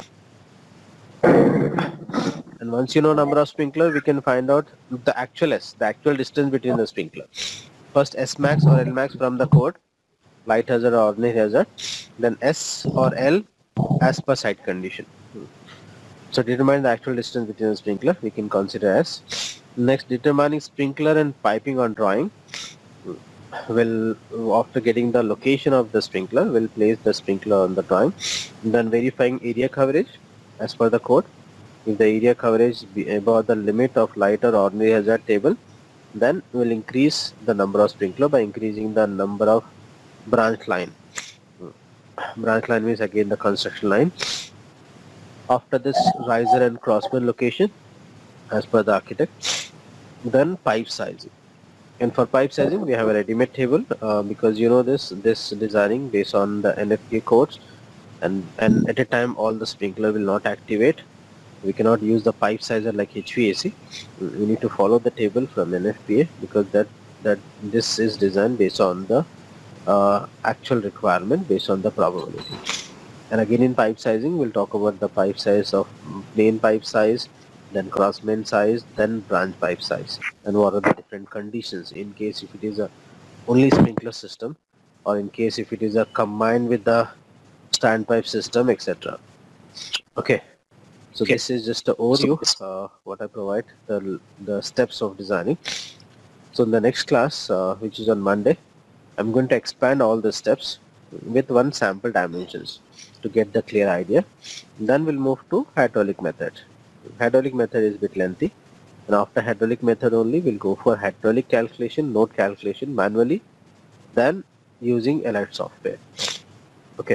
And once you know number of sprinkler, we can find out the actual S, the actual distance between the sprinkler. First S max or L max from the code, light hazard or ordinary hazard. Then S or L as per site condition. So determine the actual distance between the sprinkler, we can consider S. Next, determining sprinkler and piping on drawing. Will, after getting the location of the sprinkler, we'll place the sprinkler on the drawing. Then verifying area coverage as per the code. If the area coverage be above the limit of light or ordinary hazard table, then we'll increase the number of sprinkler by increasing the number of branch line. Branch line means again the construction line. After this, riser and crossman location as per the architect. Then pipe sizing. And for pipe sizing, we have a ready-made table because you know this designing based on the M.E.P codes, and at a time all the sprinkler will not activate. We cannot use the pipe sizer like HVAC. We need to follow the table from M.E.P because that this is designed based on the actual requirement based on the probability. And again in pipe sizing, we'll talk about the pipe size of plain pipe size, then crossman size, then branch pipe size, and what are the different conditions in case if it is a only sprinkler system, or in case if it is a combined with the standpipe system, etc. Okay, so this is just an overview what I provide the steps of designing. So in the next class, which is on Monday, I'm going to expand all the steps with one sample dimensions to get the clear idea. Then we'll move to hydraulic method. Hydraulic method is a bit lengthy, and after hydraulic method only we'll go for hydraulic calculation, node calculation manually, then using alert software. Okay.